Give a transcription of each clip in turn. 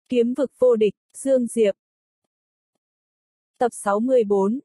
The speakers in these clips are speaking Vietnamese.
Kiếm vực vô địch, Dương Diệp. Tập 64.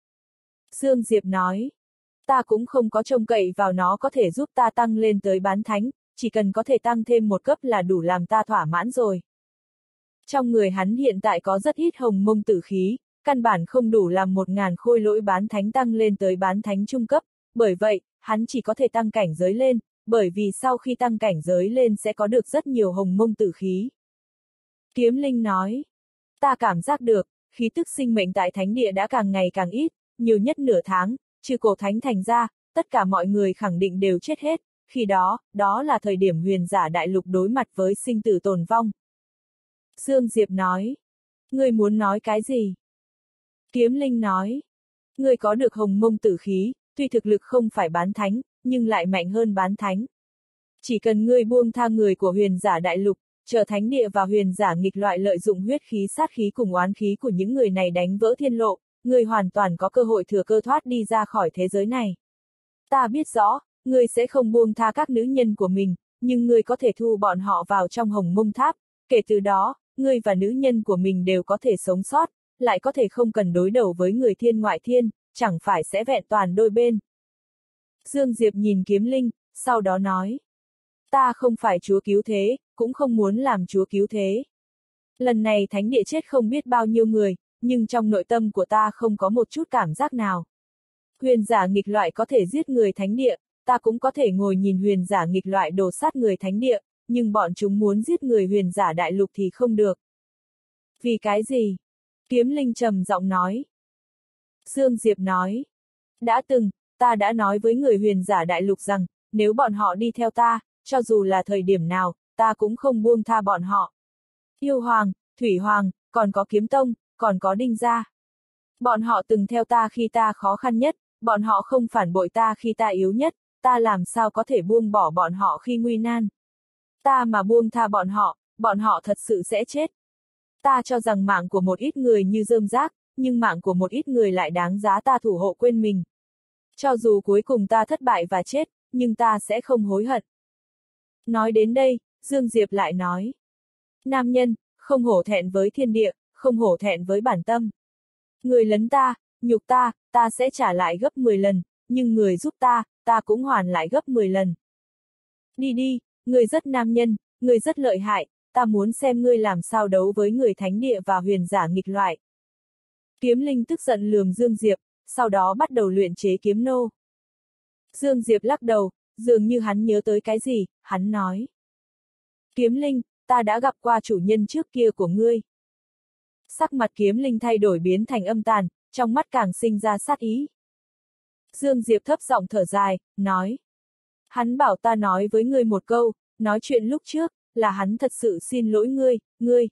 Dương Diệp nói. Ta cũng không có trông cậy vào nó có thể giúp ta tăng lên tới bán thánh, chỉ cần có thể tăng thêm một cấp là đủ làm ta thỏa mãn rồi. Trong người hắn hiện tại có rất ít hồng mông tử khí, căn bản không đủ làm 1000 khôi lỗi bán thánh tăng lên tới bán thánh trung cấp, bởi vậy, hắn chỉ có thể tăng cảnh giới lên, bởi vì sau khi tăng cảnh giới lên sẽ có được rất nhiều hồng mông tử khí. Kiếm Linh nói, ta cảm giác được, khí tức sinh mệnh tại thánh địa đã càng ngày càng ít, nhiều nhất nửa tháng, trừ cổ thánh thành ra, tất cả mọi người khẳng định đều chết hết, khi đó, đó là thời điểm huyền giả đại lục đối mặt với sinh tử tồn vong. Dương Diệp nói, ngươi muốn nói cái gì? Kiếm Linh nói, ngươi có được hồng mông tử khí, tuy thực lực không phải bán thánh, nhưng lại mạnh hơn bán thánh. Chỉ cần ngươi buông tha người của huyền giả đại lục, chờ thánh địa và huyền giả nghịch loại lợi dụng huyết khí sát khí cùng oán khí của những người này đánh vỡ thiên lộ, ngươi hoàn toàn có cơ hội thừa cơ thoát đi ra khỏi thế giới này. Ta biết rõ, ngươi sẽ không buông tha các nữ nhân của mình, nhưng ngươi có thể thu bọn họ vào trong hồng mông tháp, kể từ đó, ngươi và nữ nhân của mình đều có thể sống sót, lại có thể không cần đối đầu với người thiên ngoại thiên, chẳng phải sẽ vẹn toàn đôi bên. Dương Diệp nhìn Kiếm Linh, sau đó nói, ta không phải chúa cứu thế, cũng không muốn làm chúa cứu thế. Lần này thánh địa chết không biết bao nhiêu người, nhưng trong nội tâm của ta không có một chút cảm giác nào. Huyền giả nghịch loại có thể giết người thánh địa, ta cũng có thể ngồi nhìn huyền giả nghịch loại đổ sát người thánh địa, nhưng bọn chúng muốn giết người huyền giả đại lục thì không được. Vì cái gì? Kiếm Linh trầm giọng nói. Dương Diệp nói. Đã từng, ta đã nói với người huyền giả đại lục rằng, nếu bọn họ đi theo ta, cho dù là thời điểm nào, ta cũng không buông tha bọn họ. Yêu Hoàng, Thủy Hoàng, còn có Kiếm Tông, còn có Đinh Gia. Bọn họ từng theo ta khi ta khó khăn nhất, bọn họ không phản bội ta khi ta yếu nhất, ta làm sao có thể buông bỏ bọn họ khi nguy nan. Ta mà buông tha bọn họ thật sự sẽ chết. Ta cho rằng mạng của một ít người như rơm rác, nhưng mạng của một ít người lại đáng giá ta thủ hộ quên mình. Cho dù cuối cùng ta thất bại và chết, nhưng ta sẽ không hối hận. Nói đến đây, Dương Diệp lại nói. Nam nhân, không hổ thẹn với thiên địa, không hổ thẹn với bản tâm. Người lấn ta, nhục ta sẽ trả lại gấp 10 lần, nhưng người giúp ta cũng hoàn lại gấp 10 lần. Đi đi, người rất nam nhân, người rất lợi hại, ta muốn xem ngươi làm sao đấu với người thánh địa và huyền giả nghịch loại. Kiếm Linh tức giận lườm Dương Diệp, sau đó bắt đầu luyện chế kiếm nô. Dương Diệp lắc đầu, dường như hắn nhớ tới cái gì, hắn nói. Kiếm Linh, ta đã gặp qua chủ nhân trước kia của ngươi. Sắc mặt Kiếm Linh thay đổi biến thành âm tàn, trong mắt càng sinh ra sát ý. Dương Diệp thấp giọng thở dài, nói. Hắn bảo ta nói với ngươi một câu, nói chuyện lúc trước, là hắn thật sự xin lỗi ngươi.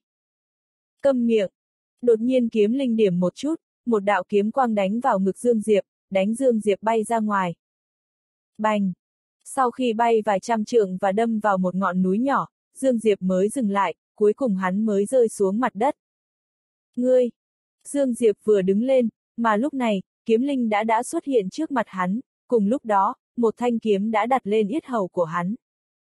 Câm miệng. Đột nhiên Kiếm Linh điểm một chút, một đạo kiếm quang đánh vào ngực Dương Diệp, đánh Dương Diệp bay ra ngoài. Bành! Sau khi bay vài trăm trượng và đâm vào một ngọn núi nhỏ, Dương Diệp mới dừng lại, cuối cùng hắn mới rơi xuống mặt đất. Ngươi! Dương Diệp vừa đứng lên, mà lúc này, Kiếm Linh đã xuất hiện trước mặt hắn, cùng lúc đó, một thanh kiếm đã đặt lên yết hầu của hắn.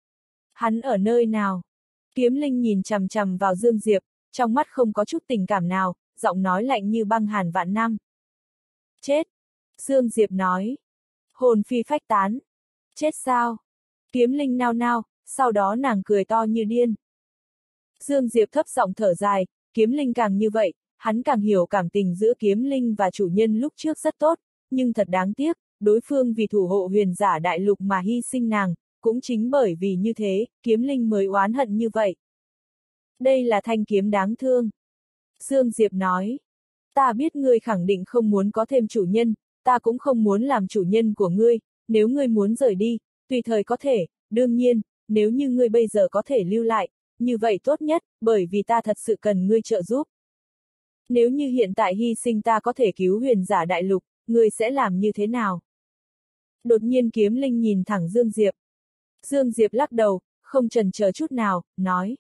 Hắn ở nơi nào? Kiếm Linh nhìn chằm chằm vào Dương Diệp, trong mắt không có chút tình cảm nào, giọng nói lạnh như băng hàn vạn năm. Chết! Dương Diệp nói. Hồn phi phách tán. Chết sao? Kiếm Linh nao nao, sau đó nàng cười to như điên. Dương Diệp thấp giọng thở dài, Kiếm Linh càng như vậy, hắn càng hiểu cảm tình giữa Kiếm Linh và chủ nhân lúc trước rất tốt, nhưng thật đáng tiếc, đối phương vì thủ hộ huyền giả đại lục mà hy sinh nàng, cũng chính bởi vì như thế, Kiếm Linh mới oán hận như vậy. Đây là thanh kiếm đáng thương. Dương Diệp nói. Ta biết ngươi khẳng định không muốn có thêm chủ nhân, ta cũng không muốn làm chủ nhân của ngươi, nếu ngươi muốn rời đi, tùy thời có thể, đương nhiên, nếu như ngươi bây giờ có thể lưu lại, như vậy tốt nhất, bởi vì ta thật sự cần ngươi trợ giúp. Nếu như hiện tại hy sinh ta có thể cứu huyền giả đại lục, ngươi sẽ làm như thế nào? Đột nhiên Kiếm Linh nhìn thẳng Dương Diệp. Dương Diệp lắc đầu, không chần chờ chút nào, nói.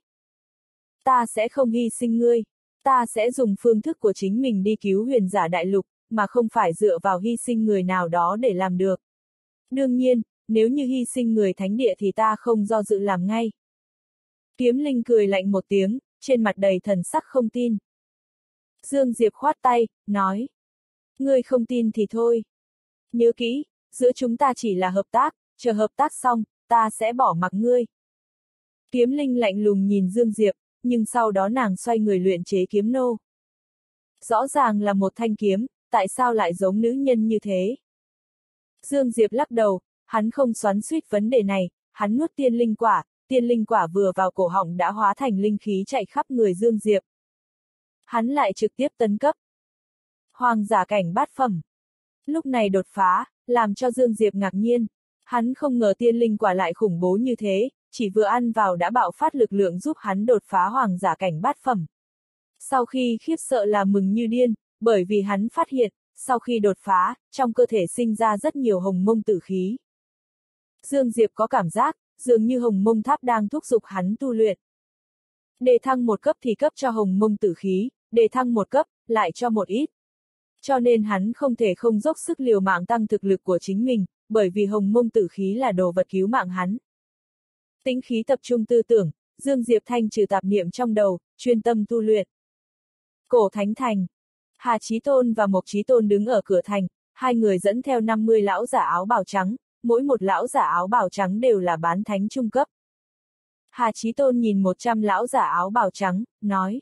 Ta sẽ không hy sinh ngươi, ta sẽ dùng phương thức của chính mình đi cứu huyền giả đại lục, mà không phải dựa vào hy sinh người nào đó để làm được. Đương nhiên, nếu như hy sinh người thánh địa thì ta không do dự làm ngay. Kiếm Linh cười lạnh một tiếng, trên mặt đầy thần sắc không tin. Dương Diệp khoát tay, nói. Ngươi không tin thì thôi. Nhớ kỹ, giữa chúng ta chỉ là hợp tác, chờ hợp tác xong, ta sẽ bỏ mặc ngươi. Kiếm Linh lạnh lùng nhìn Dương Diệp, nhưng sau đó nàng xoay người luyện chế kiếm nô. Rõ ràng là một thanh kiếm, tại sao lại giống nữ nhân như thế? Dương Diệp lắc đầu, hắn không xoắn xuýt vấn đề này, hắn nuốt tiên linh quả vừa vào cổ họng đã hóa thành linh khí chạy khắp người Dương Diệp. Hắn lại trực tiếp tấn cấp. Hoàng giả cảnh bát phẩm. Lúc này đột phá, làm cho Dương Diệp ngạc nhiên. Hắn không ngờ tiên linh quả lại khủng bố như thế, chỉ vừa ăn vào đã bạo phát lực lượng giúp hắn đột phá hoàng giả cảnh bát phẩm. Sau khi khiếp sợ là mừng như điên, bởi vì hắn phát hiện, sau khi đột phá, trong cơ thể sinh ra rất nhiều hồng mông tử khí. Dương Diệp có cảm giác, dường như hồng mông tháp đang thúc giục hắn tu luyện. Đề thăng một cấp thì cấp cho hồng mông tử khí, đề thăng một cấp, lại cho một ít. Cho nên hắn không thể không dốc sức liều mạng tăng thực lực của chính mình, bởi vì hồng mông tử khí là đồ vật cứu mạng hắn. Tĩnh khí tập trung tư tưởng, Dương Diệp thanh trừ tạp niệm trong đầu, chuyên tâm tu luyện. Cổ Thánh Thành. Hà Chí Tôn và Mộc Chí Tôn đứng ở cửa thành, hai người dẫn theo 50 lão giả áo bào trắng, mỗi một lão giả áo bào trắng đều là bán thánh trung cấp. Hà Chí Tôn nhìn 100 lão giả áo bào trắng, nói.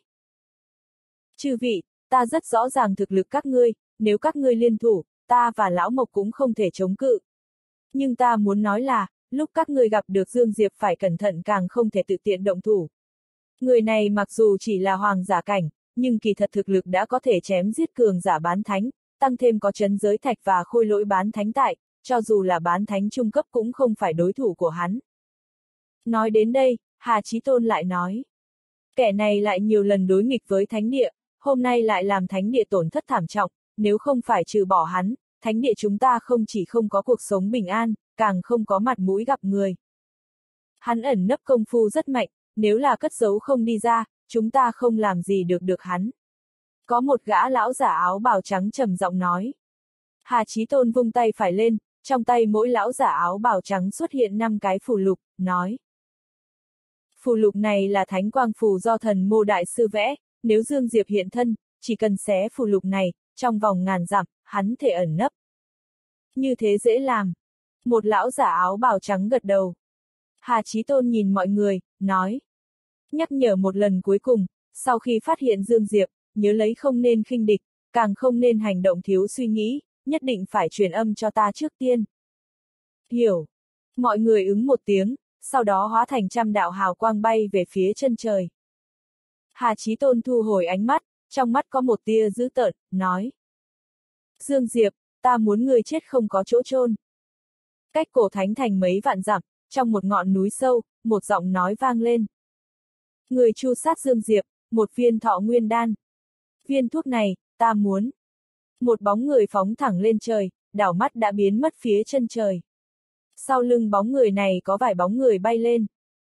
Chư vị, ta rất rõ ràng thực lực các ngươi, nếu các ngươi liên thủ, ta và lão Mộc cũng không thể chống cự. Nhưng ta muốn nói là, lúc các ngươi gặp được Dương Diệp phải cẩn thận càng không thể tự tiện động thủ. Người này mặc dù chỉ là hoàng giả cảnh, nhưng kỳ thật thực lực đã có thể chém giết cường giả bán thánh, tăng thêm có trấn giới thạch và khôi lỗi bán thánh tại, cho dù là bán thánh trung cấp cũng không phải đối thủ của hắn. Nói đến đây, Hà Chí Tôn lại nói. Kẻ này lại nhiều lần đối nghịch với thánh địa, hôm nay lại làm thánh địa tổn thất thảm trọng, nếu không phải trừ bỏ hắn, thánh địa chúng ta không chỉ không có cuộc sống bình an, càng không có mặt mũi gặp người. Hắn ẩn nấp công phu rất mạnh, nếu là cất giấu không đi ra, chúng ta không làm gì được hắn. Có một gã lão giả áo bào trắng trầm giọng nói. Hà Chí Tôn vung tay phải lên, trong tay mỗi lão giả áo bào trắng xuất hiện 5 cái phù lục, nói. Phù lục này là thánh quang phù do thần Mô Đại Sư vẽ, nếu Dương Diệp hiện thân, chỉ cần xé phù lục này, trong vòng ngàn dặm, hắn thể ẩn nấp. Như thế dễ làm. Một lão giả áo bào trắng gật đầu. Hà Chí Tôn nhìn mọi người, nói. Nhắc nhở một lần cuối cùng, sau khi phát hiện Dương Diệp, nhớ lấy không nên khinh địch, càng không nên hành động thiếu suy nghĩ, nhất định phải truyền âm cho ta trước tiên. Hiểu. Mọi người ứng một tiếng, sau đó hóa thành trăm đạo hào quang bay về phía chân trời. Hà Chí Tôn thu hồi ánh mắt, trong mắt có một tia dữ tợn, nói. Dương Diệp, ta muốn ngươi chết không có chỗ chôn. Cách Cổ Thánh Thành mấy vạn dặm, trong một ngọn núi sâu, một giọng nói vang lên. Người tru sát Dương Diệp, một viên thọ nguyên đan. Viên thuốc này, ta muốn. Một bóng người phóng thẳng lên trời, đảo mắt đã biến mất phía chân trời. Sau lưng bóng người này có vài bóng người bay lên.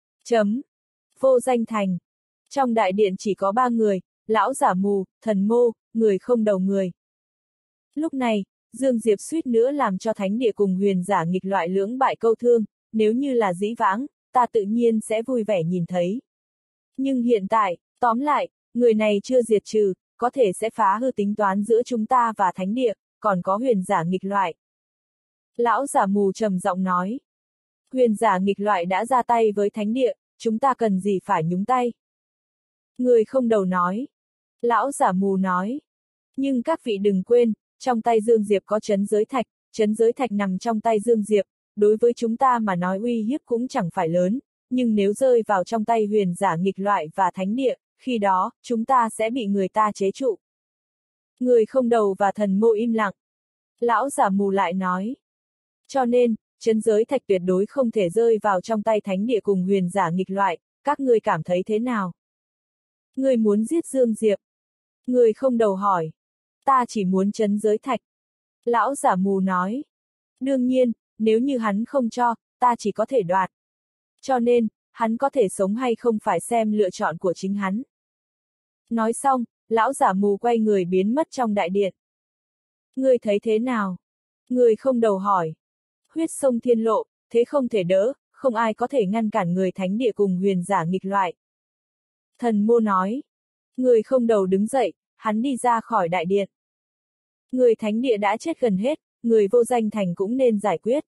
Vô Danh Thành. Trong đại điện chỉ có 3 người, lão giả mù, thần mô, người không đầu người. Lúc này, Dương Diệp suýt nữa làm cho thánh địa cùng huyền giả nghịch loại lưỡng bại câu thương, nếu như là dĩ vãng, ta tự nhiên sẽ vui vẻ nhìn thấy. Nhưng hiện tại, tóm lại, người này chưa diệt trừ, có thể sẽ phá hư tính toán giữa chúng ta và thánh địa, còn có huyền giả nghịch loại. Lão giả mù trầm giọng nói. Huyền giả nghịch loại đã ra tay với thánh địa, chúng ta cần gì phải nhúng tay. Người không đầu nói. Lão giả mù nói. Nhưng các vị đừng quên, trong tay Dương Diệp có trấn giới thạch nằm trong tay Dương Diệp, đối với chúng ta mà nói uy hiếp cũng chẳng phải lớn, nhưng nếu rơi vào trong tay huyền giả nghịch loại và thánh địa, khi đó, chúng ta sẽ bị người ta chế trụ. Người không đầu và thần mô im lặng. Lão giả mù lại nói. Cho nên, trấn giới thạch tuyệt đối không thể rơi vào trong tay thánh địa cùng huyền giả nghịch loại, các ngươi cảm thấy thế nào? Người muốn giết Dương Diệp. Người không đầu hỏi. Ta chỉ muốn trấn giới thạch. Lão giả mù nói. Đương nhiên, nếu như hắn không cho, ta chỉ có thể đoạt. Cho nên, hắn có thể sống hay không phải xem lựa chọn của chính hắn. Nói xong, lão giả mù quay người biến mất trong đại điện. Ngươi thấy thế nào? Người không đầu hỏi. Huyết sông thiên lộ, thế không thể đỡ, không ai có thể ngăn cản người thánh địa cùng huyền giả nghịch loại. Thần mô nói. Người không đầu đứng dậy, hắn đi ra khỏi đại điện. Người thánh địa đã chết gần hết, người vô danh thành cũng nên giải quyết.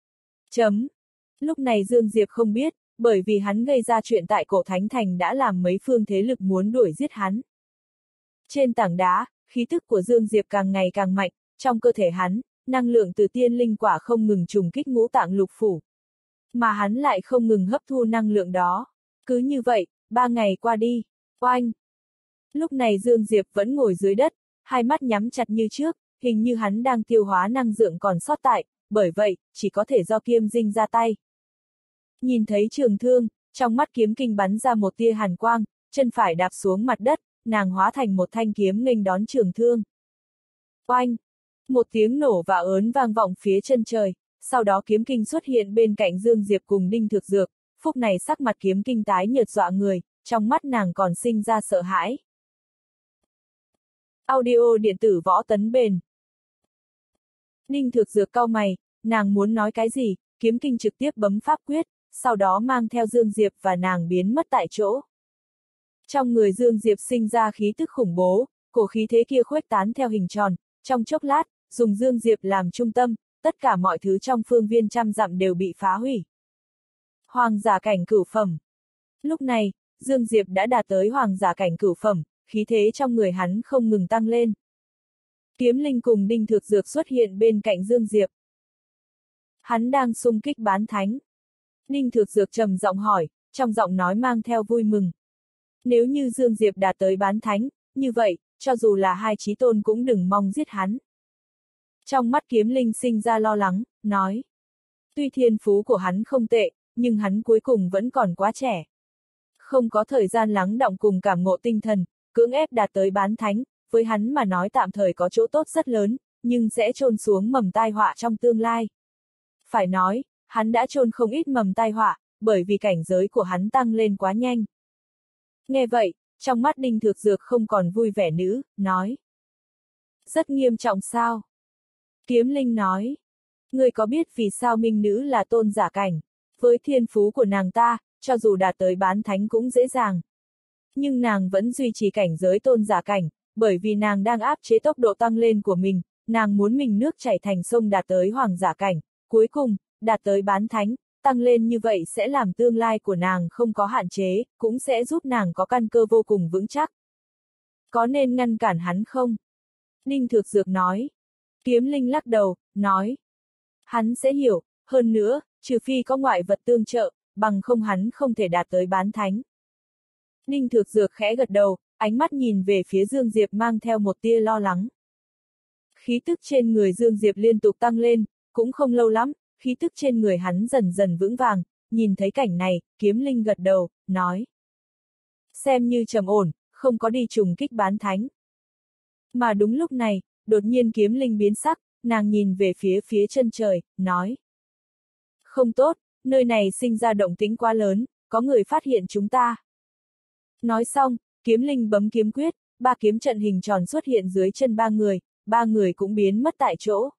Lúc này Dương Diệp không biết, bởi vì hắn gây ra chuyện tại cổ thánh thành đã làm mấy phương thế lực muốn đuổi giết hắn. Trên tảng đá, khí tức của Dương Diệp càng ngày càng mạnh, trong cơ thể hắn, năng lượng từ tiên linh quả không ngừng trùng kích ngũ tạng lục phủ. Mà hắn lại không ngừng hấp thu năng lượng đó. Cứ như vậy, 3 ngày qua đi, oanh. Lúc này Dương Diệp vẫn ngồi dưới đất, hai mắt nhắm chặt như trước, hình như hắn đang tiêu hóa năng lượng còn sót tại, bởi vậy, chỉ có thể do Kiếm Dinh ra tay. Nhìn thấy Trường Thương, trong mắt Kiếm Kinh bắn ra một tia hàn quang, chân phải đạp xuống mặt đất, nàng hóa thành một thanh kiếm nghênh đón Trường Thương. Oanh! Một tiếng nổ và ớn vang vọng phía chân trời, sau đó Kiếm Kinh xuất hiện bên cạnh Dương Diệp cùng Đinh Thực Dược, phút này sắc mặt Kiếm Kinh tái nhợt dọa người, trong mắt nàng còn sinh ra sợ hãi. Audio điện tử Võ Tấn Bền. Đinh Thực Dược cau mày, nàng muốn nói cái gì, Kiếm Kinh trực tiếp bấm pháp quyết, sau đó mang theo Dương Diệp và nàng biến mất tại chỗ. Trong người Dương Diệp sinh ra khí tức khủng bố, cổ khí thế kia khuếch tán theo hình tròn, trong chốc lát, dùng Dương Diệp làm trung tâm, tất cả mọi thứ trong phương viên trăm dặm đều bị phá hủy. Hoàng giả cảnh cửu phẩm. Lúc này, Dương Diệp đã đạt tới hoàng giả cảnh cửu phẩm, khí thế trong người hắn không ngừng tăng lên. Kiếm Linh cùng Đinh Thực Dược xuất hiện bên cạnh Dương Diệp. Hắn đang xung kích bán thánh. Đinh Thực Dược trầm giọng hỏi, trong giọng nói mang theo vui mừng. Nếu như Dương Diệp đạt tới bán thánh, như vậy, cho dù là hai chí tôn cũng đừng mong giết hắn. Trong mắt Kiếm Linh sinh ra lo lắng, nói. Tuy thiên phú của hắn không tệ, nhưng hắn cuối cùng vẫn còn quá trẻ. Không có thời gian lắng đọng cùng cảm ngộ tinh thần, cưỡng ép đạt tới bán thánh, với hắn mà nói tạm thời có chỗ tốt rất lớn, nhưng sẽ chôn xuống mầm tai họa trong tương lai. Phải nói, hắn đã chôn không ít mầm tai họa, bởi vì cảnh giới của hắn tăng lên quá nhanh. Nghe vậy, trong mắt Đinh Thực Dược không còn vui vẻ nữa, nói. Rất nghiêm trọng sao? Kiếm Linh nói. Ngươi có biết vì sao minh nữ là tôn giả cảnh? Với thiên phú của nàng ta, cho dù đạt tới bán thánh cũng dễ dàng. Nhưng nàng vẫn duy trì cảnh giới tôn giả cảnh, bởi vì nàng đang áp chế tốc độ tăng lên của mình, nàng muốn mình nước chảy thành sông đạt tới hoàng giả cảnh, cuối cùng, đạt tới bán thánh, tăng lên như vậy sẽ làm tương lai của nàng không có hạn chế, cũng sẽ giúp nàng có căn cơ vô cùng vững chắc. Có nên ngăn cản hắn không? Đinh Thực Dược nói. Kiếm Linh lắc đầu, nói. Hắn sẽ hiểu, hơn nữa, trừ phi có ngoại vật tương trợ, bằng không hắn không thể đạt tới bán thánh. Đinh Thực Dược khẽ gật đầu, ánh mắt nhìn về phía Dương Diệp mang theo một tia lo lắng. Khí tức trên người Dương Diệp liên tục tăng lên, cũng không lâu lắm, khí tức trên người hắn dần dần vững vàng, nhìn thấy cảnh này, Kiếm Linh gật đầu, nói. Xem như trầm ổn, không có đi trùng kích bán thánh. Mà đúng lúc này, đột nhiên Kiếm Linh biến sắc, nàng nhìn về phía chân trời, nói. Không tốt, nơi này sinh ra động tĩnh quá lớn, có người phát hiện chúng ta. Nói xong, Kiếm Linh bấm kiếm quyết, 3 kiếm trận hình tròn xuất hiện dưới chân 3 người cũng biến mất tại chỗ.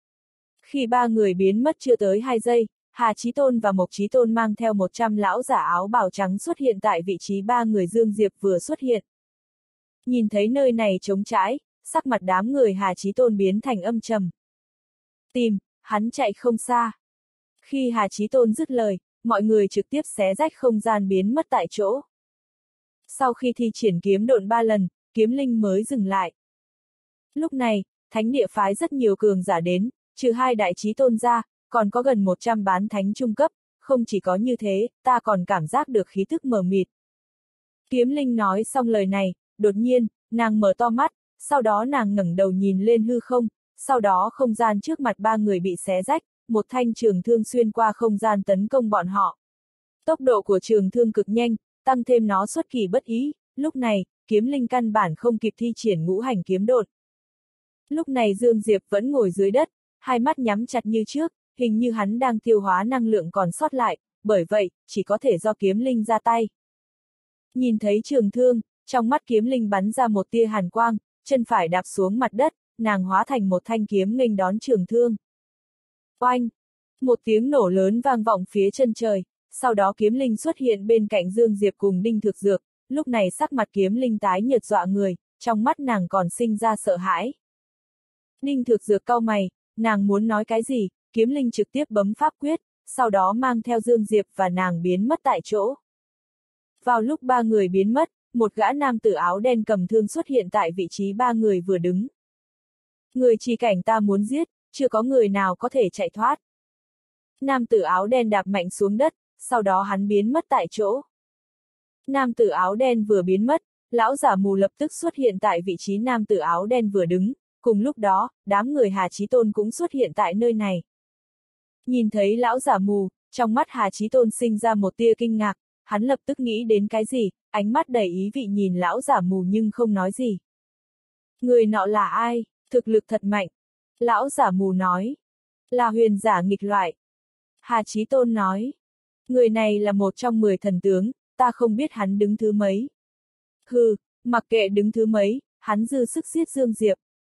Khi 3 người biến mất chưa tới 2 giây, Hà Chí Tôn và Mộc Chí Tôn mang theo 100 lão giả áo bào trắng xuất hiện tại vị trí 3 người Dương Diệp vừa xuất hiện. Nhìn thấy nơi này trống trải, sắc mặt đám người Hà Chí Tôn biến thành âm trầm. Tìm, hắn chạy không xa. Khi Hà Chí Tôn dứt lời, mọi người trực tiếp xé rách không gian biến mất tại chỗ. Sau khi thi triển kiếm độn 3 lần, Kiếm Linh mới dừng lại. Lúc này, thánh địa phái rất nhiều cường giả đến, trừ 2 đại chí tôn ra, còn có gần 100 bán thánh trung cấp, không chỉ có như thế, ta còn cảm giác được khí tức mờ mịt. Kiếm Linh nói xong lời này, đột nhiên, nàng mở to mắt, sau đó nàng ngẩng đầu nhìn lên hư không, sau đó không gian trước mặt 3 người bị xé rách, một thanh trường thương xuyên qua không gian tấn công bọn họ. Tốc độ của trường thương cực nhanh, tăng thêm nó xuất kỳ bất ý, lúc này, Kiếm Linh căn bản không kịp thi triển ngũ hành kiếm độn. Lúc này Dương Diệp vẫn ngồi dưới đất, hai mắt nhắm chặt như trước, hình như hắn đang tiêu hóa năng lượng còn sót lại, bởi vậy, chỉ có thể do Kiếm Linh ra tay. Nhìn thấy trường thương, trong mắt Kiếm Linh bắn ra một tia hàn quang, chân phải đạp xuống mặt đất, nàng hóa thành một thanh kiếm nghênh đón trường thương. Oanh! Một tiếng nổ lớn vang vọng phía chân trời, sau đó Kiếm Linh xuất hiện bên cạnh Dương Diệp cùng Đinh Thực Dược, lúc này sắc mặt Kiếm Linh tái nhợt dọa người, trong mắt nàng còn sinh ra sợ hãi. Ninh Thực Dược cau mày, nàng muốn nói cái gì, Kiếm Linh trực tiếp bấm pháp quyết, sau đó mang theo Dương Diệp và nàng biến mất tại chỗ. Vào lúc ba người biến mất, một gã nam tử áo đen cầm thương xuất hiện tại vị trí ba người vừa đứng. Người chỉ cảnh ta muốn giết, chưa có người nào có thể chạy thoát. Nam tử áo đen đạp mạnh xuống đất, sau đó hắn biến mất tại chỗ. Nam tử áo đen vừa biến mất, lão giả mù lập tức xuất hiện tại vị trí nam tử áo đen vừa đứng, cùng lúc đó, đám người Hà Chí Tôn cũng xuất hiện tại nơi này. Nhìn thấy lão giả mù, trong mắt Hà Chí Tôn sinh ra một tia kinh ngạc, hắn lập tức nghĩ đến cái gì, ánh mắt đầy ý vị nhìn lão giả mù nhưng không nói gì. Người nọ là ai, thực lực thật mạnh. Lão giả mù nói. Là huyền giả nghịch loại. Hà Chí Tôn nói. Người này là một trong 10 thần tướng, ta không biết hắn đứng thứ mấy. Hừ, mặc kệ đứng thứ mấy, hắn dư sức giết Dương Diệp.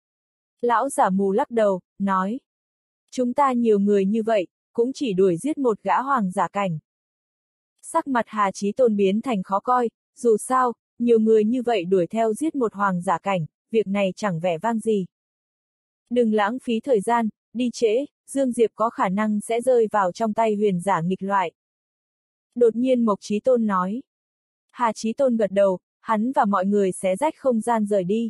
Lão giả mù lắc đầu, nói. Chúng ta nhiều người như vậy, cũng chỉ đuổi giết một gã hoàng giả cảnh. Sắc mặt Hà Chí Tôn biến thành khó coi, dù sao, nhiều người như vậy đuổi theo giết một hoàng giả cảnh, việc này chẳng vẻ vang gì. Đừng lãng phí thời gian, đi trễ, Dương Diệp có khả năng sẽ rơi vào trong tay huyền giả nghịch loại. Đột nhiên Mộc Chí Tôn nói. Hà Chí Tôn gật đầu, hắn và mọi người xé rách không gian rời đi.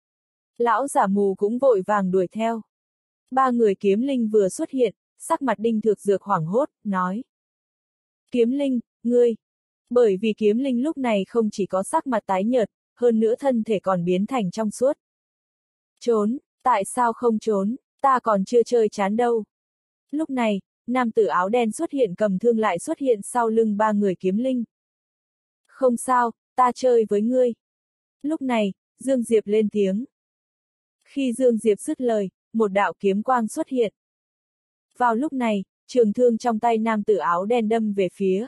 Lão giả mù cũng vội vàng đuổi theo. Ba người Kiếm Linh vừa xuất hiện, sắc mặt Đinh Thực Dược hoảng hốt, nói. Kiếm Linh, ngươi. Bởi vì Kiếm Linh lúc này không chỉ có sắc mặt tái nhợt, hơn nữa thân thể còn biến thành trong suốt. Trốn, tại sao không trốn, ta còn chưa chơi chán đâu. Lúc này, nam tử áo đen xuất hiện cầm thương lại xuất hiện sau lưng ba người Kiếm Linh. Không sao, ta chơi với ngươi. Lúc này, Dương Diệp lên tiếng. Khi Dương Diệp dứt lời, một đạo kiếm quang xuất hiện. Vào lúc này, trường thương trong tay nam tử áo đen đâm về phía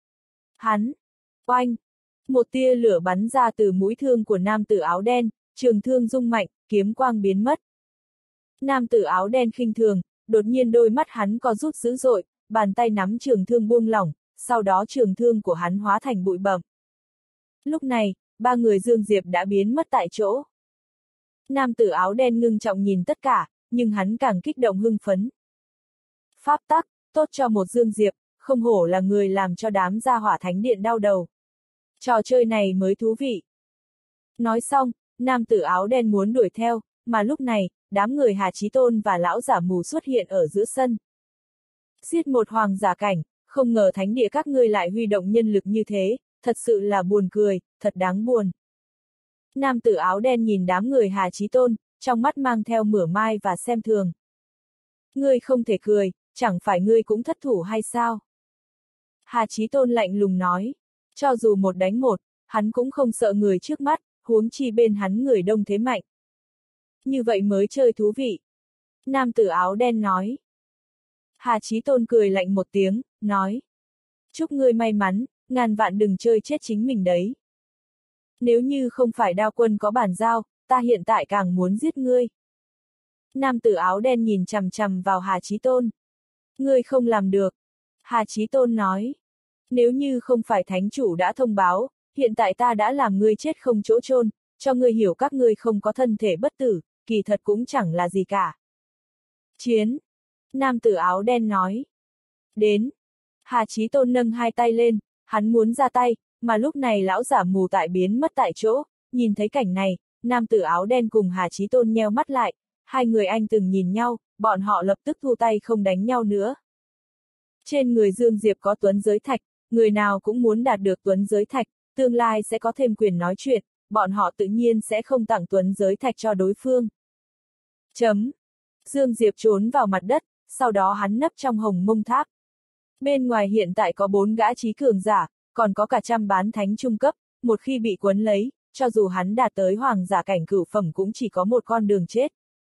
hắn. Oanh! Một tia lửa bắn ra từ mũi thương của nam tử áo đen, trường thương rung mạnh, kiếm quang biến mất. Nam tử áo đen khinh thường, đột nhiên đôi mắt hắn co rút dữ dội, bàn tay nắm trường thương buông lỏng, sau đó trường thương của hắn hóa thành bụi bặm. Lúc này, ba người Dương Diệp đã biến mất tại chỗ. Nam tử áo đen ngưng trọng nhìn tất cả, nhưng hắn càng kích động hưng phấn. Pháp tắc, tốt cho một Dương Diệp, không hổ là người làm cho đám gia hỏa thánh điện đau đầu. Trò chơi này mới thú vị. Nói xong, nam tử áo đen muốn đuổi theo, mà lúc này, đám người Hà Chí Tôn và lão giả mù xuất hiện ở giữa sân. Giết một hoàng giả cảnh, không ngờ thánh địa các ngươi lại huy động nhân lực như thế, thật sự là buồn cười, thật đáng buồn. Nam tử áo đen nhìn đám người Hà Chí Tôn, trong mắt mang theo mỉa mai và xem thường. Ngươi không thể cười, chẳng phải ngươi cũng thất thủ hay sao? Hà Chí Tôn lạnh lùng nói, cho dù một đánh một, hắn cũng không sợ người trước mắt, huống chi bên hắn người đông thế mạnh. Như vậy mới chơi thú vị. Nam tử áo đen nói. Hà Chí Tôn cười lạnh một tiếng, nói. Chúc ngươi may mắn, ngàn vạn đừng chơi chết chính mình đấy. Nếu như không phải Đao Quân có bản giao, ta hiện tại càng muốn giết ngươi. Nam tử áo đen nhìn chằm chằm vào Hà Chí Tôn. Ngươi không làm được. Hà Chí Tôn nói. Nếu như không phải thánh chủ đã thông báo, hiện tại ta đã làm ngươi chết không chỗ chôn, cho ngươi hiểu các ngươi không có thân thể bất tử, kỳ thật cũng chẳng là gì cả. Chiến. Nam tử áo đen nói. Đến. Hà Chí Tôn nâng hai tay lên, hắn muốn ra tay, mà lúc này lão giả mù tại biến mất tại chỗ, nhìn thấy cảnh này, nam tử áo đen cùng Hà Chí Tôn nheo mắt lại, hai người anh từng nhìn nhau, bọn họ lập tức thu tay không đánh nhau nữa. Trên người Dương Diệp có tuấn giới thạch, người nào cũng muốn đạt được tuấn giới thạch, tương lai sẽ có thêm quyền nói chuyện, bọn họ tự nhiên sẽ không tặng tuấn giới thạch cho đối phương. Chấm. Dương Diệp trốn vào mặt đất, sau đó hắn nấp trong hồng mông tháp. Bên ngoài hiện tại có 4 gã trí cường giả, còn có cả trăm bán thánh trung cấp, một khi bị quấn lấy, cho dù hắn đạt tới hoàng giả cảnh cửu phẩm cũng chỉ có một con đường chết.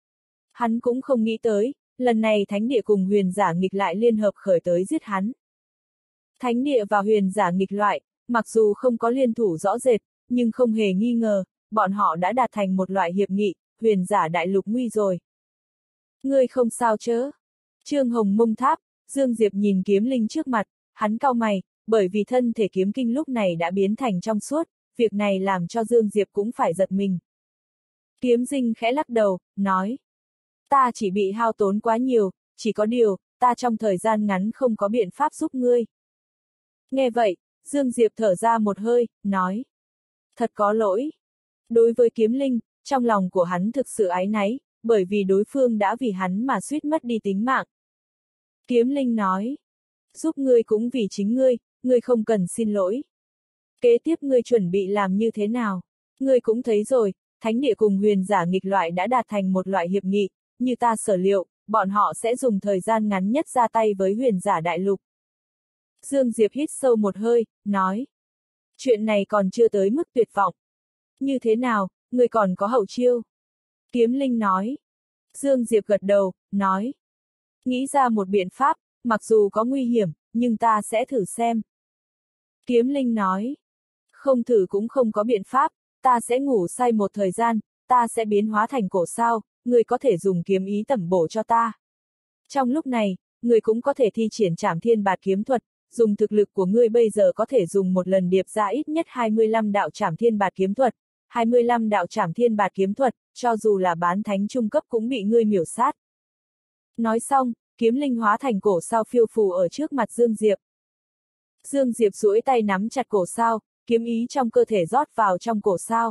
Hắn cũng không nghĩ tới, lần này thánh địa cùng huyền giả nghịch lại liên hợp khởi tới giết hắn. Thánh địa và huyền giả nghịch loại, mặc dù không có liên thủ rõ rệt, nhưng không hề nghi ngờ, bọn họ đã đạt thành một loại hiệp nghị, huyền giả đại lục nguy rồi. Ngươi không sao chớ. Trương Hồng Mông Tháp, Dương Diệp nhìn kiếm linh trước mặt, hắn cau mày, bởi vì thân thể kiếm kinh lúc này đã biến thành trong suốt, việc này làm cho Dương Diệp cũng phải giật mình. Kiếm Dinh khẽ lắc đầu, nói. Ta chỉ bị hao tốn quá nhiều, chỉ có điều, ta trong thời gian ngắn không có biện pháp giúp ngươi. Nghe vậy, Dương Diệp thở ra một hơi, nói. Thật có lỗi. Đối với Kiếm Linh, trong lòng của hắn thực sự áy náy, bởi vì đối phương đã vì hắn mà suýt mất đi tính mạng. Kiếm Linh nói. Giúp ngươi cũng vì chính ngươi không cần xin lỗi. Kế tiếp ngươi chuẩn bị làm như thế nào? Ngươi cũng thấy rồi, thánh địa cùng huyền giả nghịch loại đã đạt thành một loại hiệp nghị, như ta sở liệu, bọn họ sẽ dùng thời gian ngắn nhất ra tay với huyền giả đại lục. Dương Diệp hít sâu một hơi, nói. Chuyện này còn chưa tới mức tuyệt vọng. Như thế nào, ngươi còn có hậu chiêu? Kiếm Linh nói. Dương Diệp gật đầu, nói. Nghĩ ra một biện pháp, mặc dù có nguy hiểm, nhưng ta sẽ thử xem. Kiếm Linh nói. Không thử cũng không có biện pháp, ta sẽ ngủ say một thời gian, ta sẽ biến hóa thành cổ sao, ngươi có thể dùng kiếm ý tẩm bổ cho ta. Trong lúc này, ngươi cũng có thể thi triển Trảm Thiên Bạt kiếm thuật, dùng thực lực của ngươi bây giờ có thể dùng một lần điệp ra ít nhất 25 đạo Trảm Thiên Bạt kiếm thuật. 25 đạo Trảm Thiên Bạt kiếm thuật, cho dù là bán thánh trung cấp cũng bị ngươi miểu sát. Nói xong, kiếm linh hóa thành cổ sao phiêu phù ở trước mặt Dương Diệp. Dương Diệp duỗi tay nắm chặt cổ sao, kiếm ý trong cơ thể rót vào trong cổ sao.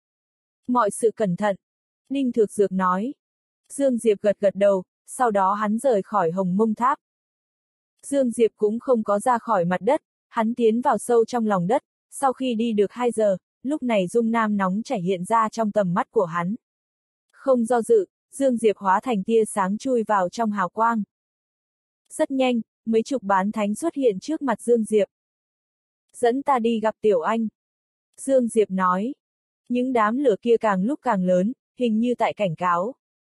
Mọi sự cẩn thận. Ninh Thược Dược nói. Dương Diệp gật gật đầu, sau đó hắn rời khỏi Hồng Mông Tháp. Dương Diệp cũng không có ra khỏi mặt đất, hắn tiến vào sâu trong lòng đất, sau khi đi được 2 giờ, lúc này dung nam nóng chảy hiện ra trong tầm mắt của hắn. Không do dự, Dương Diệp hóa thành tia sáng chui vào trong hào quang. Rất nhanh, mấy chục bán thánh xuất hiện trước mặt Dương Diệp. Dẫn ta đi gặp Tiểu Anh. Dương Diệp nói. Những đám lửa kia càng lúc càng lớn, hình như tại cảnh cáo.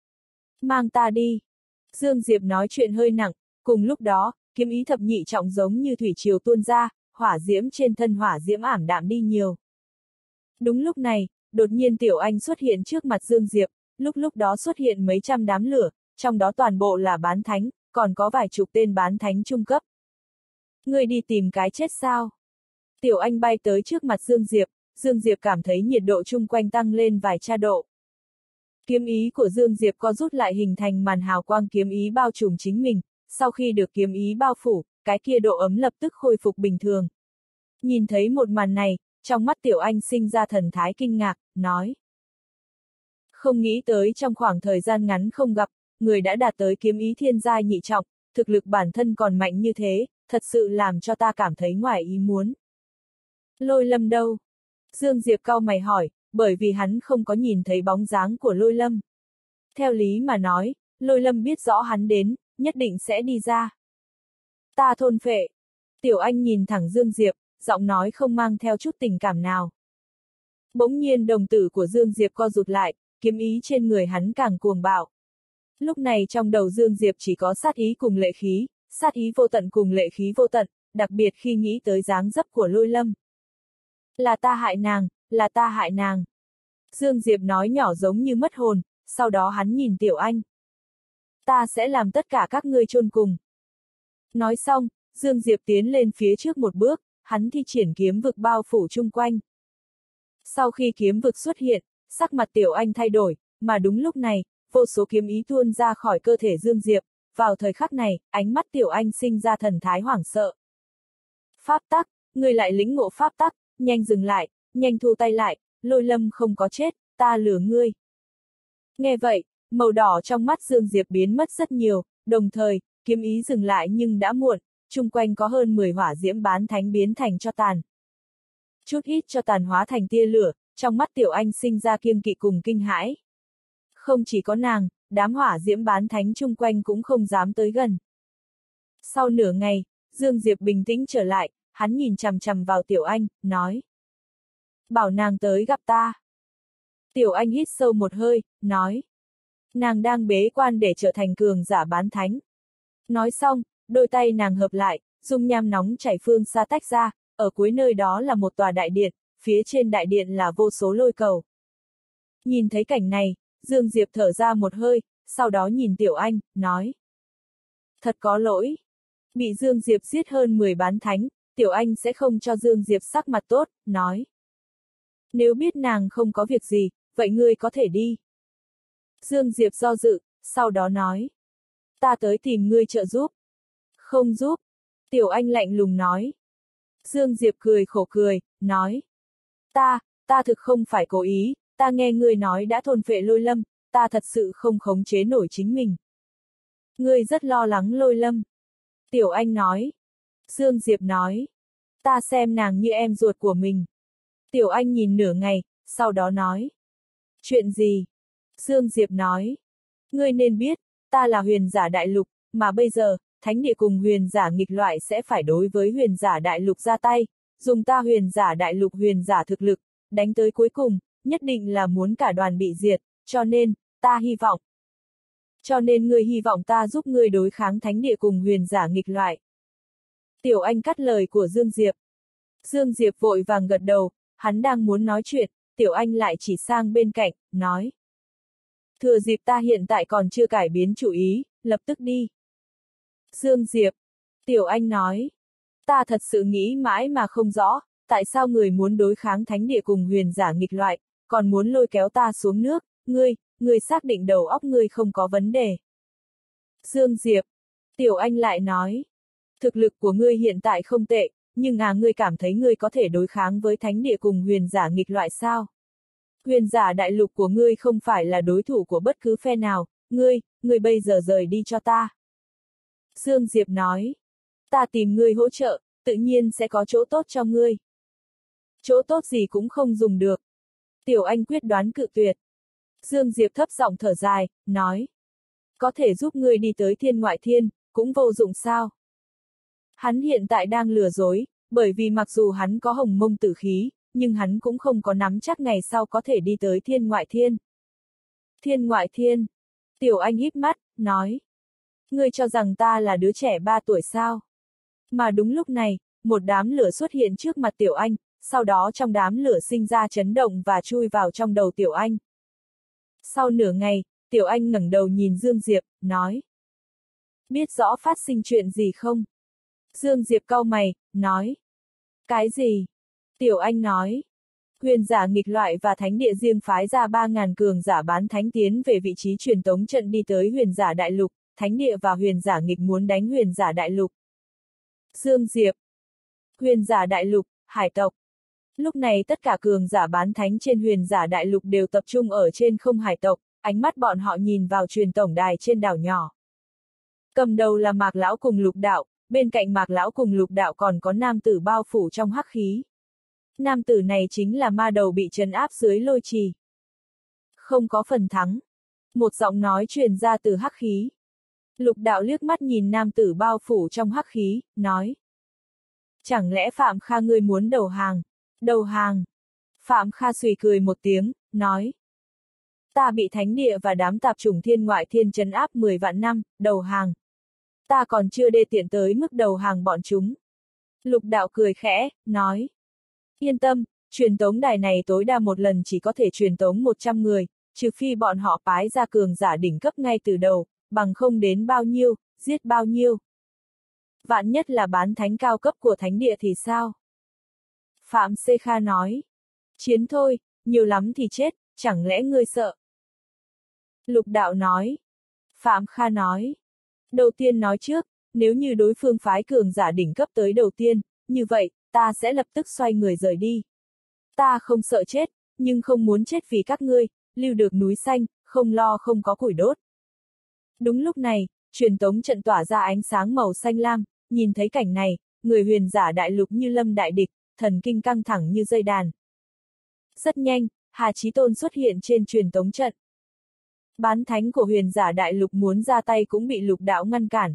Mang ta đi. Dương Diệp nói chuyện hơi nặng, cùng lúc đó, kiếm ý thập nhị trọng giống như thủy triều tuôn ra, hỏa diễm trên thân hỏa diễm ảm đạm đi nhiều. Đúng lúc này, đột nhiên Tiểu Anh xuất hiện trước mặt Dương Diệp, lúc đó xuất hiện mấy trăm đám lửa, trong đó toàn bộ là bán thánh, còn có vài chục tên bán thánh trung cấp. Ngươi đi tìm cái chết sao? Tiểu Anh bay tới trước mặt Dương Diệp cảm thấy nhiệt độ chung quanh tăng lên vài tra độ. Kiếm ý của Dương Diệp co rút lại hình thành màn hào quang kiếm ý bao trùm chính mình, sau khi được kiếm ý bao phủ, cái kia độ ấm lập tức khôi phục bình thường. Nhìn thấy một màn này, trong mắt Tiểu Anh sinh ra thần thái kinh ngạc, nói. Không nghĩ tới trong khoảng thời gian ngắn không gặp, người đã đạt tới kiếm ý thiên giai nhị trọng, thực lực bản thân còn mạnh như thế, thật sự làm cho ta cảm thấy ngoài ý muốn. Lôi Lâm đâu? Dương Diệp cau mày hỏi, bởi vì hắn không có nhìn thấy bóng dáng của Lôi Lâm. Theo lý mà nói, Lôi Lâm biết rõ hắn đến, nhất định sẽ đi ra. Ta thôn phệ. Tiểu Anh nhìn thẳng Dương Diệp, giọng nói không mang theo chút tình cảm nào. Bỗng nhiên đồng tử của Dương Diệp co rụt lại, kiếm ý trên người hắn càng cuồng bạo. Lúc này trong đầu Dương Diệp chỉ có sát ý cùng lệ khí, sát ý vô tận cùng lệ khí vô tận, đặc biệt khi nghĩ tới dáng dấp của Lôi Lâm. Là ta hại nàng, là ta hại nàng. Dương Diệp nói nhỏ giống như mất hồn, sau đó hắn nhìn Tiểu Anh. Ta sẽ làm tất cả các ngươi chôn cùng. Nói xong, Dương Diệp tiến lên phía trước một bước, hắn thi triển kiếm vực bao phủ chung quanh. Sau khi kiếm vực xuất hiện, sắc mặt Tiểu Anh thay đổi, mà đúng lúc này, vô số kiếm ý tuôn ra khỏi cơ thể Dương Diệp, vào thời khắc này, ánh mắt Tiểu Anh sinh ra thần thái hoảng sợ. Pháp tắc, ngươi lại lĩnh ngộ pháp tắc, nhanh dừng lại, nhanh thu tay lại, Lôi Lâm không có chết, ta lừa ngươi. Nghe vậy, màu đỏ trong mắt Dương Diệp biến mất rất nhiều, đồng thời, kiếm ý dừng lại nhưng đã muộn, chung quanh có hơn 10 hỏa diễm bán thánh biến thành cho tàn. Chút ít cho tàn hóa thành tia lửa, trong mắt Tiểu Anh sinh ra kiêng kỵ cùng kinh hãi. Không chỉ có nàng, đám hỏa diễm bán thánh chung quanh cũng không dám tới gần. Sau nửa ngày, Dương Diệp bình tĩnh trở lại, hắn nhìn chằm chằm vào Tiểu Anh, nói. Bảo nàng tới gặp ta. Tiểu Anh hít sâu một hơi, nói. Nàng đang bế quan để trở thành cường giả bán thánh. Nói xong, đôi tay nàng hợp lại, dung nham nóng chảy phương xa tách ra, ở cuối nơi đó là một tòa đại điện, phía trên đại điện là vô số lôi cầu. Nhìn thấy cảnh này, Dương Diệp thở ra một hơi, sau đó nhìn Tiểu Anh, nói. Thật có lỗi. Bị Dương Diệp giết hơn 10 bán thánh, Tiểu Anh sẽ không cho Dương Diệp sắc mặt tốt, nói. Nếu biết nàng không có việc gì, vậy ngươi có thể đi. Dương Diệp do dự, sau đó nói. Ta tới tìm ngươi trợ giúp. Không giúp. Tiểu Anh lạnh lùng nói. Dương Diệp cười khổ cười, nói. Ta thực không phải cố ý, ta nghe ngươi nói đã thôn phệ Lôi Lâm, ta thật sự không khống chế nổi chính mình. Ngươi rất lo lắng Lôi Lâm. Tiểu Anh nói. Dương Diệp nói. Ta xem nàng như em ruột của mình. Tiểu Anh nhìn nửa ngày, sau đó nói. Chuyện gì? Dương Diệp nói. Ngươi nên biết, ta là huyền giả đại lục, mà bây giờ, thánh địa cùng huyền giả nghịch loại sẽ phải đối với huyền giả đại lục ra tay, dùng ta huyền giả đại lục huyền giả thực lực, đánh tới cuối cùng, nhất định là muốn cả đoàn bị diệt, cho nên, ta hy vọng. Cho nên ngươi hy vọng ta giúp ngươi đối kháng thánh địa cùng huyền giả nghịch loại. Tiểu Anh cắt lời của Dương Diệp. Dương Diệp vội vàng gật đầu, hắn đang muốn nói chuyện, Tiểu Anh lại chỉ sang bên cạnh, nói. Thừa dịp ta hiện tại còn chưa cải biến chủ ý, lập tức đi. Dương Diệp. Tiểu Anh nói. Ta thật sự nghĩ mãi mà không rõ, tại sao người muốn đối kháng thánh địa cùng huyền giả nghịch loại, còn muốn lôi kéo ta xuống nước, ngươi xác định đầu óc ngươi không có vấn đề. Dương Diệp. Tiểu Anh lại nói. Thực lực của ngươi hiện tại không tệ, nhưng ngươi cảm thấy ngươi có thể đối kháng với thánh địa cùng huyền giả nghịch loại sao? Huyền giả đại lục của ngươi không phải là đối thủ của bất cứ phe nào, ngươi bây giờ rời đi cho ta. Dương Diệp nói. Ta tìm ngươi hỗ trợ, tự nhiên sẽ có chỗ tốt cho ngươi. Chỗ tốt gì cũng không dùng được. Tiểu Anh quyết đoán cự tuyệt. Dương Diệp thấp giọng thở dài, nói. Có thể giúp ngươi đi tới thiên ngoại thiên, cũng vô dụng sao? Hắn hiện tại đang lừa dối, bởi vì mặc dù hắn có hồng mông tử khí, nhưng hắn cũng không có nắm chắc ngày sau có thể đi tới thiên ngoại thiên. Thiên ngoại thiên. Tiểu Anh híp mắt, nói. Ngươi cho rằng ta là đứa trẻ 3 tuổi sao? Mà đúng lúc này, một đám lửa xuất hiện trước mặt Tiểu Anh, sau đó trong đám lửa sinh ra chấn động và chui vào trong đầu Tiểu Anh. Sau nửa ngày, Tiểu Anh ngẩng đầu nhìn Dương Diệp, nói. Biết rõ phát sinh chuyện gì không? Dương Diệp cau mày, nói. Cái gì? Tiểu Anh nói. Huyền giả nghịch loại và thánh địa riêng phái ra 3.000 cường giả bán thánh tiến về vị trí truyền tống trận đi tới huyền giả đại lục, thánh địa và huyền giả nghịch muốn đánh huyền giả đại lục. Dương Diệp. Huyền giả đại lục, hải tộc. Lúc này tất cả cường giả bán thánh trên huyền giả đại lục đều tập trung ở trên không hải tộc, ánh mắt bọn họ nhìn vào truyền tổng đài trên đảo nhỏ. Cầm đầu là Mạc Lão cùng Lục Đạo, bên cạnh Mạc Lão cùng Lục Đạo còn có nam tử bao phủ trong hắc khí. Nam tử này chính là ma đầu bị trấn áp dưới lôi trì. Không có phần thắng. Một giọng nói truyền ra từ hắc khí. Lục Đạo liếc mắt nhìn nam tử bao phủ trong hắc khí, nói. Chẳng lẽ Phạm Kha ngươi muốn đầu hàng? Đầu hàng. Phạm Kha xùy cười một tiếng, nói. Ta bị thánh địa và đám tạp chủng thiên ngoại thiên trấn áp 10 vạn năm, đầu hàng. Ta còn chưa đê tiện tới mức đầu hàng bọn chúng. Lục Đạo cười khẽ, nói. Yên tâm, truyền tống đài này tối đa một lần chỉ có thể truyền tống 100 người, trừ phi bọn họ phái ra cường giả đỉnh cấp ngay từ đầu, bằng không đến bao nhiêu, giết bao nhiêu. Vạn nhất là bán thánh cao cấp của thánh địa thì sao? Phạm Xê Kha nói. Chiến thôi, nhiều lắm thì chết, chẳng lẽ ngươi sợ? Lục Đạo nói. Phạm Kha nói. Đầu tiên nói trước, nếu như đối phương phái cường giả đỉnh cấp tới đầu tiên, như vậy, ta sẽ lập tức xoay người rời đi. Ta không sợ chết, nhưng không muốn chết vì các ngươi, lưu được núi xanh, không lo không có củi đốt. Đúng lúc này, truyền tống trận tỏa ra ánh sáng màu xanh lam, nhìn thấy cảnh này, người huyền giả đại lục như lâm đại địch, thần kinh căng thẳng như dây đàn. Rất nhanh, Hà Chí Tôn xuất hiện trên truyền tống trận. Bán thánh của huyền giả đại lục muốn ra tay cũng bị Lục Đạo ngăn cản.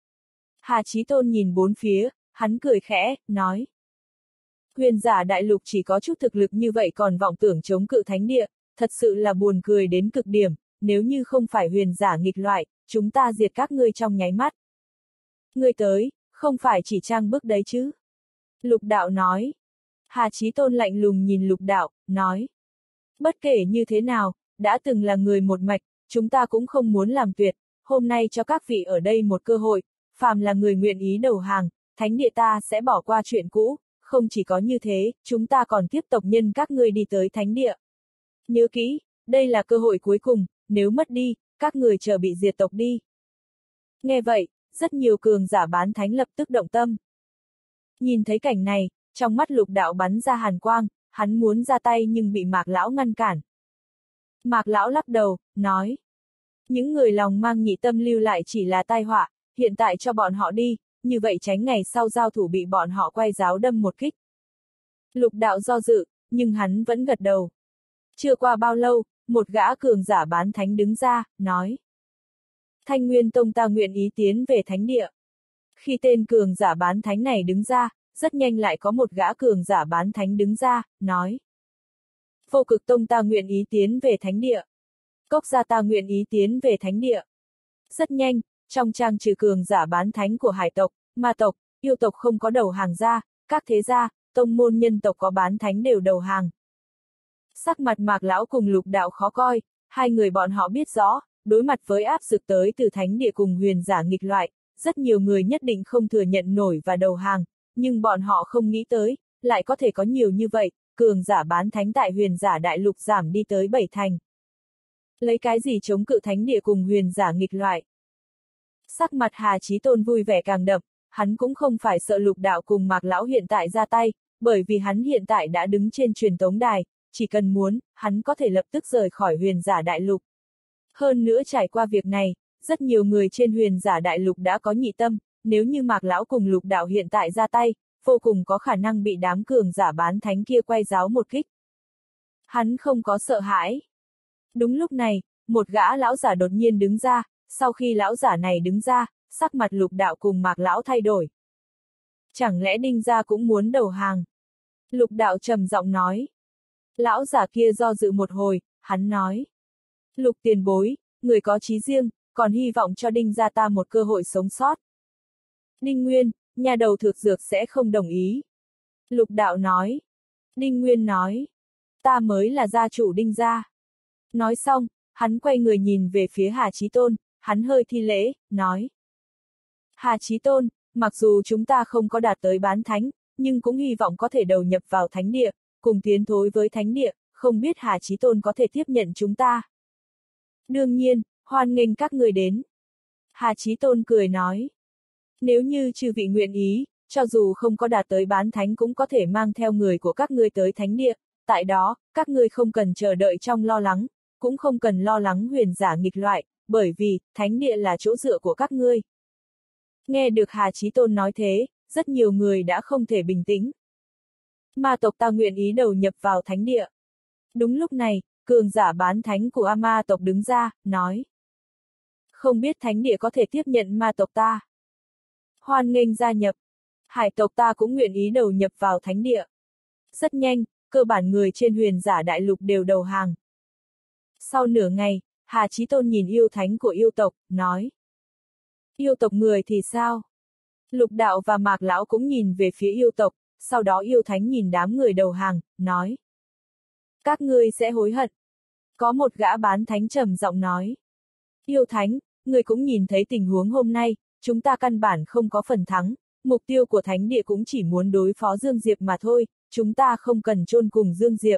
Hà Chí Tôn nhìn bốn phía, hắn cười khẽ, nói. Huyền giả đại lục chỉ có chút thực lực như vậy còn vọng tưởng chống cự thánh địa, thật sự là buồn cười đến cực điểm, nếu như không phải huyền giả nghịch loại, chúng ta diệt các ngươi trong nháy mắt. Ngươi tới, không phải chỉ trang bức đấy chứ. Lục Đạo nói. Hà Chí Tôn lạnh lùng nhìn Lục Đạo, nói. Bất kể như thế nào, đã từng là người một mạch, chúng ta cũng không muốn làm tuyệt, hôm nay cho các vị ở đây một cơ hội, phàm là người nguyện ý đầu hàng, thánh địa ta sẽ bỏ qua chuyện cũ, không chỉ có như thế, chúng ta còn tiếp tộc nhân các ngươi đi tới thánh địa. Nhớ kỹ, đây là cơ hội cuối cùng, nếu mất đi, các người chờ bị diệt tộc đi. Nghe vậy, rất nhiều cường giả bán thánh lập tức động tâm. Nhìn thấy cảnh này, trong mắt Lục Đạo bắn ra hàn quang, hắn muốn ra tay nhưng bị Mạc Lão ngăn cản. Mạc Lão lắc đầu, nói. Những người lòng mang nhị tâm lưu lại chỉ là tai họa, hiện tại cho bọn họ đi, như vậy tránh ngày sau giao thủ bị bọn họ quay giáo đâm một kích. Lục Đạo do dự, nhưng hắn vẫn gật đầu. Chưa qua bao lâu, một gã cường giả bán thánh đứng ra, nói. Thanh Nguyên Tông ta nguyện ý tiến về thánh địa. Khi tên cường giả bán thánh này đứng ra, rất nhanh lại có một gã cường giả bán thánh đứng ra, nói. Vô Cực Tông ta nguyện ý tiến về thánh địa. Cốc gia ta nguyện ý tiến về thánh địa. Rất nhanh, trong trang trừ cường giả bán thánh của hải tộc, ma tộc, yêu tộc không có đầu hàng ra, các thế gia, tông môn nhân tộc có bán thánh đều đầu hàng. Sắc mặt Mạc Lão cùng Lục Đạo khó coi, hai người bọn họ biết rõ, đối mặt với áp lực tới từ thánh địa cùng huyền giả nghịch loại, rất nhiều người nhất định không thừa nhận nổi và đầu hàng, nhưng bọn họ không nghĩ tới, lại có thể có nhiều như vậy, cường giả bán thánh tại huyền giả đại lục giảm đi tới 7 thành. Lấy cái gì chống cự thánh địa cùng huyền giả nghịch loại? Sắc mặt Hà Chí Tôn vui vẻ càng đậm, hắn cũng không phải sợ Lục Đạo cùng Mạc Lão hiện tại ra tay, bởi vì hắn hiện tại đã đứng trên truyền tống đài, chỉ cần muốn, hắn có thể lập tức rời khỏi huyền giả đại lục. Hơn nữa trải qua việc này, rất nhiều người trên huyền giả đại lục đã có nhị tâm, nếu như Mạc Lão cùng Lục Đạo hiện tại ra tay, vô cùng có khả năng bị đám cường giả bán thánh kia quay giáo một kích. Hắn không có sợ hãi. Đúng lúc này, một gã lão giả đột nhiên đứng ra, sau khi lão giả này đứng ra, sắc mặt Lục Đạo cùng Mạc Lão thay đổi. Chẳng lẽ Đinh gia cũng muốn đầu hàng? Lục Đạo trầm giọng nói. Lão giả kia do dự một hồi, hắn nói. Lục tiền bối, người có chí riêng, còn hy vọng cho Đinh gia ta một cơ hội sống sót. Đinh Nguyên, nhà đầu thực dược sẽ không đồng ý. Lục Đạo nói. Đinh Nguyên nói. Ta mới là gia chủ Đinh gia. Nói xong, hắn quay người nhìn về phía Hà Chí Tôn, hắn hơi thi lễ, nói. Hà Chí Tôn, mặc dù chúng ta không có đạt tới bán thánh, nhưng cũng hy vọng có thể đầu nhập vào thánh địa, cùng tiến thối với thánh địa, không biết Hà Chí Tôn có thể tiếp nhận chúng ta. Đương nhiên, hoan nghênh các người đến. Hà Chí Tôn cười nói. Nếu như chư vị nguyện ý, cho dù không có đạt tới bán thánh cũng có thể mang theo người của các ngươi tới thánh địa, tại đó, các ngươi không cần chờ đợi trong lo lắng, cũng không cần lo lắng huyền giả nghịch loại, bởi vì, thánh địa là chỗ dựa của các ngươi. Nghe được Hà Chí Tôn nói thế, rất nhiều người đã không thể bình tĩnh. Ma tộc ta nguyện ý đầu nhập vào thánh địa. Đúng lúc này, cường giả bán thánh của ma tộc đứng ra, nói. Không biết thánh địa có thể tiếp nhận ma tộc ta. Hoan nghênh gia nhập. Hải tộc ta cũng nguyện ý đầu nhập vào thánh địa. Rất nhanh, cơ bản người trên huyền giả đại lục đều đầu hàng. Sau nửa ngày, Hà Chí Tôn nhìn yêu thánh của yêu tộc, nói. Yêu tộc người thì sao? Lục Đạo và Mạc Lão cũng nhìn về phía yêu tộc, sau đó yêu thánh nhìn đám người đầu hàng, nói. Các ngươi sẽ hối hận. Có một gã bán thánh trầm giọng nói. Yêu thánh, người cũng nhìn thấy tình huống hôm nay, chúng ta căn bản không có phần thắng, mục tiêu của thánh địa cũng chỉ muốn đối phó Dương Diệp mà thôi, chúng ta không cần chôn cùng Dương Diệp.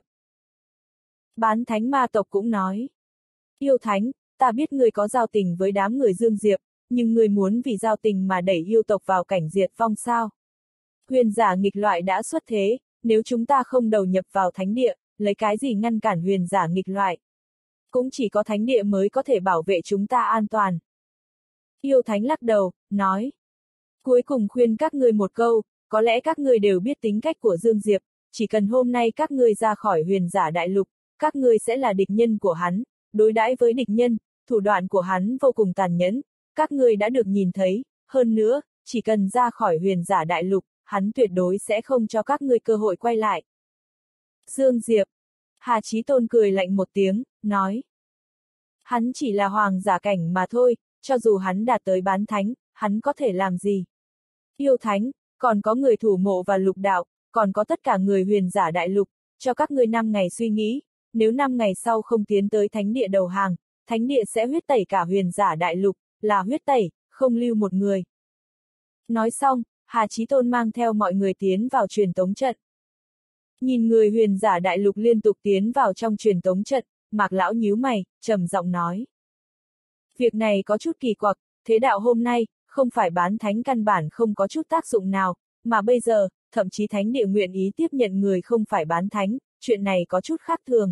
Bán thánh ma tộc cũng nói. Yêu thánh, ta biết người có giao tình với đám người Dương Diệp, nhưng người muốn vì giao tình mà đẩy yêu tộc vào cảnh diệt vong sao? Huyền giả nghịch loại đã xuất thế, nếu chúng ta không đầu nhập vào thánh địa, lấy cái gì ngăn cản huyền giả nghịch loại? Cũng chỉ có thánh địa mới có thể bảo vệ chúng ta an toàn. Yêu thánh lắc đầu, nói. Cuối cùng khuyên các ngươi một câu, có lẽ các ngươi đều biết tính cách của Dương Diệp, chỉ cần hôm nay các ngươi ra khỏi huyền giả đại lục, các ngươi sẽ là địch nhân của hắn, đối đãi với địch nhân, thủ đoạn của hắn vô cùng tàn nhẫn, các ngươi đã được nhìn thấy, hơn nữa, chỉ cần ra khỏi huyền giả đại lục, hắn tuyệt đối sẽ không cho các ngươi cơ hội quay lại. Dương Diệp. Hà Chí Tôn cười lạnh một tiếng, nói. Hắn chỉ là hoàng giả cảnh mà thôi, cho dù hắn đạt tới bán thánh, hắn có thể làm gì? Yêu thánh, còn có người thủ mộ và Lục Đạo, còn có tất cả người huyền giả đại lục, cho các ngươi 5 ngày suy nghĩ, nếu 5 ngày sau không tiến tới thánh địa đầu hàng, thánh địa sẽ huyết tẩy cả huyền giả đại lục, là huyết tẩy, không lưu một người. Nói xong, Hà Chí Tôn mang theo mọi người tiến vào truyền tống trận. Nhìn người huyền giả đại lục liên tục tiến vào trong truyền tống trận, Mạc Lão nhíu mày, trầm giọng nói. Việc này có chút kỳ quặc, thế đạo hôm nay, không phải bán thánh căn bản không có chút tác dụng nào, mà bây giờ, thậm chí thánh địa nguyện ý tiếp nhận người không phải bán thánh, chuyện này có chút khác thường.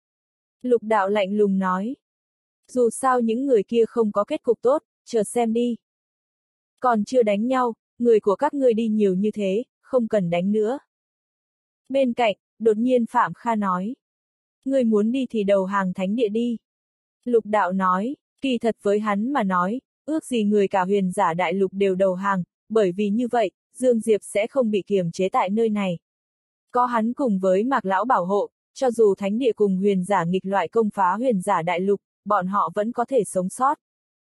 Lục đạo lạnh lùng nói. Dù sao những người kia không có kết cục tốt, chờ xem đi. Còn chưa đánh nhau, người của các ngươi đi nhiều như thế, không cần đánh nữa. Bên cạnh, đột nhiên Phạm Kha nói. Ngươi muốn đi thì đầu hàng thánh địa đi. Lục đạo nói, kỳ thật với hắn mà nói, ước gì người cả huyền giả đại lục đều đầu hàng, bởi vì như vậy, Dương Diệp sẽ không bị kiềm chế tại nơi này. Có hắn cùng với Mạc Lão bảo hộ, cho dù thánh địa cùng huyền giả nghịch loại công phá huyền giả đại lục, bọn họ vẫn có thể sống sót.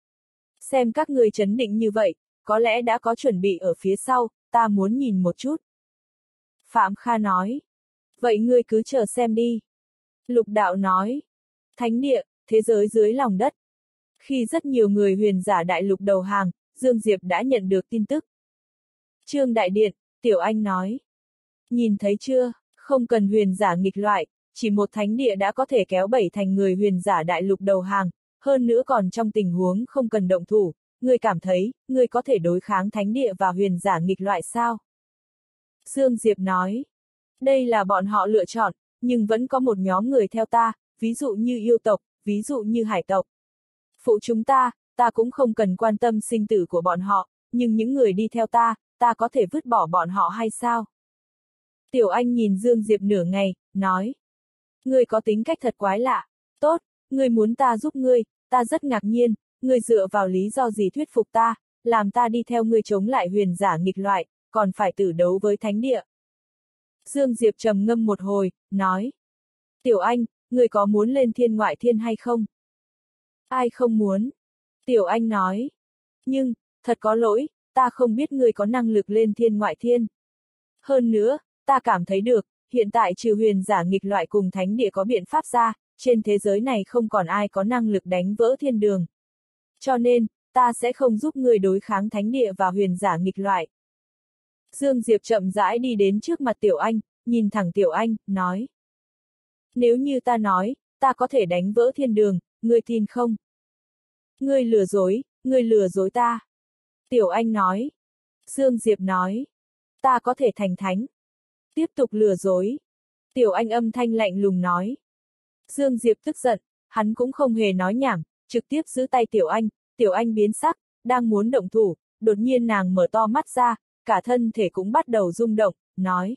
Xem các ngươi chấn định như vậy, có lẽ đã có chuẩn bị ở phía sau, ta muốn nhìn một chút. Phạm Kha nói. Vậy ngươi cứ chờ xem đi. Lục đạo nói. Thánh địa, thế giới dưới lòng đất. Khi rất nhiều người huyền giả đại lục đầu hàng, Dương Diệp đã nhận được tin tức. Trương Đại Điện, Tiểu Anh nói. Nhìn thấy chưa, không cần huyền giả nghịch loại, chỉ một thánh địa đã có thể kéo 7 thành người huyền giả đại lục đầu hàng, hơn nữa còn trong tình huống không cần động thủ, ngươi cảm thấy, ngươi có thể đối kháng thánh địa và huyền giả nghịch loại sao? Dương Diệp nói. Đây là bọn họ lựa chọn, nhưng vẫn có một nhóm người theo ta, ví dụ như yêu tộc, ví dụ như hải tộc. Phụ chúng ta cũng không cần quan tâm sinh tử của bọn họ, nhưng những người đi theo ta có thể vứt bỏ bọn họ hay sao? Tiểu Anh nhìn Dương Diệp nửa ngày, nói. Ngươi có tính cách thật quái lạ. Tốt, ngươi muốn ta giúp ngươi, ta rất ngạc nhiên, ngươi dựa vào lý do gì thuyết phục ta, làm ta đi theo ngươi chống lại huyền giả nghịch loại, còn phải tử đấu với thánh địa. Dương Diệp trầm ngâm một hồi, nói. Tiểu Anh, ngươi có muốn lên thiên ngoại thiên hay không? Ai không muốn? Tiểu Anh nói. Nhưng, thật có lỗi, ta không biết ngươi có năng lực lên thiên ngoại thiên. Hơn nữa, ta cảm thấy được, hiện tại trừ huyền giả nghịch loại cùng thánh địa có biện pháp ra, trên thế giới này không còn ai có năng lực đánh vỡ thiên đường. Cho nên, ta sẽ không giúp ngươi đối kháng thánh địa và huyền giả nghịch loại. Dương Diệp chậm rãi đi đến trước mặt Tiểu Anh, nhìn thẳng Tiểu Anh, nói. Nếu như ta nói, ta có thể đánh vỡ thiên đường, ngươi tin không? Ngươi lừa dối ta. Tiểu Anh nói. Dương Diệp nói. Ta có thể thành thánh. Tiếp tục lừa dối. Tiểu Anh âm thanh lạnh lùng nói. Dương Diệp tức giận, hắn cũng không hề nói nhảm, trực tiếp giữ tay Tiểu Anh biến sắc, đang muốn động thủ, đột nhiên nàng mở to mắt ra, cả thân thể cũng bắt đầu rung động, nói.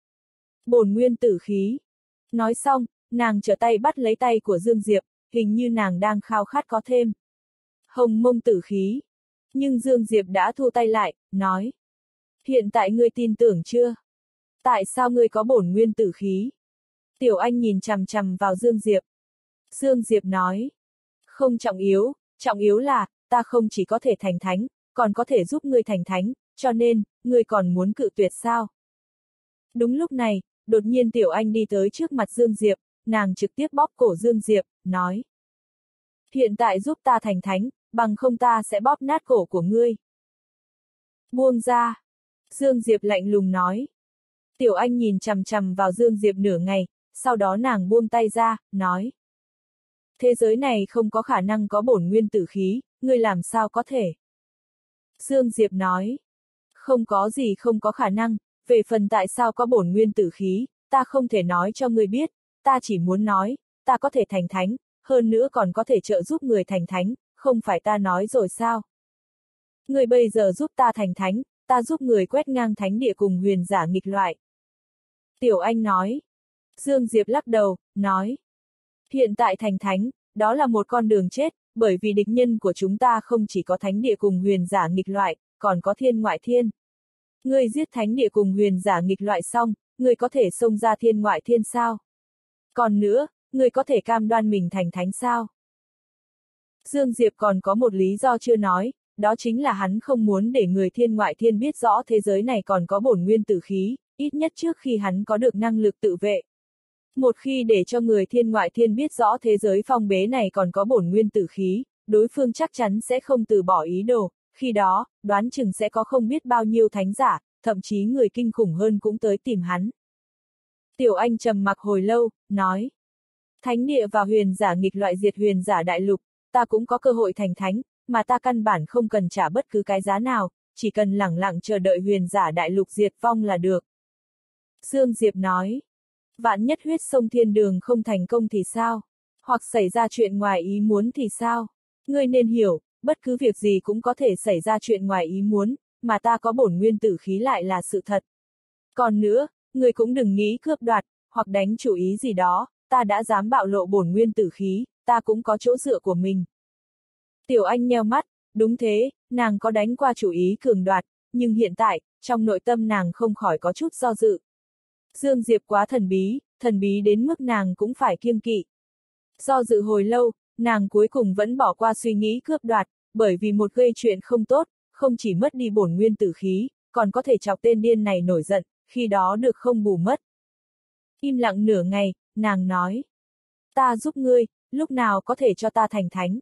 Bổn nguyên tử khí. Nói xong, nàng trở tay bắt lấy tay của Dương Diệp, hình như nàng đang khao khát có thêm. Hồng mông tử khí. Nhưng Dương Diệp đã thu tay lại, nói. Hiện tại ngươi tin tưởng chưa? Tại sao ngươi có bổn nguyên tử khí? Tiểu Anh nhìn chằm chằm vào Dương Diệp. Dương Diệp nói. Không trọng yếu là, ta không chỉ có thể thành thánh, còn có thể giúp ngươi thành thánh, cho nên, ngươi còn muốn cự tuyệt sao? Đúng lúc này, đột nhiên Tiểu Anh đi tới trước mặt Dương Diệp, nàng trực tiếp bóp cổ Dương Diệp, nói. Hiện tại giúp ta thành thánh, bằng không ta sẽ bóp nát cổ của ngươi. Buông ra. Dương Diệp lạnh lùng nói. Tiểu Anh nhìn chằm chằm vào Dương Diệp nửa ngày, sau đó nàng buông tay ra, nói. Thế giới này không có khả năng có bổn nguyên tử khí, ngươi làm sao có thể? Dương Diệp nói. Không có gì không có khả năng, về phần tại sao có bổn nguyên tử khí, ta không thể nói cho ngươi biết, ta chỉ muốn nói, ta có thể thành thánh, hơn nữa còn có thể trợ giúp người thành thánh, không phải ta nói rồi sao? Ngươi bây giờ giúp ta thành thánh, ta giúp người quét ngang thánh địa cùng huyền giả nghịch loại. Tiểu Anh nói. Dương Diệp lắc đầu, nói. Hiện tại thành thánh, đó là một con đường chết, bởi vì địch nhân của chúng ta không chỉ có thánh địa cùng huyền giả nghịch loại, còn có thiên ngoại thiên. Ngươi giết thánh địa cùng huyền giả nghịch loại xong, ngươi có thể xông ra thiên ngoại thiên sao? Còn nữa, ngươi có thể cam đoan mình thành thánh sao? Dương Diệp còn có một lý do chưa nói, đó chính là hắn không muốn để người thiên ngoại thiên biết rõ thế giới này còn có bổn nguyên tử khí, ít nhất trước khi hắn có được năng lực tự vệ. Một khi để cho người thiên ngoại thiên biết rõ thế giới phong bế này còn có bổn nguyên tử khí, đối phương chắc chắn sẽ không từ bỏ ý đồ, khi đó, đoán chừng sẽ có không biết bao nhiêu thánh giả, thậm chí người kinh khủng hơn cũng tới tìm hắn. Tiểu Anh trầm mặc hồi lâu, nói. Thánh địa và huyền giả nghịch loại diệt huyền giả đại lục, ta cũng có cơ hội thành thánh, mà ta căn bản không cần trả bất cứ cái giá nào, chỉ cần lẳng lặng chờ đợi huyền giả đại lục diệt vong là được. Dương Diệp nói. Vạn nhất huyết sông thiên đường không thành công thì sao? Hoặc xảy ra chuyện ngoài ý muốn thì sao? Ngươi nên hiểu, bất cứ việc gì cũng có thể xảy ra chuyện ngoài ý muốn, mà ta có bổn nguyên tử khí lại là sự thật. Còn nữa, ngươi cũng đừng nghĩ cướp đoạt, hoặc đánh chủ ý gì đó, ta đã dám bạo lộ bổn nguyên tử khí, ta cũng có chỗ dựa của mình. Tiểu Anh nheo mắt, đúng thế, nàng có đánh qua chủ ý cường đoạt, nhưng hiện tại, trong nội tâm nàng không khỏi có chút do dự. Dương Diệp quá thần bí đến mức nàng cũng phải kiêng kỵ. Do dự hồi lâu, nàng cuối cùng vẫn bỏ qua suy nghĩ cướp đoạt, bởi vì một gây chuyện không tốt, không chỉ mất đi bổn nguyên tử khí, còn có thể chọc tên điên này nổi giận, khi đó được không bù mất. Im lặng nửa ngày, nàng nói. Ta giúp ngươi, lúc nào có thể cho ta thành thánh?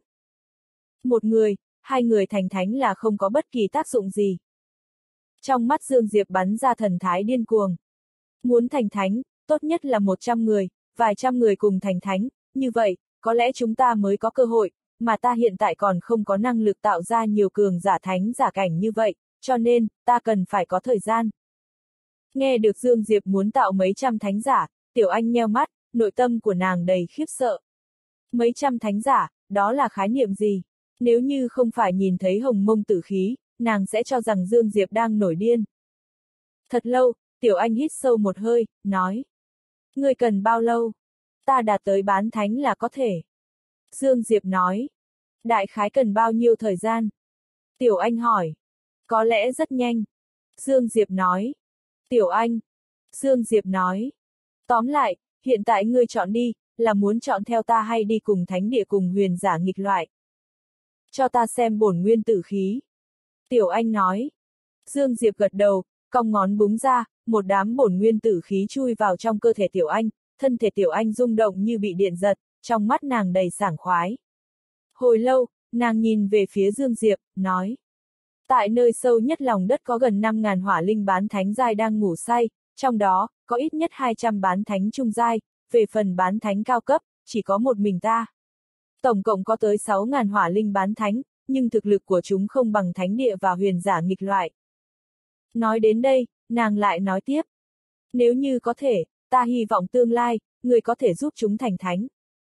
Một người, hai người thành thánh là không có bất kỳ tác dụng gì. Trong mắt Dương Diệp bắn ra thần thái điên cuồng. Muốn thành thánh, tốt nhất là 100 người, vài trăm người cùng thành thánh, như vậy, có lẽ chúng ta mới có cơ hội, mà ta hiện tại còn không có năng lực tạo ra nhiều cường giả thánh giả cảnh như vậy, cho nên, ta cần phải có thời gian. Nghe được Dương Diệp muốn tạo mấy trăm thánh giả, Tiểu Anh nheo mắt, nội tâm của nàng đầy khiếp sợ. Mấy trăm thánh giả, đó là khái niệm gì? Nếu như không phải nhìn thấy hồng mông tử khí, nàng sẽ cho rằng Dương Diệp đang nổi điên. Thật lâu, Tiểu Anh hít sâu một hơi, nói. Ngươi cần bao lâu? Ta đạt tới bán thánh là có thể. Dương Diệp nói. Đại khái cần bao nhiêu thời gian? Tiểu Anh hỏi. Có lẽ rất nhanh. Dương Diệp nói. Tiểu Anh. Dương Diệp nói. Tóm lại, hiện tại ngươi chọn đi, là muốn chọn theo ta hay đi cùng thánh địa cùng huyền giả nghịch loại. Cho ta xem bổn nguyên tử khí. Tiểu Anh nói. Dương Diệp gật đầu, cong ngón búng ra, một đám bổn nguyên tử khí chui vào trong cơ thể Tiểu Anh, thân thể Tiểu Anh rung động như bị điện giật, trong mắt nàng đầy sảng khoái. Hồi lâu, nàng nhìn về phía Dương Diệp, nói. Tại nơi sâu nhất lòng đất có gần 5.000 hỏa linh bán thánh giai đang ngủ say, trong đó, có ít nhất 200 bán thánh trung giai, về phần bán thánh cao cấp, chỉ có một mình ta. Tổng cộng có tới 6.000 hỏa linh bán thánh, nhưng thực lực của chúng không bằng thánh địa và huyền giả nghịch loại. Nói đến đây, nàng lại nói tiếp. Nếu như có thể, ta hy vọng tương lai, người có thể giúp chúng thành thánh.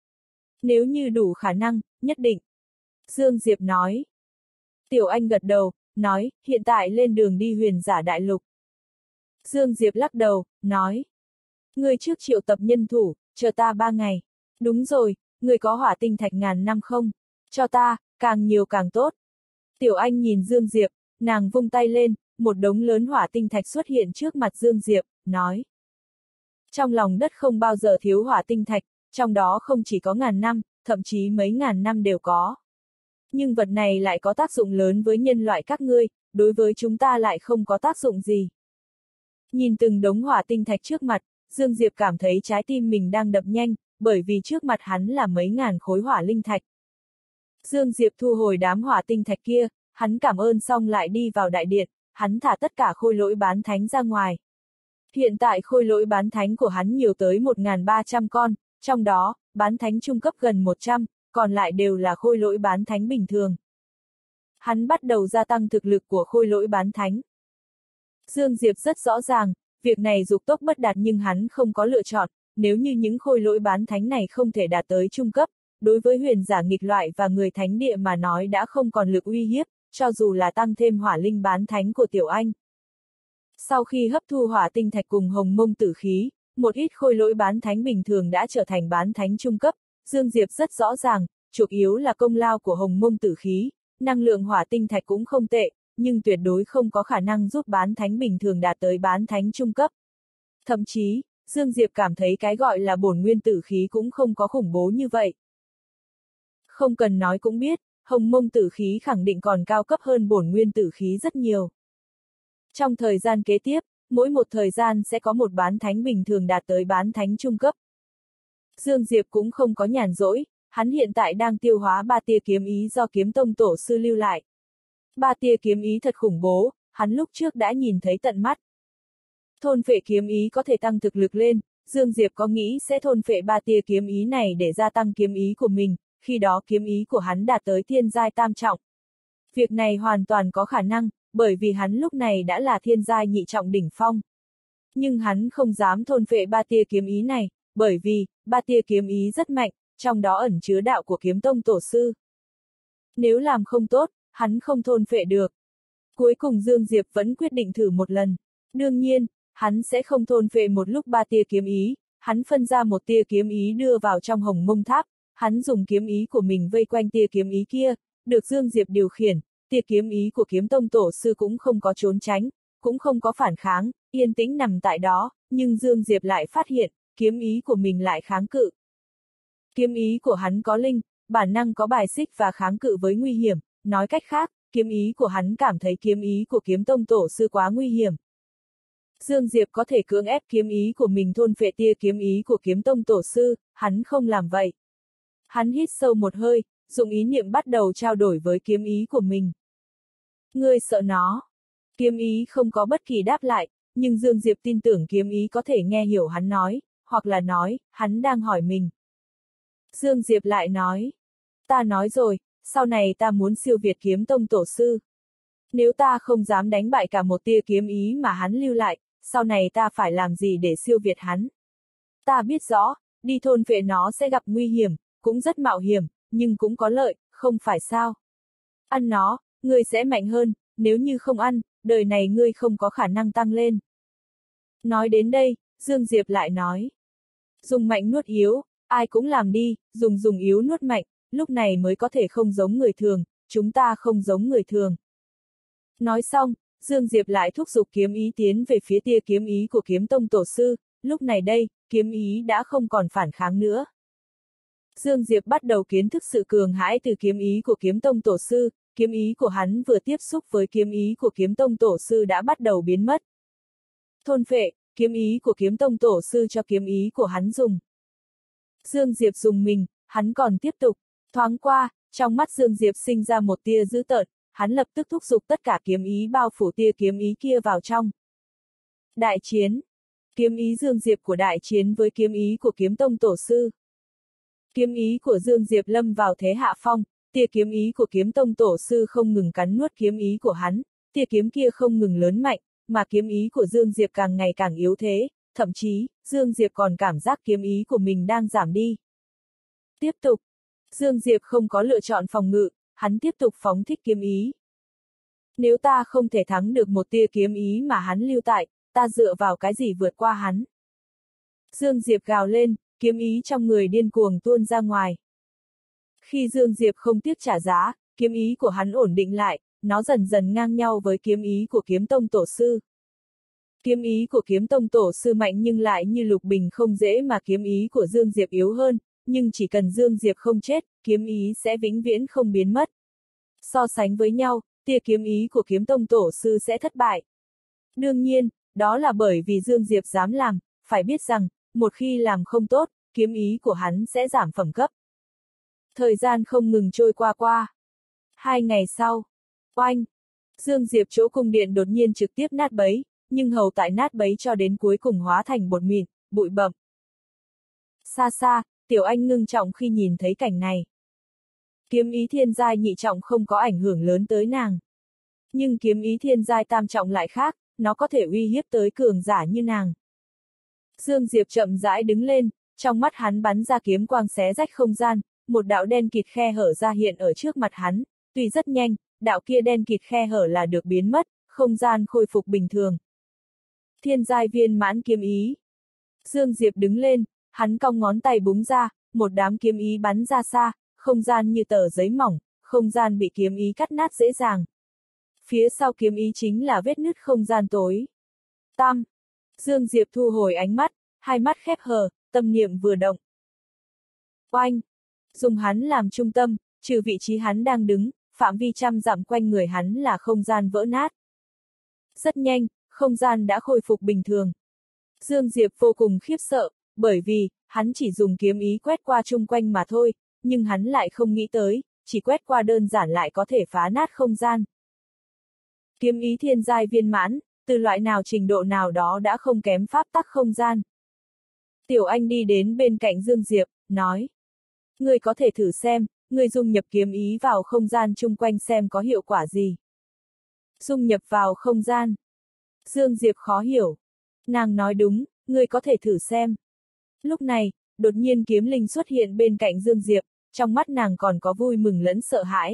Nếu như đủ khả năng, nhất định. Dương Diệp nói. Tiểu Anh gật đầu, nói, hiện tại lên đường đi huyền giả đại lục. Dương Diệp lắc đầu, nói. Ngươi trước triệu tập nhân thủ, chờ ta 3 ngày. Đúng rồi, ngươi có hỏa tinh thạch ngàn năm không? Cho ta, càng nhiều càng tốt. Tiểu Anh nhìn Dương Diệp, nàng vung tay lên, một đống lớn hỏa tinh thạch xuất hiện trước mặt Dương Diệp, nói. Trong lòng đất không bao giờ thiếu hỏa tinh thạch, trong đó không chỉ có ngàn năm, thậm chí mấy ngàn năm đều có. Nhưng vật này lại có tác dụng lớn với nhân loại các ngươi, đối với chúng ta lại không có tác dụng gì. Nhìn từng đống hỏa tinh thạch trước mặt, Dương Diệp cảm thấy trái tim mình đang đập nhanh, bởi vì trước mặt hắn là mấy ngàn khối hỏa linh thạch. Dương Diệp thu hồi đám hỏa tinh thạch kia, hắn cảm ơn xong lại đi vào đại điện, hắn thả tất cả khôi lỗi bán thánh ra ngoài. Hiện tại khôi lỗi bán thánh của hắn nhiều tới 1.300 con, trong đó, bán thánh trung cấp gần 100, còn lại đều là khôi lỗi bán thánh bình thường. Hắn bắt đầu gia tăng thực lực của khôi lỗi bán thánh. Dương Diệp rất rõ ràng, việc này dục tốc bất đạt nhưng hắn không có lựa chọn, nếu như những khôi lỗi bán thánh này không thể đạt tới trung cấp, đối với huyền giả nghịch loại và người thánh địa mà nói đã không còn lực uy hiếp, cho dù là tăng thêm hỏa linh bán thánh của Tiểu Anh. Sau khi hấp thu hỏa tinh thạch cùng hồng mông tử khí, một ít khôi lỗi bán thánh bình thường đã trở thành bán thánh trung cấp, Dương Diệp rất rõ ràng, chủ yếu là công lao của hồng mông tử khí, năng lượng hỏa tinh thạch cũng không tệ, nhưng tuyệt đối không có khả năng giúp bán thánh bình thường đạt tới bán thánh trung cấp. Thậm chí, Dương Diệp cảm thấy cái gọi là bổn nguyên tử khí cũng không có khủng bố như vậy. Không cần nói cũng biết, hồng mông tử khí khẳng định còn cao cấp hơn bổn nguyên tử khí rất nhiều. Trong thời gian kế tiếp, mỗi một thời gian sẽ có một bán thánh bình thường đạt tới bán thánh trung cấp. Dương Diệp cũng không có nhàn rỗi, hắn hiện tại đang tiêu hóa 3 tia kiếm ý do kiếm tông tổ sư lưu lại. Ba tia kiếm ý thật khủng bố, hắn lúc trước đã nhìn thấy tận mắt. Thôn phệ kiếm ý có thể tăng thực lực lên, Dương Diệp có nghĩ sẽ thôn phệ ba tia kiếm ý này để gia tăng kiếm ý của mình, khi đó kiếm ý của hắn đạt tới thiên giai tam trọng. Việc này hoàn toàn có khả năng, bởi vì hắn lúc này đã là thiên giai nhị trọng đỉnh phong. Nhưng hắn không dám thôn phệ ba tia kiếm ý này, bởi vì, ba tia kiếm ý rất mạnh, trong đó ẩn chứa đạo của kiếm tông tổ sư. Nếu làm không tốt, hắn không thôn phệ được. Cuối cùng Dương Diệp vẫn quyết định thử một lần. Đương nhiên, hắn sẽ không thôn phệ một lúc ba tia kiếm ý, hắn phân ra một tia kiếm ý đưa vào trong hồng mông tháp, hắn dùng kiếm ý của mình vây quanh tia kiếm ý kia, được Dương Diệp điều khiển, tia kiếm ý của kiếm tông tổ sư cũng không có trốn tránh, cũng không có phản kháng, yên tĩnh nằm tại đó, nhưng Dương Diệp lại phát hiện, kiếm ý của mình lại kháng cự. Kiếm ý của hắn có linh, bản năng có bài xích và kháng cự với nguy hiểm, nói cách khác, kiếm ý của hắn cảm thấy kiếm ý của kiếm tông tổ sư quá nguy hiểm. Dương Diệp có thể cưỡng ép kiếm ý của mình thôn phệ tia kiếm ý của kiếm tông tổ sư, hắn không làm vậy. Hắn hít sâu một hơi, dùng ý niệm bắt đầu trao đổi với kiếm ý của mình. Ngươi sợ nó. Kiếm ý không có bất kỳ đáp lại, nhưng Dương Diệp tin tưởng kiếm ý có thể nghe hiểu hắn nói, hoặc là nói, hắn đang hỏi mình. Dương Diệp lại nói, ta nói rồi, sau này ta muốn siêu việt kiếm tông tổ sư. Nếu ta không dám đánh bại cả một tia kiếm ý mà hắn lưu lại, sau này ta phải làm gì để siêu việt hắn? Ta biết rõ, đi thôn phệ nó sẽ gặp nguy hiểm, cũng rất mạo hiểm, nhưng cũng có lợi, không phải sao? Ăn nó, ngươi sẽ mạnh hơn, nếu như không ăn, đời này ngươi không có khả năng tăng lên. Nói đến đây, Dương Diệp lại nói. Dùng mạnh nuốt yếu, ai cũng làm đi, dùng yếu nuốt mạnh, lúc này mới có thể không giống người thường, chúng ta không giống người thường. Nói xong, Dương Diệp lại thúc giục kiếm ý tiến về phía tia kiếm ý của kiếm tông tổ sư, lúc này đây, kiếm ý đã không còn phản kháng nữa. Dương Diệp bắt đầu kiến thức sự cường hãi từ kiếm ý của kiếm tông tổ sư, kiếm ý của hắn vừa tiếp xúc với kiếm ý của kiếm tông tổ sư đã bắt đầu biến mất. Thôn phệ, kiếm ý của kiếm tông tổ sư cho kiếm ý của hắn dùng. Dương Diệp dùng mình, hắn còn tiếp tục, thoáng qua, trong mắt Dương Diệp sinh ra một tia dữ tợn, hắn lập tức thúc giục tất cả kiếm ý bao phủ tia kiếm ý kia vào trong. Đại chiến. Kiếm ý Dương Diệp của đại chiến với kiếm ý của kiếm tông tổ sư. Kiếm ý của Dương Diệp lâm vào thế hạ phong, tia kiếm ý của kiếm tông tổ sư không ngừng cắn nuốt kiếm ý của hắn, tia kiếm kia không ngừng lớn mạnh, mà kiếm ý của Dương Diệp càng ngày càng yếu thế, thậm chí, Dương Diệp còn cảm giác kiếm ý của mình đang giảm đi. Tiếp tục. Dương Diệp không có lựa chọn phòng ngự, hắn tiếp tục phóng thích kiếm ý. Nếu ta không thể thắng được một tia kiếm ý mà hắn lưu tại, ta dựa vào cái gì vượt qua hắn? Dương Diệp gào lên, kiếm ý trong người điên cuồng tuôn ra ngoài. Khi Dương Diệp không tiếc trả giá, kiếm ý của hắn ổn định lại, nó dần dần ngang nhau với kiếm ý của kiếm tông tổ sư. Kiếm ý của kiếm tông tổ sư mạnh nhưng lại như lục bình không dễ mà kiếm ý của Dương Diệp yếu hơn, nhưng chỉ cần Dương Diệp không chết, kiếm ý sẽ vĩnh viễn không biến mất. So sánh với nhau, tia kiếm ý của kiếm tông tổ sư sẽ thất bại. Đương nhiên, đó là bởi vì Dương Diệp dám làm, phải biết rằng, một khi làm không tốt, kiếm ý của hắn sẽ giảm phẩm cấp. Thời gian không ngừng trôi qua. 2 ngày sau, oanh, Dương Diệp chỗ cung điện đột nhiên trực tiếp nát bấy, nhưng hầu tại nát bấy cho đến cuối cùng hóa thành bột mịn, bụi bậm. Xa xa, Tiểu Anh ngưng trọng khi nhìn thấy cảnh này. Kiếm ý thiên giai nhị trọng không có ảnh hưởng lớn tới nàng. Nhưng kiếm ý thiên giai tam trọng lại khác, nó có thể uy hiếp tới cường giả như nàng. Dương Diệp chậm rãi đứng lên, trong mắt hắn bắn ra kiếm quang xé rách không gian, một đạo đen kịt khe hở ra hiện ở trước mặt hắn, tuy rất nhanh, đạo kia đen kịt khe hở là được biến mất, không gian khôi phục bình thường. Thiên giai viên mãn kiếm ý. Dương Diệp đứng lên, hắn cong ngón tay búng ra, một đám kiếm ý bắn ra xa, không gian như tờ giấy mỏng, không gian bị kiếm ý cắt nát dễ dàng. Phía sau kiếm ý chính là vết nứt không gian tối. Tam. Dương Diệp thu hồi ánh mắt, hai mắt khép hờ, tâm niệm vừa động. Oanh. Dùng hắn làm trung tâm, trừ vị trí hắn đang đứng, phạm vi trăm dặm quanh người hắn là không gian vỡ nát. Rất nhanh, không gian đã khôi phục bình thường. Dương Diệp vô cùng khiếp sợ, bởi vì, hắn chỉ dùng kiếm ý quét qua chung quanh mà thôi, nhưng hắn lại không nghĩ tới, chỉ quét qua đơn giản lại có thể phá nát không gian. Kiếm ý thiên giai viên mãn, từ loại nào trình độ nào đó đã không kém pháp tắc không gian. Tiểu Anh đi đến bên cạnh Dương Diệp, nói. Ngươi có thể thử xem, ngươi dung nhập kiếm ý vào không gian chung quanh xem có hiệu quả gì. Dung nhập vào không gian. Dương Diệp khó hiểu. Nàng nói đúng, ngươi có thể thử xem. Lúc này, đột nhiên kiếm linh xuất hiện bên cạnh Dương Diệp, trong mắt nàng còn có vui mừng lẫn sợ hãi.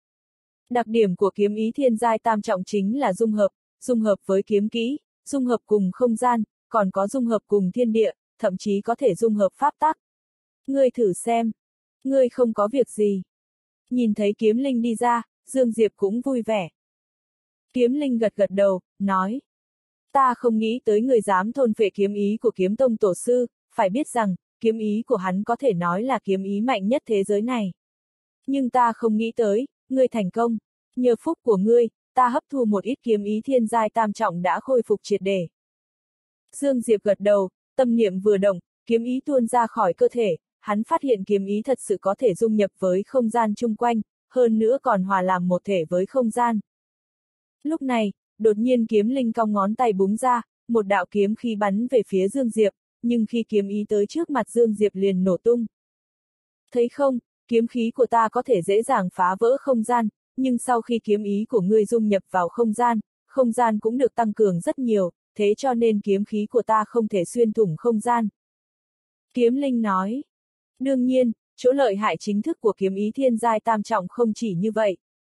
Đặc điểm của kiếm ý thiên giai tam trọng chính là dung hợp với kiếm kỹ, dung hợp cùng không gian, còn có dung hợp cùng thiên địa, thậm chí có thể dung hợp pháp tắc. Ngươi thử xem. Ngươi không có việc gì. Nhìn thấy kiếm linh đi ra, Dương Diệp cũng vui vẻ. Kiếm linh gật gật đầu, nói. Ta không nghĩ tới người dám thôn phệ kiếm ý của kiếm tông tổ sư, phải biết rằng, kiếm ý của hắn có thể nói là kiếm ý mạnh nhất thế giới này. Nhưng ta không nghĩ tới, ngươi thành công. Nhờ phúc của ngươi, ta hấp thu một ít kiếm ý thiên giai tam trọng đã khôi phục triệt để. Dương Diệp gật đầu, tâm niệm vừa động, kiếm ý tuôn ra khỏi cơ thể, hắn phát hiện kiếm ý thật sự có thể dung nhập với không gian chung quanh, hơn nữa còn hòa làm một thể với không gian. Lúc này, đột nhiên kiếm linh cong ngón tay búng ra, một đạo kiếm khí bắn về phía Dương Diệp, nhưng khi kiếm ý tới trước mặt Dương Diệp liền nổ tung. Thấy không, kiếm khí của ta có thể dễ dàng phá vỡ không gian, nhưng sau khi kiếm ý của ngươi dung nhập vào không gian cũng được tăng cường rất nhiều, thế cho nên kiếm khí của ta không thể xuyên thủng không gian. Kiếm linh nói. Đương nhiên, chỗ lợi hại chính thức của kiếm ý thiên giai tam trọng không chỉ như vậy.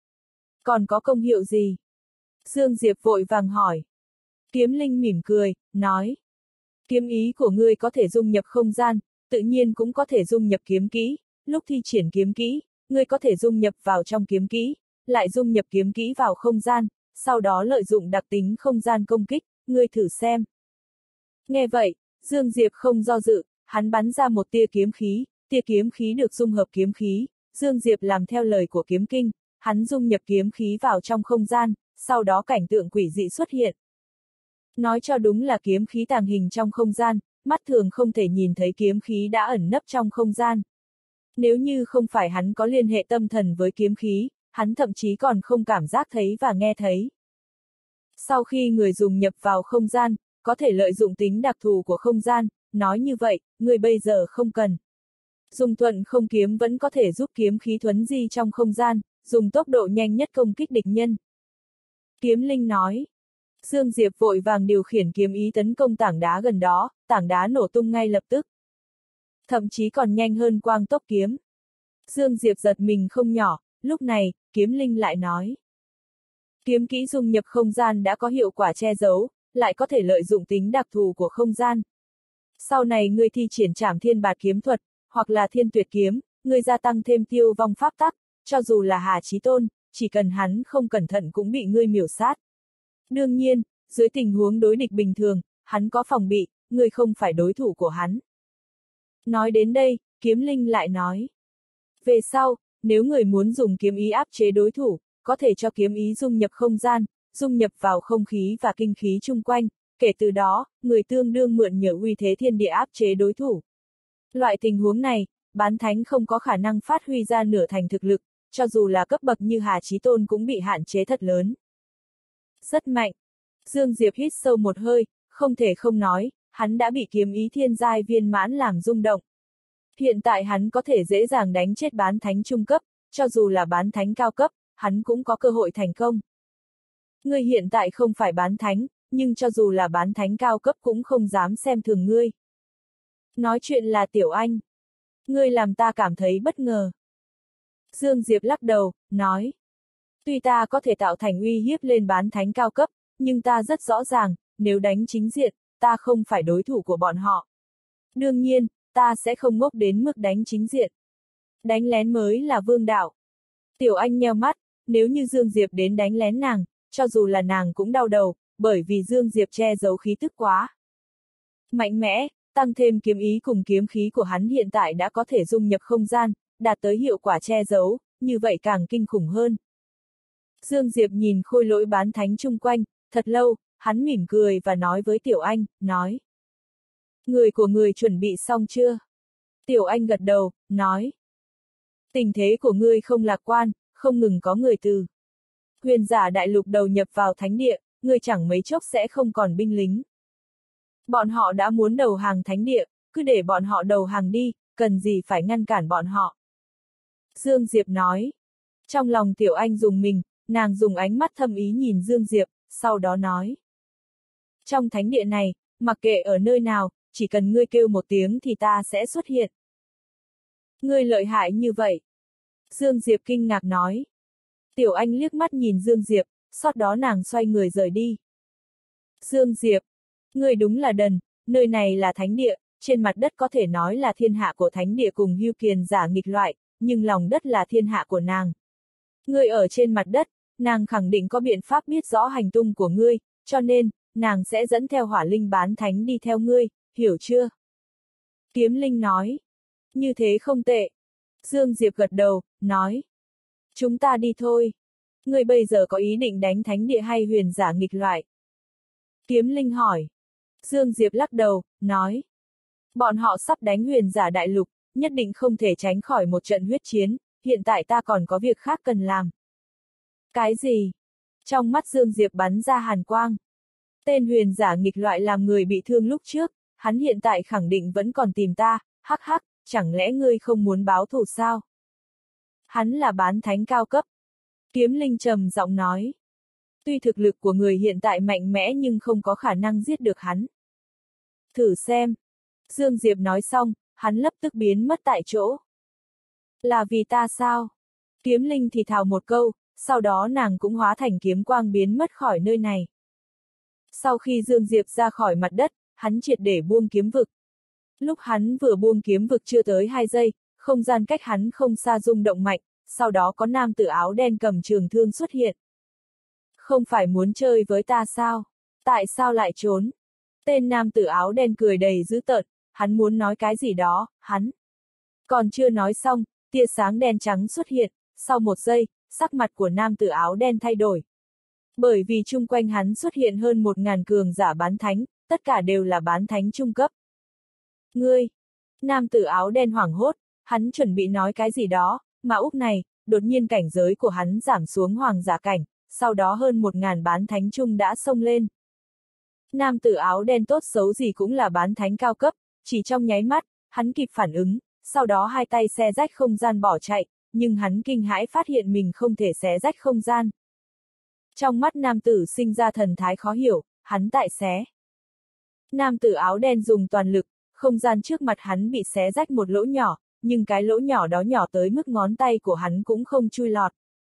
Còn có công hiệu gì? Dương Diệp vội vàng hỏi. Kiếm linh mỉm cười, nói. Kiếm ý của ngươi có thể dung nhập không gian, tự nhiên cũng có thể dung nhập kiếm kỹ, lúc thi triển kiếm kỹ, ngươi có thể dung nhập vào trong kiếm kỹ, lại dung nhập kiếm kỹ vào không gian, sau đó lợi dụng đặc tính không gian công kích, ngươi thử xem. Nghe vậy, Dương Diệp không do dự, hắn bắn ra một tia kiếm khí được dung hợp kiếm khí, Dương Diệp làm theo lời của kiếm kinh, hắn dung nhập kiếm khí vào trong không gian, sau đó cảnh tượng quỷ dị xuất hiện. Nói cho đúng là kiếm khí tàng hình trong không gian, mắt thường không thể nhìn thấy kiếm khí đã ẩn nấp trong không gian. Nếu như không phải hắn có liên hệ tâm thần với kiếm khí, hắn thậm chí còn không cảm giác thấy và nghe thấy. Sau khi người dùng nhập vào không gian, có thể lợi dụng tính đặc thù của không gian, nói như vậy, người bây giờ không cần. Dùng thuận không kiếm vẫn có thể giúp kiếm khí thuấn di trong không gian, dùng tốc độ nhanh nhất công kích địch nhân. Kiếm linh nói. Dương Diệp vội vàng điều khiển kiếm ý tấn công tảng đá gần đó, tảng đá nổ tung ngay lập tức. Thậm chí còn nhanh hơn quang tốc kiếm. Dương Diệp giật mình không nhỏ, lúc này, kiếm linh lại nói. Kiếm kỹ dung nhập không gian đã có hiệu quả che giấu, lại có thể lợi dụng tính đặc thù của không gian. Sau này ngươi thi triển Trảm Thiên Bạt kiếm thuật, hoặc là Thiên Tuyệt kiếm, ngươi gia tăng thêm tiêu vong pháp tắc, cho dù là Hà Chí Tôn, chỉ cần hắn không cẩn thận cũng bị ngươi miểu sát. Đương nhiên, dưới tình huống đối địch bình thường, hắn có phòng bị, ngươi không phải đối thủ của hắn. Nói đến đây, kiếm linh lại nói. Về sau, nếu người muốn dùng kiếm ý áp chế đối thủ, có thể cho kiếm ý dung nhập không gian, dung nhập vào không khí và kinh khí chung quanh, kể từ đó, người tương đương mượn nhờ uy thế thiên địa áp chế đối thủ. Loại tình huống này, bán thánh không có khả năng phát huy ra nửa thành thực lực, cho dù là cấp bậc như Hà Chí Tôn cũng bị hạn chế thật lớn. Rất mạnh. Dương Diệp hít sâu một hơi, không thể không nói, hắn đã bị kiếm ý thiên giai viên mãn làm rung động. Hiện tại hắn có thể dễ dàng đánh chết bán thánh trung cấp, cho dù là bán thánh cao cấp, hắn cũng có cơ hội thành công. Ngươi hiện tại không phải bán thánh, nhưng cho dù là bán thánh cao cấp cũng không dám xem thường ngươi. Nói chuyện là Tiểu Anh. Ngươi làm ta cảm thấy bất ngờ. Dương Diệp lắc đầu, nói. Tuy ta có thể tạo thành uy hiếp lên bán thánh cao cấp, nhưng ta rất rõ ràng, nếu đánh chính diện, ta không phải đối thủ của bọn họ. Đương nhiên, ta sẽ không ngốc đến mức đánh chính diện. Đánh lén mới là vương đạo. Tiểu Anh nheo mắt, nếu như Dương Diệp đến đánh lén nàng, cho dù là nàng cũng đau đầu, bởi vì Dương Diệp che giấu khí tức quá mạnh mẽ, tăng thêm kiếm ý cùng kiếm khí của hắn hiện tại đã có thể dung nhập không gian, đạt tới hiệu quả che giấu, như vậy càng kinh khủng hơn. Dương Diệp nhìn khôi lỗi bán thánh chung quanh, thật lâu, hắn mỉm cười và nói với Tiểu Anh, nói. Người của người chuẩn bị xong chưa? Tiểu Anh gật đầu, nói. Tình thế của ngươi không lạc quan, không ngừng có người từ Huyền giả đại lục đầu nhập vào thánh địa, ngươi chẳng mấy chốc sẽ không còn binh lính. Bọn họ đã muốn đầu hàng thánh địa, cứ để bọn họ đầu hàng đi, cần gì phải ngăn cản bọn họ. Dương Diệp nói. Trong lòng Tiểu Anh dùng mình, nàng dùng ánh mắt thâm ý nhìn Dương Diệp, sau đó nói. Trong thánh địa này, mặc kệ ở nơi nào, chỉ cần ngươi kêu một tiếng thì ta sẽ xuất hiện. Ngươi lợi hại như vậy. Dương Diệp kinh ngạc nói. Tiểu Anh liếc mắt nhìn Dương Diệp, sau đó nàng xoay người rời đi. Dương Diệp, ngươi đúng là đần, nơi này là thánh địa, trên mặt đất có thể nói là thiên hạ của thánh địa cùng Hưu Kiền giả nghịch loại, nhưng lòng đất là thiên hạ của nàng. Ngươi ở trên mặt đất, nàng khẳng định có biện pháp biết rõ hành tung của ngươi, cho nên, nàng sẽ dẫn theo Hỏa Linh bán thánh đi theo ngươi, hiểu chưa? Kiếm Linh nói. Như thế không tệ. Dương Diệp gật đầu, nói. Chúng ta đi thôi. Ngươi bây giờ có ý định đánh thánh địa hay huyền giả nghịch loại? Kiếm Linh hỏi. Dương Diệp lắc đầu, nói. Bọn họ sắp đánh huyền giả đại lục, nhất định không thể tránh khỏi một trận huyết chiến, hiện tại ta còn có việc khác cần làm. Cái gì? Trong mắt Dương Diệp bắn ra hàn quang. Tên huyền giả nghịch loại làm người bị thương lúc trước, hắn hiện tại khẳng định vẫn còn tìm ta, hắc hắc, chẳng lẽ ngươi không muốn báo thù sao? Hắn là bán thánh cao cấp. Kiếm Linh trầm giọng nói. Tuy thực lực của người hiện tại mạnh mẽ nhưng không có khả năng giết được hắn. Thử xem. Dương Diệp nói xong, hắn lập tức biến mất tại chỗ. Là vì ta sao? Kiếm Linh thì thào một câu, sau đó nàng cũng hóa thành kiếm quang biến mất khỏi nơi này. Sau khi Dương Diệp ra khỏi mặt đất, hắn triệt để buông kiếm vực. Lúc hắn vừa buông kiếm vực chưa tới 2 giây, không gian cách hắn không xa rung động mạnh, sau đó có nam tử áo đen cầm trường thương xuất hiện. Không phải muốn chơi với ta sao? Tại sao lại trốn? Tên nam tử áo đen cười đầy dữ tợn, hắn muốn nói cái gì đó, hắn. Còn chưa nói xong, tia sáng đen trắng xuất hiện, sau 1 giây, sắc mặt của nam tử áo đen thay đổi. Bởi vì chung quanh hắn xuất hiện hơn 1000 cường giả bán thánh, tất cả đều là bán thánh trung cấp. Ngươi! Nam tử áo đen hoảng hốt, hắn chuẩn bị nói cái gì đó, mà úc này, đột nhiên cảnh giới của hắn giảm xuống hoàng giả cảnh, sau đó hơn 1000 bán thánh trung đã xông lên. Nam tử áo đen tốt xấu gì cũng là bán thánh cao cấp, chỉ trong nháy mắt, hắn kịp phản ứng, sau đó hai tay xé rách không gian bỏ chạy, nhưng hắn kinh hãi phát hiện mình không thể xé rách không gian. Trong mắt nam tử sinh ra thần thái khó hiểu, hắn tại xé. Nam tử áo đen dùng toàn lực, không gian trước mặt hắn bị xé rách một lỗ nhỏ, nhưng cái lỗ nhỏ đó nhỏ tới mức ngón tay của hắn cũng không chui lọt.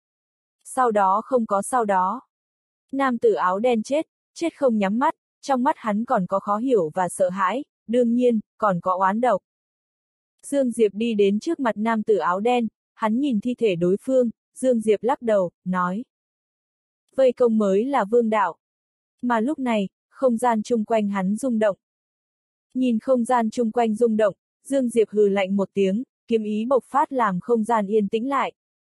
Sau đó không có sau đó. Nam tử áo đen chết không nhắm mắt, trong mắt hắn còn có khó hiểu và sợ hãi, đương nhiên, còn có oán độc. Dương Diệp đi đến trước mặt nam tử áo đen, hắn nhìn thi thể đối phương, Dương Diệp lắc đầu, nói. Vây công mới là vương đạo. Mà lúc này, không gian chung quanh hắn rung động. Nhìn không gian chung quanh rung động, Dương Diệp hừ lạnh một tiếng, kiếm ý bộc phát làm không gian yên tĩnh lại.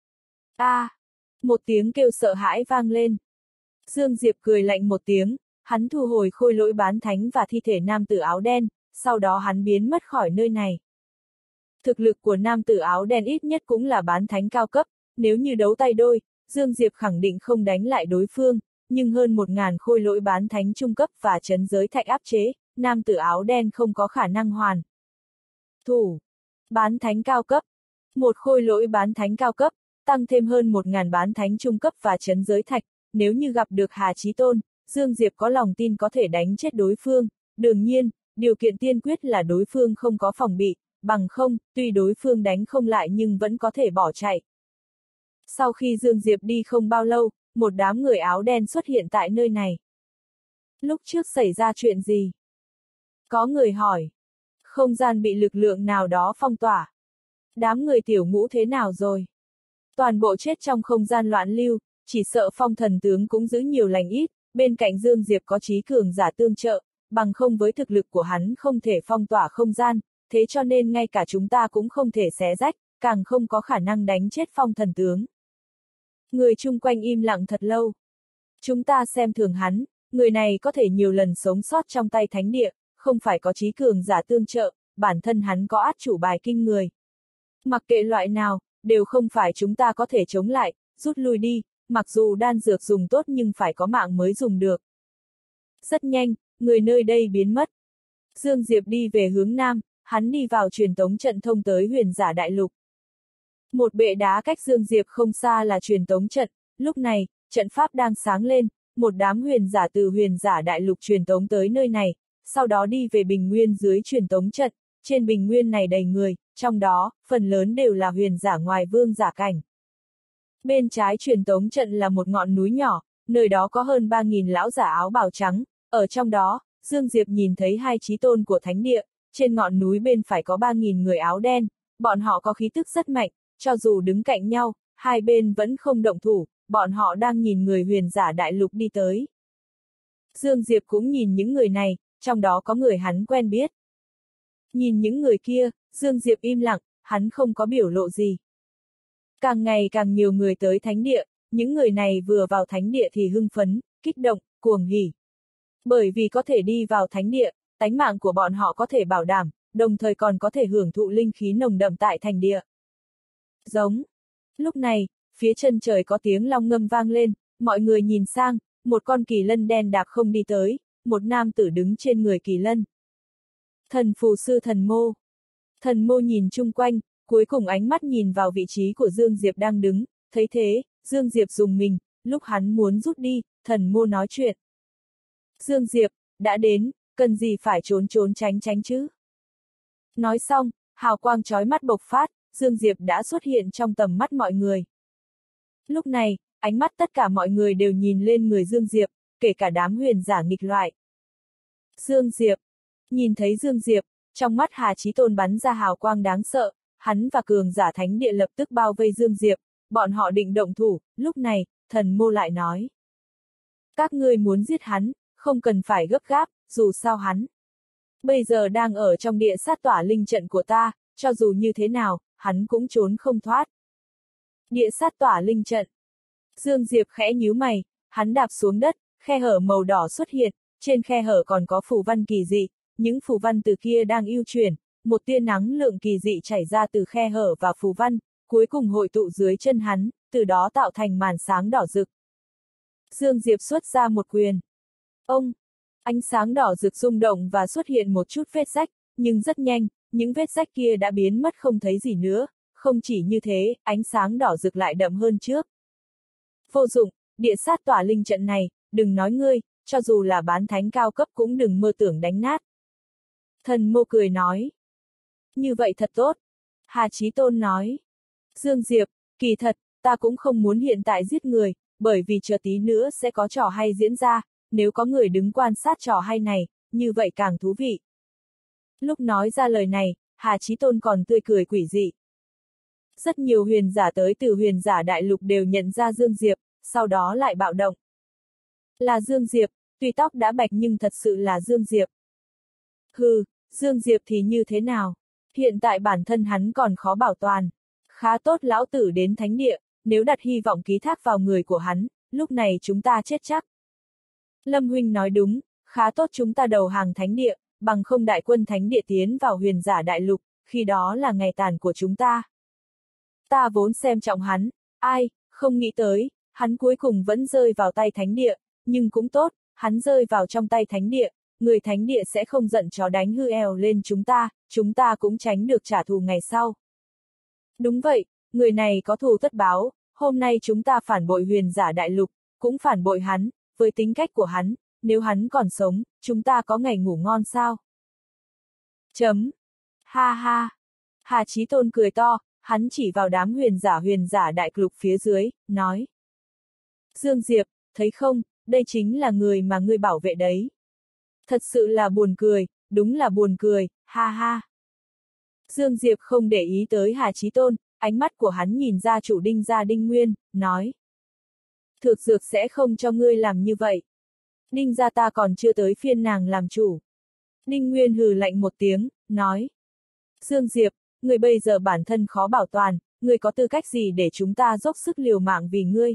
Một tiếng kêu sợ hãi vang lên. Dương Diệp cười lạnh một tiếng, hắn thu hồi khôi lỗi bán thánh và thi thể nam tử áo đen, sau đó hắn biến mất khỏi nơi này. Thực lực của nam tử áo đen ít nhất cũng là bán thánh cao cấp, nếu như đấu tay đôi, Dương Diệp khẳng định không đánh lại đối phương, nhưng hơn 1000 khôi lỗi bán thánh trung cấp và trấn giới thạch áp chế, nam tử áo đen không có khả năng hoàn thủ. Bán thánh cao cấp. Một khôi lỗi bán thánh cao cấp, tăng thêm hơn 1000 bán thánh trung cấp và trấn giới thạch, nếu như gặp được Hà Chí Tôn, Dương Diệp có lòng tin có thể đánh chết đối phương, đương nhiên, điều kiện tiên quyết là đối phương không có phòng bị, bằng không, tuy đối phương đánh không lại nhưng vẫn có thể bỏ chạy. Sau khi Dương Diệp đi không bao lâu, một đám người áo đen xuất hiện tại nơi này. Lúc trước xảy ra chuyện gì? Có người hỏi. Không gian bị lực lượng nào đó phong tỏa. Đám người tiểu ngũ thế nào rồi? Toàn bộ chết trong không gian loạn lưu, chỉ sợ phong thần tướng cũng giữ nhiều lành ít, bên cạnh Dương Diệp có trí cường giả tương trợ, bằng không với thực lực của hắn không thể phong tỏa không gian, thế cho nên ngay cả chúng ta cũng không thể xé rách, càng không có khả năng đánh chết phong thần tướng. Người chung quanh im lặng thật lâu. Chúng ta xem thường hắn, người này có thể nhiều lần sống sót trong tay thánh địa, không phải có trí cường giả tương trợ, bản thân hắn có át chủ bài kinh người. Mặc kệ loại nào, đều không phải chúng ta có thể chống lại, rút lui đi, mặc dù đan dược dùng tốt nhưng phải có mạng mới dùng được. Rất nhanh, người nơi đây biến mất. Dương Diệp đi về hướng nam, hắn đi vào truyền tống trận thông tới huyền giả đại lục. Một bệ đá cách Dương Diệp không xa là truyền tống trận, lúc này, trận pháp đang sáng lên, một đám huyền giả từ huyền giả đại lục truyền tống tới nơi này, sau đó đi về bình nguyên dưới truyền tống trận, trên bình nguyên này đầy người, trong đó, phần lớn đều là huyền giả ngoài vương giả cảnh. Bên trái truyền tống trận là một ngọn núi nhỏ, nơi đó có hơn 3.000 lão giả áo bào trắng, ở trong đó, Dương Diệp nhìn thấy hai chí tôn của thánh địa, trên ngọn núi bên phải có 3.000 người áo đen, bọn họ có khí tức rất mạnh, cho dù đứng cạnh nhau, hai bên vẫn không động thủ, bọn họ đang nhìn người huyền giả đại lục đi tới. Dương Diệp cũng nhìn những người này, trong đó có người hắn quen biết. Nhìn những người kia, Dương Diệp im lặng, hắn không có biểu lộ gì. Càng ngày càng nhiều người tới thánh địa, những người này vừa vào thánh địa thì hưng phấn, kích động, cuồng hỉ. Bởi vì có thể đi vào thánh địa, tánh mạng của bọn họ có thể bảo đảm, đồng thời còn có thể hưởng thụ linh khí nồng đậm tại thành địa. Giống. Lúc này, phía chân trời có tiếng long ngâm vang lên, mọi người nhìn sang, một con kỳ lân đen đạp không đi tới, một nam tử đứng trên người kỳ lân. Thần phù sư Thần Mô. Thần Mô nhìn chung quanh, cuối cùng ánh mắt nhìn vào vị trí của Dương Diệp đang đứng, thấy thế, Dương Diệp dùng mình, lúc hắn muốn rút đi, Thần Mô nói chuyện. Dương Diệp, đã đến, cần gì phải trốn trốn tránh tránh chứ? Nói xong, hào quang chói mắt bộc phát, Dương Diệp đã xuất hiện trong tầm mắt mọi người. Lúc này, ánh mắt tất cả mọi người đều nhìn lên người Dương Diệp, kể cả đám huyền giả nghịch loại. Dương Diệp. Nhìn thấy Dương Diệp, trong mắt Hà Chí Tôn bắn ra hào quang đáng sợ, hắn và cường giả thánh địa lập tức bao vây Dương Diệp, bọn họ định động thủ, lúc này, Thần Mô lại nói. Các ngươi muốn giết hắn, không cần phải gấp gáp, dù sao hắn bây giờ đang ở trong địa sát tỏa linh trận của ta, cho dù như thế nào, hắn cũng trốn không thoát. Địa sát tỏa linh trận. Dương Diệp khẽ nhíu mày, hắn đạp xuống đất, khe hở màu đỏ xuất hiện, trên khe hở còn có phù văn kỳ dị, những phù văn từ kia đang ưu chuyển, một tia năng lượng kỳ dị chảy ra từ khe hở và phù văn, cuối cùng hội tụ dưới chân hắn, từ đó tạo thành màn sáng đỏ rực. Dương Diệp xuất ra một quyền. Ông! Ánh sáng đỏ rực rung động và xuất hiện một chút vết rách, nhưng rất nhanh, những vết rách kia đã biến mất không thấy gì nữa, không chỉ như thế, ánh sáng đỏ rực lại đậm hơn trước. Vô dụng, địa sát tỏa linh trận này, đừng nói ngươi, cho dù là bán thánh cao cấp cũng đừng mơ tưởng đánh nát. Thần Mô cười nói. Như vậy thật tốt. Hà Chí Tôn nói. Dương Diệp, kỳ thật, ta cũng không muốn hiện tại giết người, bởi vì chờ tí nữa sẽ có trò hay diễn ra, nếu có người đứng quan sát trò hay này, như vậy càng thú vị. Lúc nói ra lời này, Hà Chí Tôn còn tươi cười quỷ dị. Rất nhiều huyền giả tới từ huyền giả đại lục đều nhận ra Dương Diệp, sau đó lại bạo động. Là Dương Diệp, tuy tóc đã bạch nhưng thật sự là Dương Diệp. Hừ, Dương Diệp thì như thế nào? Hiện tại bản thân hắn còn khó bảo toàn. Khá tốt lão tử đến thánh địa, nếu đặt hy vọng ký thác vào người của hắn, lúc này chúng ta chết chắc. Lâm huynh nói đúng, khá tốt chúng ta đầu hàng thánh địa, bằng không đại quân thánh địa tiến vào huyền giả đại lục, khi đó là ngày tàn của chúng ta. Ta vốn xem trọng hắn, ai, không nghĩ tới, hắn cuối cùng vẫn rơi vào tay thánh địa, nhưng cũng tốt, hắn rơi vào trong tay thánh địa, người thánh địa sẽ không giận chó đánh hư eo lên chúng ta cũng tránh được trả thù ngày sau. Đúng vậy, người này có thù tất báo, hôm nay chúng ta phản bội huyền giả đại lục, cũng phản bội hắn, với tính cách của hắn, nếu hắn còn sống, chúng ta có ngày ngủ ngon sao? Chấm. Ha ha. Hà Chí Tôn cười to, hắn chỉ vào đám huyền giả đại lục phía dưới, nói. Dương Diệp, thấy không, đây chính là người mà ngươi bảo vệ đấy. Thật sự là buồn cười, đúng là buồn cười, ha ha. Dương Diệp không để ý tới Hà Chí Tôn, ánh mắt của hắn nhìn ra chủ Đinh gia Đinh Nguyên, nói. Thực dược sẽ không cho ngươi làm như vậy. Đinh gia ta còn chưa tới phiên nàng làm chủ. Đinh Nguyên hừ lạnh một tiếng, nói. Dương Diệp, ngươi bây giờ bản thân khó bảo toàn, ngươi có tư cách gì để chúng ta dốc sức liều mạng vì ngươi?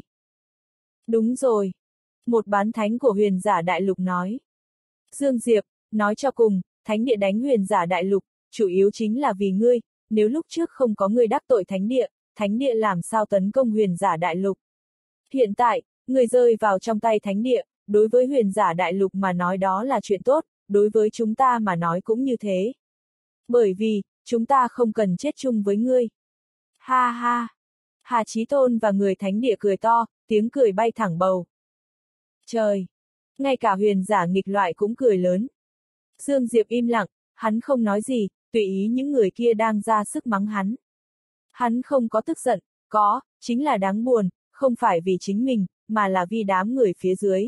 Đúng rồi. Một bán thánh của huyền giả đại lục nói. Dương Diệp, nói cho cùng, thánh địa đánh huyền giả đại lục, chủ yếu chính là vì ngươi, nếu lúc trước không có ngươi đắc tội thánh địa làm sao tấn công huyền giả đại lục? Hiện tại, người rơi vào trong tay thánh địa, đối với huyền giả đại lục mà nói đó là chuyện tốt, đối với chúng ta mà nói cũng như thế. Bởi vì, chúng ta không cần chết chung với ngươi. Ha ha! Hà Chí Tôn và người thánh địa cười to, tiếng cười bay thẳng bầu. Trời! Ngay cả huyền giả nghịch loại cũng cười lớn. Dương Diệp im lặng, hắn không nói gì, tùy ý những người kia đang ra sức mắng hắn. Hắn không có tức giận, chính là đáng buồn, không phải vì chính mình, mà là vì đám người phía dưới.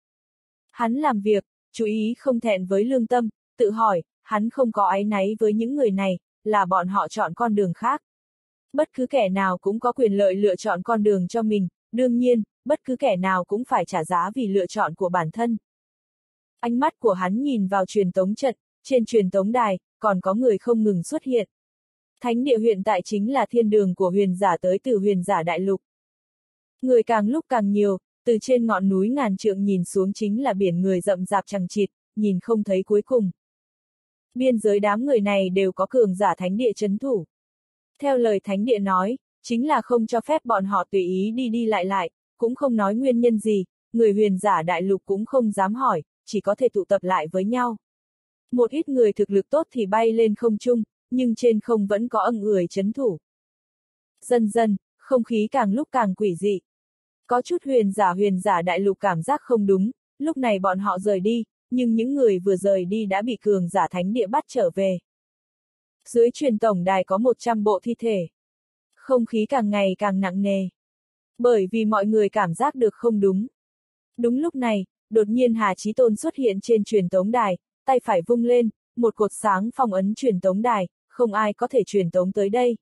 Hắn làm việc, chú ý không thẹn với lương tâm, tự hỏi, hắn không có áy náy với những người này, là bọn họ chọn con đường khác. Bất cứ kẻ nào cũng có quyền lợi lựa chọn con đường cho mình, đương nhiên, bất cứ kẻ nào cũng phải trả giá vì lựa chọn của bản thân. Ánh mắt của hắn nhìn vào truyền tống trận, trên truyền tống đài, còn có người không ngừng xuất hiện. Thánh địa hiện tại chính là thiên đường của huyền giả tới từ huyền giả đại lục. Người càng lúc càng nhiều, từ trên ngọn núi ngàn trượng nhìn xuống chính là biển người rậm rạp chằng chịt, nhìn không thấy cuối cùng. Biên giới đám người này đều có cường giả thánh địa trấn thủ. Theo lời thánh địa nói, chính là không cho phép bọn họ tùy ý đi đi lại, cũng không nói nguyên nhân gì, người huyền giả đại lục cũng không dám hỏi, chỉ có thể tụ tập lại với nhau. Một ít người thực lực tốt thì bay lên không trung, nhưng trên không vẫn có ẩn người trấn thủ. Dần dần, không khí càng lúc càng quỷ dị. Có chút huyền giả đại lục cảm giác không đúng, lúc này bọn họ rời đi, nhưng những người vừa rời đi đã bị cường giả thánh địa bắt trở về. Dưới truyền tổng đài có 100 bộ thi thể. Không khí càng ngày càng nặng nề. Bởi vì mọi người cảm giác được không đúng. Đúng lúc này, đột nhiên Hà Chí Tôn xuất hiện trên truyền tống đài, tay phải vung lên, một cột sáng phong ấn truyền tống đài, không ai có thể truyền tống tới đây.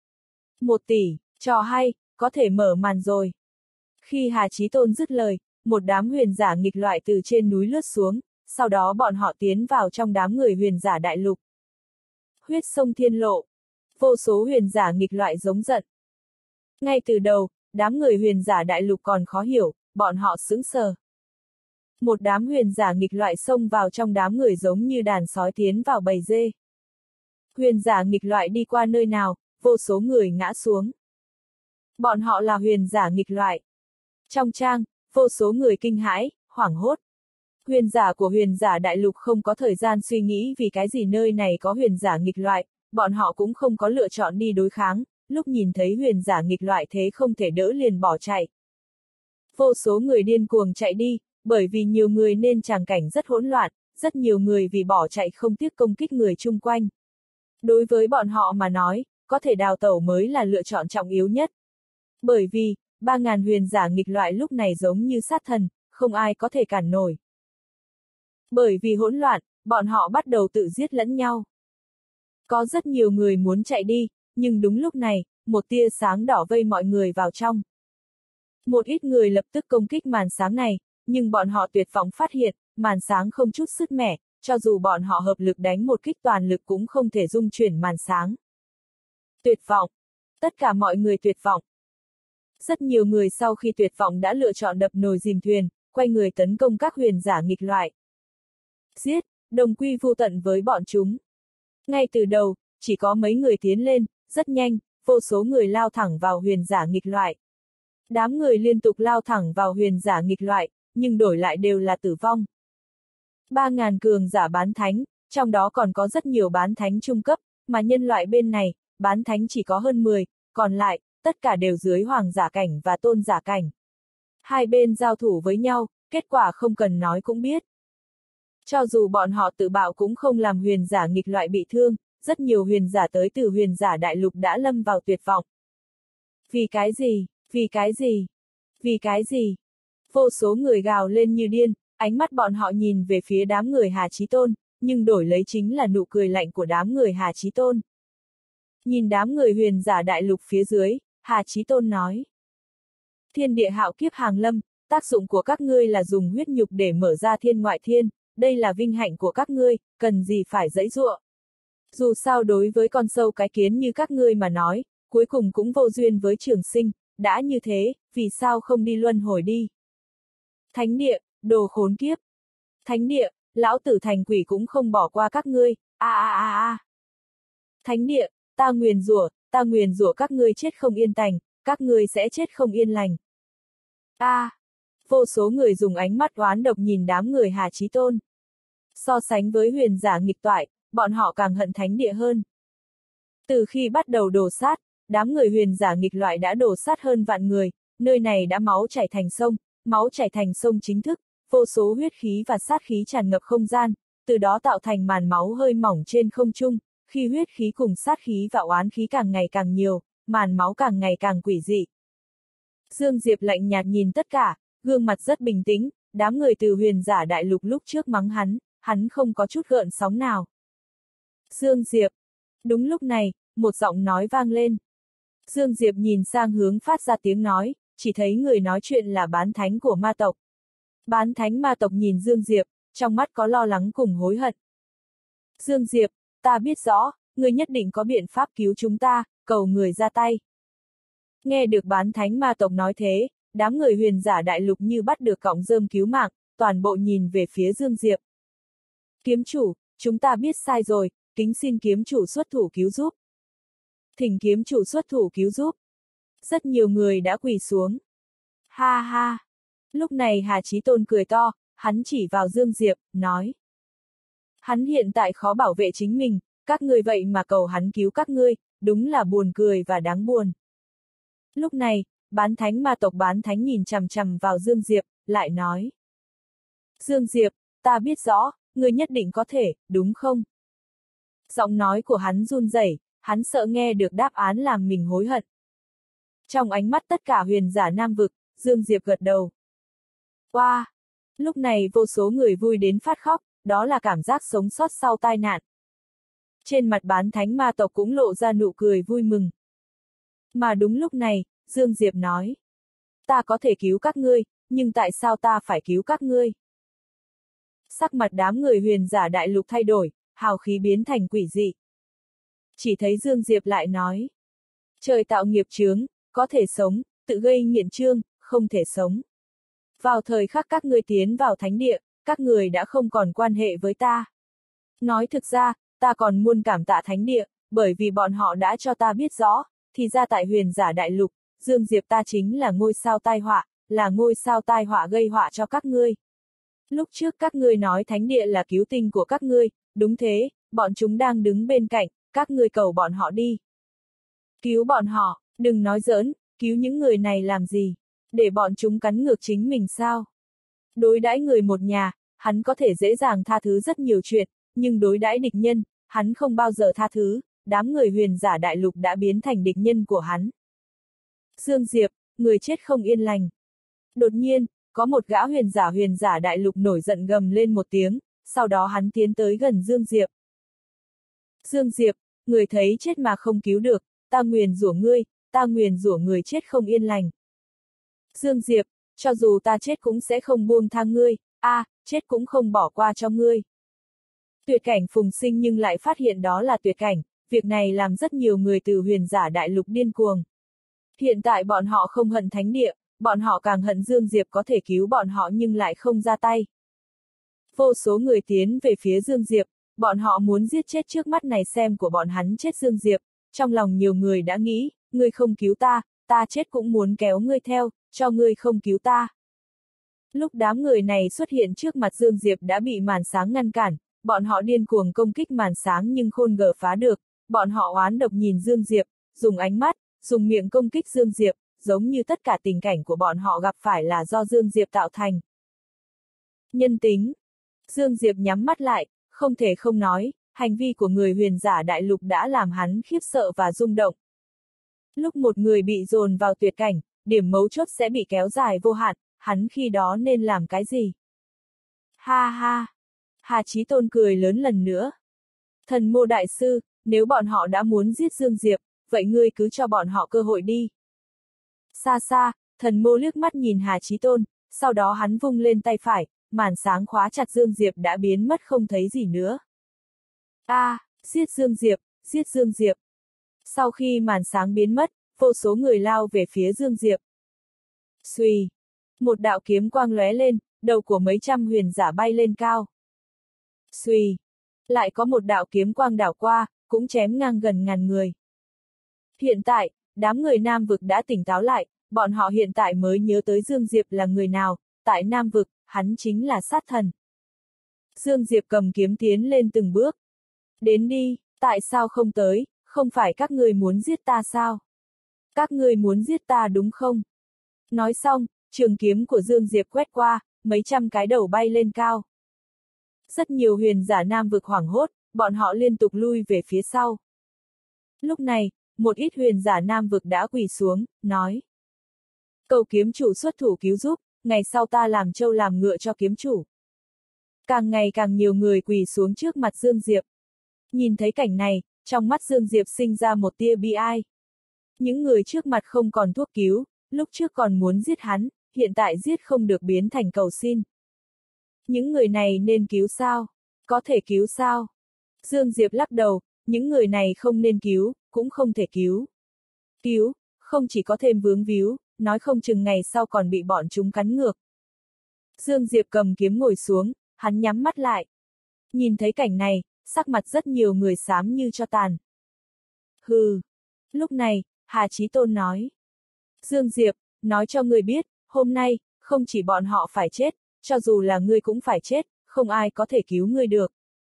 1 tỷ, trò hay, có thể mở màn rồi. Khi Hà Chí Tôn dứt lời, một đám huyền giả nghịch loại từ trên núi lướt xuống, sau đó bọn họ tiến vào trong đám người huyền giả đại lục. Huyết sông thiên lộ. Vô số huyền giả nghịch loại giống giận. Ngay từ đầu, đám người huyền giả đại lục còn khó hiểu, bọn họ sững sờ. Một đám huyền giả nghịch loại xông vào trong đám người giống như đàn sói tiến vào bầy dê. Huyền giả nghịch loại đi qua nơi nào, vô số người ngã xuống. Bọn họ là huyền giả nghịch loại. Trong trang, vô số người kinh hãi, hoảng hốt. Huyền giả của huyền giả đại lục không có thời gian suy nghĩ vì cái gì nơi này có huyền giả nghịch loại, bọn họ cũng không có lựa chọn đi đối kháng, lúc nhìn thấy huyền giả nghịch loại thế không thể đỡ liền bỏ chạy. Vô số người điên cuồng chạy đi, bởi vì nhiều người nên tràng cảnh rất hỗn loạn, rất nhiều người vì bỏ chạy không tiếc công kích người chung quanh. Đối với bọn họ mà nói, có thể đào tẩu mới là lựa chọn trọng yếu nhất. Bởi vì, 3.000 huyền giả nghịch loại lúc này giống như sát thần, không ai có thể cản nổi. Bởi vì hỗn loạn, bọn họ bắt đầu tự giết lẫn nhau. Có rất nhiều người muốn chạy đi, nhưng đúng lúc này, một tia sáng đỏ vây mọi người vào trong. Một ít người lập tức công kích màn sáng này, nhưng bọn họ tuyệt vọng phát hiện, màn sáng không chút sứt mẻ, cho dù bọn họ hợp lực đánh một kích toàn lực cũng không thể dung chuyển màn sáng. Tuyệt vọng. Tất cả mọi người tuyệt vọng. Rất nhiều người sau khi tuyệt vọng đã lựa chọn đập nồi dìm thuyền, quay người tấn công các huyền giả nghịch loại. Giết, đồng quy vu tận với bọn chúng. Ngay từ đầu, chỉ có mấy người tiến lên, rất nhanh, vô số người lao thẳng vào huyền giả nghịch loại. Đám người liên tục lao thẳng vào huyền giả nghịch loại, nhưng đổi lại đều là tử vong. 3.000 cường giả bán thánh, trong đó còn có rất nhiều bán thánh trung cấp, mà nhân loại bên này, bán thánh chỉ có hơn 10, còn lại, tất cả đều dưới hoàng giả cảnh và tôn giả cảnh. Hai bên giao thủ với nhau, kết quả không cần nói cũng biết. Cho dù bọn họ tự bạo cũng không làm huyền giả nghịch loại bị thương, rất nhiều huyền giả tới từ huyền giả đại lục đã lâm vào tuyệt vọng. Vì cái gì? Vì cái gì? Vì cái gì? Vô số người gào lên như điên, ánh mắt bọn họ nhìn về phía đám người Hà Chí Tôn, nhưng đổi lấy chính là nụ cười lạnh của đám người Hà Chí Tôn. Nhìn đám người huyền giả đại lục phía dưới, Hà Chí Tôn nói. Thiên địa hạo kiếp hàng lâm, tác dụng của các ngươi là dùng huyết nhục để mở ra thiên ngoại thiên, đây là vinh hạnh của các ngươi, cần gì phải giãy giụa. Dù sao đối với con sâu cái kiến như các ngươi mà nói, cuối cùng cũng vô duyên với trường sinh, đã như thế, vì sao không đi luân hồi đi. Thánh địa, đồ khốn kiếp. Thánh địa, lão tử thành quỷ cũng không bỏ qua các ngươi, Thánh địa, ta nguyền rủa các ngươi chết không yên tành, các ngươi sẽ chết không yên lành. Vô số người dùng ánh mắt oán độc nhìn đám người Hà Chí Tôn. So sánh với huyền giả nghịch toại, bọn họ càng hận thánh địa hơn. Từ khi bắt đầu đổ sát, đám người huyền giả nghịch loại đã đổ sát hơn vạn người, nơi này đã máu chảy thành sông chính thức, vô số huyết khí và sát khí tràn ngập không gian, từ đó tạo thành màn máu hơi mỏng trên không trung, khi huyết khí cùng sát khí và oán khí càng ngày càng nhiều, màn máu càng ngày càng quỷ dị. Dương Diệp lạnh nhạt nhìn tất cả, gương mặt rất bình tĩnh, đám người từ huyền giả đại lục lúc trước mắng hắn không có chút gợn sóng nào. Dương Diệp. Đúng lúc này, một giọng nói vang lên. Dương Diệp nhìn sang hướng phát ra tiếng nói, chỉ thấy người nói chuyện là bán thánh của ma tộc. Bán thánh ma tộc nhìn Dương Diệp, trong mắt có lo lắng cùng hối hận. Dương Diệp, ta biết rõ, ngươi nhất định có biện pháp cứu chúng ta, cầu người ra tay. Nghe được bán thánh ma tộc nói thế, đám người huyền giả đại lục như bắt được cọng rơm cứu mạng, toàn bộ nhìn về phía Dương Diệp. Kiếm chủ, chúng ta biết sai rồi, kính xin kiếm chủ xuất thủ cứu giúp. Thỉnh kiếm chủ xuất thủ cứu giúp. Rất nhiều người đã quỳ xuống. Ha ha. Lúc này Hà Chí Tôn cười to, hắn chỉ vào Dương Diệp, nói. Hắn hiện tại khó bảo vệ chính mình, các ngươi vậy mà cầu hắn cứu các ngươi, đúng là buồn cười và đáng buồn. Lúc này, bán thánh ma tộc bán thánh nhìn chằm chằm vào Dương Diệp, lại nói. Dương Diệp, ta biết rõ, ngươi nhất định có thể, đúng không? Giọng nói của hắn run rẩy, hắn sợ nghe được đáp án làm mình hối hận. Trong ánh mắt tất cả huyền giả nam vực, Dương Diệp gật đầu. Wow! Lúc này vô số người vui đến phát khóc, đó là cảm giác sống sót sau tai nạn. Trên mặt bán thánh ma tộc cũng lộ ra nụ cười vui mừng. Mà đúng lúc này, Dương Diệp nói. Ta có thể cứu các ngươi, nhưng tại sao ta phải cứu các ngươi? Sắc mặt đám người huyền giả đại lục thay đổi, hào khí biến thành quỷ dị. Chỉ thấy Dương Diệp lại nói. Trời tạo nghiệp chướng, có thể sống, tự gây nghiện chương, không thể sống. Vào thời khắc các ngươi tiến vào thánh địa, các người đã không còn quan hệ với ta. Nói thực ra, ta còn muốn cảm tạ thánh địa, bởi vì bọn họ đã cho ta biết rõ, thì ra tại huyền giả đại lục, Dương Diệp ta chính là ngôi sao tai họa, là ngôi sao tai họa gây họa cho các ngươi. Lúc trước các ngươi nói thánh địa là cứu tinh của các ngươi, đúng thế, bọn chúng đang đứng bên cạnh, các ngươi cầu bọn họ đi. Cứu bọn họ, đừng nói giỡn, cứu những người này làm gì? Để bọn chúng cắn ngược chính mình sao? Đối đãi người một nhà, hắn có thể dễ dàng tha thứ rất nhiều chuyện, nhưng đối đãi địch nhân, hắn không bao giờ tha thứ, đám người huyền giả đại lục đã biến thành địch nhân của hắn. Dương Diệp, người chết không yên lành. Đột nhiên, có một gã huyền giả đại lục nổi giận gầm lên một tiếng, sau đó hắn tiến tới gần Dương Diệp. Dương Diệp, người thấy chết mà không cứu được, ta nguyền rủa người chết không yên lành. Dương Diệp, cho dù ta chết cũng sẽ không buông tha ngươi, chết cũng không bỏ qua cho ngươi. Tuyệt cảnh phùng sinh nhưng lại phát hiện đó là tuyệt cảnh, việc này làm rất nhiều người từ huyền giả đại lục điên cuồng. Hiện tại bọn họ không hận thánh địa, bọn họ càng hận Dương Diệp có thể cứu bọn họ nhưng lại không ra tay. Vô số người tiến về phía Dương Diệp, bọn họ muốn giết chết trước mắt này xem của bọn hắn chết Dương Diệp, trong lòng nhiều người đã nghĩ, ngươi không cứu ta, ta chết cũng muốn kéo ngươi theo, cho ngươi không cứu ta. Lúc đám người này xuất hiện trước mặt Dương Diệp đã bị màn sáng ngăn cản, bọn họ điên cuồng công kích màn sáng nhưng khôn gờ phá được, bọn họ oán độc nhìn Dương Diệp, dùng ánh mắt, dùng miệng công kích Dương Diệp, giống như tất cả tình cảnh của bọn họ gặp phải là do Dương Diệp tạo thành. Nhân tính. Dương Diệp nhắm mắt lại, không thể không nói, hành vi của người huyền giả đại lục đã làm hắn khiếp sợ và rung động. Lúc một người bị dồn vào tuyệt cảnh, điểm mấu chốt sẽ bị kéo dài vô hạn, hắn khi đó nên làm cái gì? Ha ha! Hà Chí Tôn cười lớn lần nữa. Thần Mô Đại Sư, nếu bọn họ đã muốn giết Dương Diệp, vậy ngươi cứ cho bọn họ cơ hội đi. Xa xa, thần Mô liếc mắt nhìn Hà Chí Tôn, sau đó hắn vung lên tay phải, màn sáng khóa chặt Dương Diệp đã biến mất không thấy gì nữa. Giết Dương Diệp, giết Dương Diệp. Sau khi màn sáng biến mất, vô số người lao về phía Dương Diệp. Xuy! Một đạo kiếm quang lóe lên, đầu của mấy trăm huyền giả bay lên cao. Xuy! Lại có một đạo kiếm quang đảo qua, cũng chém ngang gần ngàn người. Hiện tại, đám người Nam vực đã tỉnh táo lại, bọn họ hiện tại mới nhớ tới Dương Diệp là người nào, tại Nam Vực, hắn chính là sát thần. Dương Diệp cầm kiếm tiến lên từng bước. Đến đi, tại sao không tới, không phải các ngươi muốn giết ta sao? Các ngươi muốn giết ta đúng không? Nói xong, trường kiếm của Dương Diệp quét qua, mấy trăm cái đầu bay lên cao. Rất nhiều huyền giả Nam Vực hoảng hốt, bọn họ liên tục lui về phía sau. Lúc này, một ít huyền giả Nam Vực đã quỳ xuống, nói. Cầu kiếm chủ xuất thủ cứu giúp, ngày sau ta làm trâu làm ngựa cho kiếm chủ. Càng ngày càng nhiều người quỳ xuống trước mặt Dương Diệp. Nhìn thấy cảnh này, trong mắt Dương Diệp sinh ra một tia bi ai. Những người trước mặt không còn thuốc cứu, lúc trước còn muốn giết hắn, hiện tại giết không được biến thành cầu xin. Những người này nên cứu sao? Có thể cứu sao? Dương Diệp lắc đầu, những người này không nên cứu, cũng không thể cứu. Cứu, không chỉ có thêm vướng víu, nói không chừng ngày sau còn bị bọn chúng cắn ngược. Dương Diệp cầm kiếm ngồi xuống, hắn nhắm mắt lại. Nhìn thấy cảnh này, sắc mặt rất nhiều người xám như tro tàn. Hừ. Lúc này, Hà Chí Tôn nói. Dương Diệp, nói cho ngươi biết, hôm nay, không chỉ bọn họ phải chết, cho dù là ngươi cũng phải chết, không ai có thể cứu ngươi được.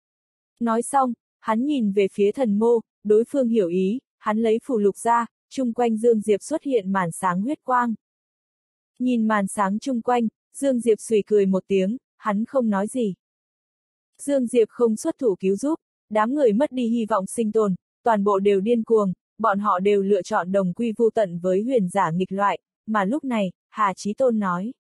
Nói xong, hắn nhìn về phía thần mô, đối phương hiểu ý, hắn lấy phù lục ra, chung quanh Dương Diệp xuất hiện màn sáng huyết quang. Nhìn màn sáng chung quanh, Dương Diệp xùy cười một tiếng, hắn không nói gì. Dương Diệp không xuất thủ cứu giúp, đám người mất đi hy vọng sinh tồn, toàn bộ đều điên cuồng, bọn họ đều lựa chọn đồng quy vu tận với huyền giả nghịch loại, mà lúc này, Hà Chí Tôn nói.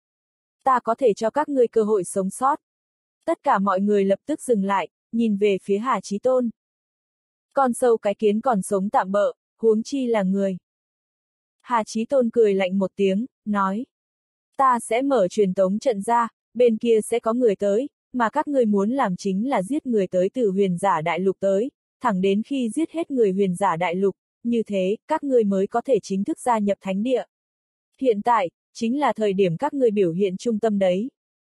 Ta có thể cho các ngươi cơ hội sống sót. Tất cả mọi người lập tức dừng lại, nhìn về phía Hà Chí Tôn. Con sâu cái kiến còn sống tạm bợ, huống chi là người. Hà Chí Tôn cười lạnh một tiếng, nói. Ta sẽ mở truyền tống trận ra, bên kia sẽ có người tới, mà các ngươi muốn làm chính là giết người tới từ huyền giả đại lục tới, thẳng đến khi giết hết người huyền giả đại lục, như thế, các ngươi mới có thể chính thức gia nhập thánh địa. Hiện tại, chính là thời điểm các ngươi biểu hiện trung tâm đấy.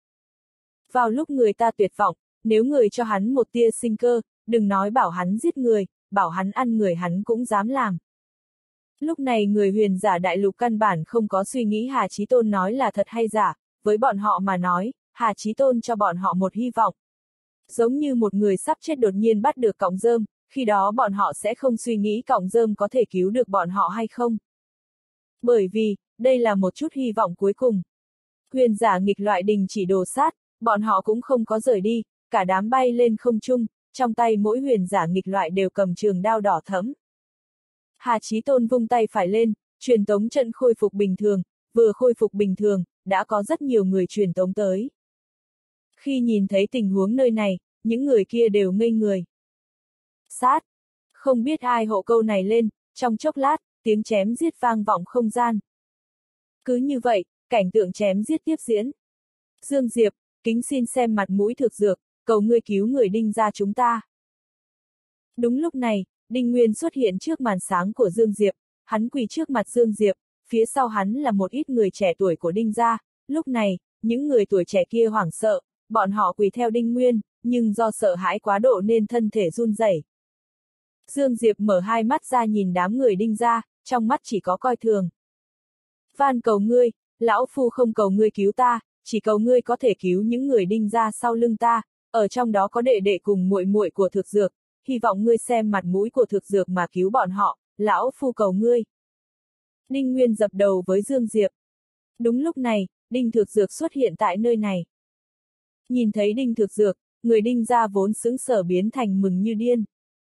Vào lúc người ta tuyệt vọng, nếu người cho hắn một tia sinh cơ, đừng nói bảo hắn giết người, bảo hắn ăn người hắn cũng dám làm. Lúc này người huyền giả đại lục căn bản không có suy nghĩ Hà Chí Tôn nói là thật hay giả, với bọn họ mà nói, Hà Chí Tôn cho bọn họ một hy vọng. Giống như một người sắp chết đột nhiên bắt được cọng rơm, khi đó bọn họ sẽ không suy nghĩ cọng rơm có thể cứu được bọn họ hay không. Bởi vì, đây là một chút hy vọng cuối cùng. Huyền giả nghịch loại đình chỉ đồ sát, bọn họ cũng không có rời đi, cả đám bay lên không trung, trong tay mỗi huyền giả nghịch loại đều cầm trường đao đỏ thẫm. Hà Chí Tôn vung tay phải lên, truyền tống trận khôi phục bình thường, vừa khôi phục bình thường, đã có rất nhiều người truyền tống tới. Khi nhìn thấy tình huống nơi này, những người kia đều ngây người. Sát! Không biết ai hộ câu này lên, trong chốc lát, tiếng chém giết vang vọng không gian. Cứ như vậy, cảnh tượng chém giết tiếp diễn. Dương Diệp, kính xin xem mặt mũi thực dược, cầu ngươi cứu người Đinh gia chúng ta. Đúng lúc này, Đinh Nguyên xuất hiện trước màn sáng của Dương Diệp, hắn quỳ trước mặt Dương Diệp, phía sau hắn là một ít người trẻ tuổi của Đinh gia, lúc này, những người tuổi trẻ kia hoảng sợ, bọn họ quỳ theo Đinh Nguyên, nhưng do sợ hãi quá độ nên thân thể run rẩy. Dương Diệp mở hai mắt ra nhìn đám người Đinh gia, trong mắt chỉ có coi thường. Van cầu ngươi, lão phu không cầu ngươi cứu ta, chỉ cầu ngươi có thể cứu những người Đinh gia sau lưng ta, ở trong đó có đệ đệ cùng muội muội của Thực Dược, hy vọng ngươi xem mặt mũi của Thực Dược mà cứu bọn họ, lão phu cầu ngươi. Đinh Nguyên dập đầu với Dương Diệp. Đúng lúc này, Đinh Thực Dược xuất hiện tại nơi này. Nhìn thấy Đinh Thực Dược, người Đinh gia vốn sững sờ biến thành mừng như điên.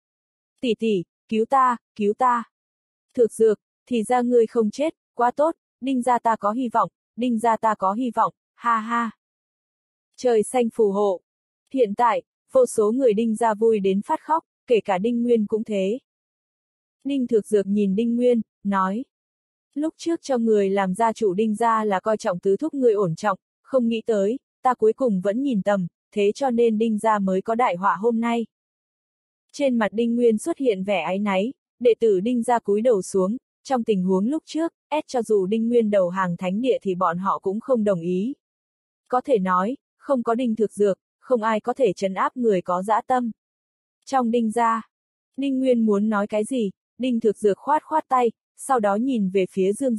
Tỷ tỷ, cứu ta, cứu ta. Thực Dược, thì ra ngươi không chết, quá tốt, Đinh gia ta có hy vọng, Đinh gia ta có hy vọng, ha ha. Trời xanh phù hộ. Hiện tại, vô số người Đinh gia vui đến phát khóc, kể cả Đinh Nguyên cũng thế. Đinh Thực Dược nhìn Đinh Nguyên, nói. Lúc trước cho người làm gia chủ Đinh gia là coi trọng tứ thúc người ổn trọng, không nghĩ tới, ta cuối cùng vẫn nhìn tầm, thế cho nên Đinh gia mới có đại họa hôm nay. Trên mặt Đinh Nguyên xuất hiện vẻ áy náy, đệ tử Đinh gia cúi đầu xuống, trong tình huống lúc trước, cho dù Đinh Nguyên đầu hàng thánh địa thì bọn họ cũng không đồng ý. Có thể nói, không có Đinh Thực Dược, không ai có thể trấn áp người có dã tâm. Trong Đinh gia, Đinh Nguyên muốn nói cái gì, Đinh Thực Dược khoát khoát tay, sau đó nhìn về phía Dương Diệp,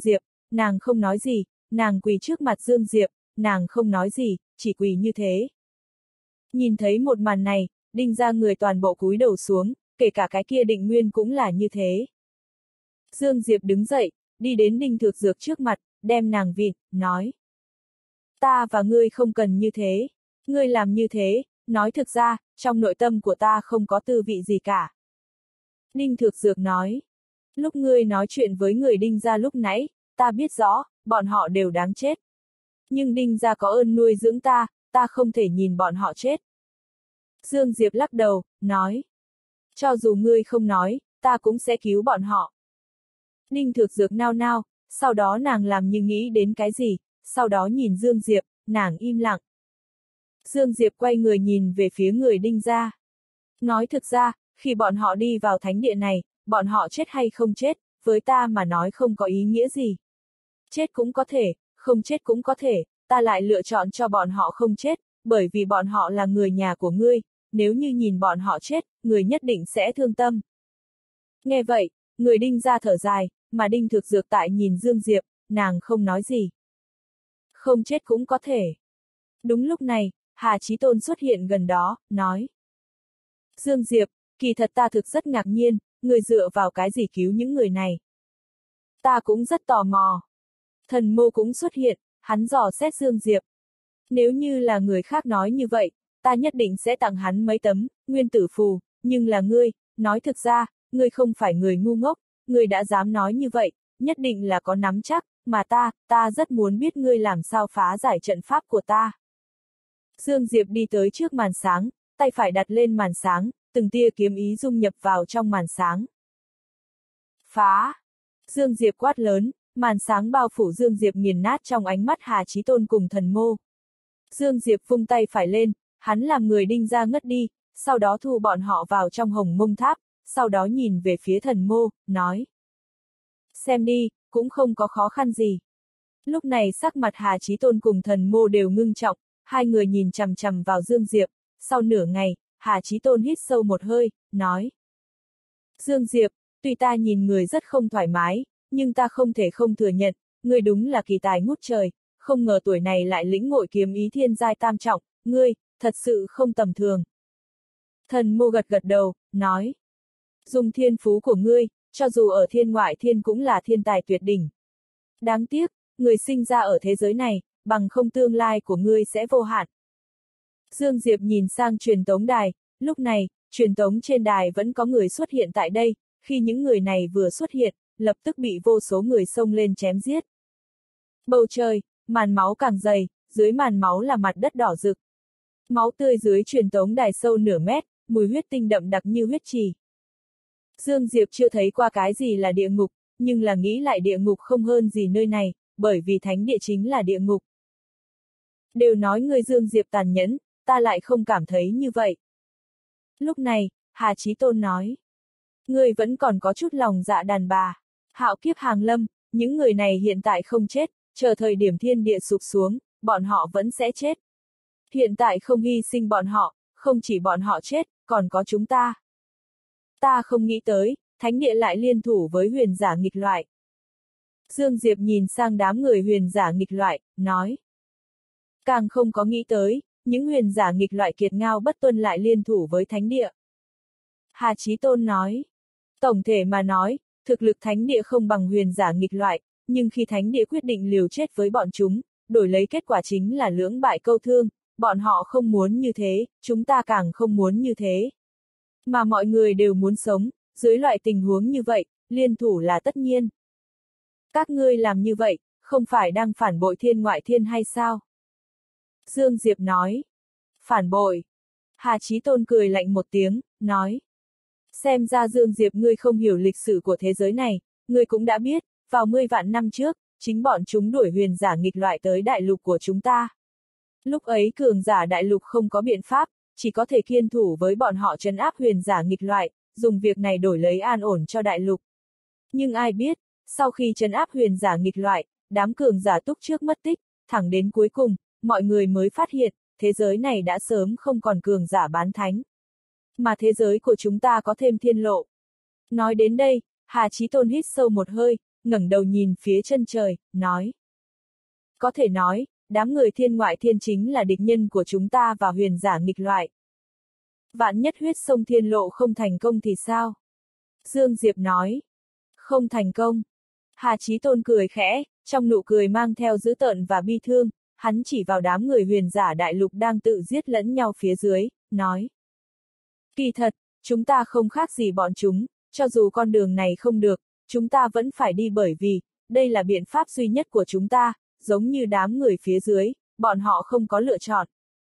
nàng không nói gì, nàng quỳ trước mặt Dương Diệp, nàng không nói gì, chỉ quỳ như thế. Nhìn thấy một màn này, Đinh gia người toàn bộ cúi đầu xuống, kể cả cái kia Định Nguyên cũng là như thế. Dương Diệp đứng dậy, đi đến Đinh Thược Dược trước mặt, đem nàng vịn, nói. Ta và ngươi không cần như thế. Ngươi làm như thế, nói thực ra, trong nội tâm của ta không có tư vị gì cả. Đinh Thược Dược nói. Lúc ngươi nói chuyện với người Đinh gia lúc nãy, ta biết rõ, bọn họ đều đáng chết. Nhưng Đinh gia có ơn nuôi dưỡng ta, ta không thể nhìn bọn họ chết. Dương Diệp lắc đầu, nói. Cho dù ngươi không nói, ta cũng sẽ cứu bọn họ. Đinh Thược Dược nao nao, sau đó nàng làm như nghĩ đến cái gì, sau đó nhìn Dương Diệp, nàng im lặng. Dương Diệp quay người nhìn về phía người Đinh gia. Nói thực ra, khi bọn họ đi vào thánh địa này, bọn họ chết hay không chết, với ta mà nói không có ý nghĩa gì. Chết cũng có thể, không chết cũng có thể, ta lại lựa chọn cho bọn họ không chết, bởi vì bọn họ là người nhà của ngươi, nếu như nhìn bọn họ chết, người nhất định sẽ thương tâm. Nghe vậy, người Đinh gia thở dài, mà Đinh Thược Dược tại nhìn Dương Diệp, nàng không nói gì. Không chết cũng có thể. Đúng lúc này, Hà Chí Tôn xuất hiện gần đó, nói. Dương Diệp, kỳ thật ta thực rất ngạc nhiên, người dựa vào cái gì cứu những người này. Ta cũng rất tò mò. Thần Mô cũng xuất hiện, hắn dò xét Dương Diệp. Nếu như là người khác nói như vậy, ta nhất định sẽ tặng hắn mấy tấm nguyên tử phù, nhưng là ngươi, nói thực ra, ngươi không phải người ngu ngốc, ngươi đã dám nói như vậy, nhất định là có nắm chắc, mà ta rất muốn biết ngươi làm sao phá giải trận pháp của ta. Dương Diệp đi tới trước màn sáng, tay phải đặt lên màn sáng, từng tia kiếm ý dung nhập vào trong màn sáng. Phá! Dương Diệp quát lớn, màn sáng bao phủ Dương Diệp nghiền nát trong ánh mắt Hà Chí Tôn cùng Thần Mô. Dương Diệp vung tay phải lên, hắn làm người Đinh gia ngất đi, sau đó thu bọn họ vào trong Hồng Mông Tháp, sau đó nhìn về phía Thần Mô, nói. Xem đi, cũng không có khó khăn gì. Lúc này sắc mặt Hà Chí Tôn cùng Thần Mô đều ngưng trọng, hai người nhìn chằm chằm vào Dương Diệp, sau nửa ngày, Hà Chí Tôn hít sâu một hơi, nói. Dương Diệp, tuy ta nhìn người rất không thoải mái, nhưng ta không thể không thừa nhận, ngươi đúng là kỳ tài ngút trời, không ngờ tuổi này lại lĩnh ngộ kiếm ý thiên giai tam trọng, ngươi, thật sự không tầm thường. Thần Mô gật gật đầu, nói. Dùng thiên phú của ngươi, cho dù ở thiên ngoại thiên cũng là thiên tài tuyệt đỉnh. Đáng tiếc, người sinh ra ở thế giới này, bằng không tương lai của ngươi sẽ vô hạn. Dương Diệp nhìn sang truyền tống đài, lúc này, truyền tống trên đài vẫn có người xuất hiện tại đây, khi những người này vừa xuất hiện, lập tức bị vô số người xông lên chém giết. Bầu trời, màn máu càng dày, dưới màn máu là mặt đất đỏ rực. Máu tươi dưới truyền tống đài sâu nửa mét, mùi huyết tinh đậm đặc như huyết trì. Dương Diệp chưa thấy qua cái gì là địa ngục, nhưng là nghĩ lại địa ngục không hơn gì nơi này, bởi vì thánh địa chính là địa ngục. Đều nói người Dương Diệp tàn nhẫn, ta lại không cảm thấy như vậy. Lúc này, Hà Chí Tôn nói. Ngươi vẫn còn có chút lòng dạ đàn bà. Hạo kiếp hàng lâm, những người này hiện tại không chết, chờ thời điểm thiên địa sụp xuống, bọn họ vẫn sẽ chết. Hiện tại không hy sinh bọn họ, không chỉ bọn họ chết, còn có chúng ta. Ta không nghĩ tới, thánh địa lại liên thủ với huyền giả nghịch loại. Dương Diệp nhìn sang đám người huyền giả nghịch loại, nói. Càng không có nghĩ tới, những huyền giả nghịch loại kiệt ngao bất tuân lại liên thủ với thánh địa. Hà Chí Tôn nói. Tổng thể mà nói, thực lực thánh địa không bằng huyền giả nghịch loại, nhưng khi thánh địa quyết định liều chết với bọn chúng, đổi lấy kết quả chính là lưỡng bại câu thương, bọn họ không muốn như thế, chúng ta càng không muốn như thế. Mà mọi người đều muốn sống, dưới loại tình huống như vậy, liên thủ là tất nhiên. Các ngươi làm như vậy, không phải đang phản bội thiên ngoại thiên hay sao? Dương Diệp nói. Phản bội. Hà Chí Tôn cười lạnh một tiếng, nói. Xem ra Dương Diệp ngươi không hiểu lịch sử của thế giới này, ngươi cũng đã biết, vào 10 vạn năm trước, chính bọn chúng đuổi huyền giả nghịch loại tới đại lục của chúng ta. Lúc ấy cường giả đại lục không có biện pháp, chỉ có thể kiên thủ với bọn họ trấn áp huyền giả nghịch loại, dùng việc này đổi lấy an ổn cho đại lục. Nhưng ai biết, sau khi trấn áp huyền giả nghịch loại, đám cường giả túc trước mất tích, thẳng đến cuối cùng, mọi người mới phát hiện, thế giới này đã sớm không còn cường giả bán thánh. Mà thế giới của chúng ta có thêm thiên lộ. Nói đến đây, Hà Chí Tôn hít sâu một hơi, ngẩng đầu nhìn phía chân trời, nói. Có thể nói, đám người thiên ngoại thiên chính là địch nhân của chúng ta và huyền giả nghịch loại. Vạn nhất huyết sông thiên lộ không thành công thì sao? Dương Diệp nói. Không thành công. Hà Chí Tôn cười khẽ, trong nụ cười mang theo dữ tợn và bi thương, hắn chỉ vào đám người huyền giả đại lục đang tự giết lẫn nhau phía dưới, nói. Kỳ thật, chúng ta không khác gì bọn chúng, cho dù con đường này không được, chúng ta vẫn phải đi bởi vì, đây là biện pháp duy nhất của chúng ta, giống như đám người phía dưới, bọn họ không có lựa chọn.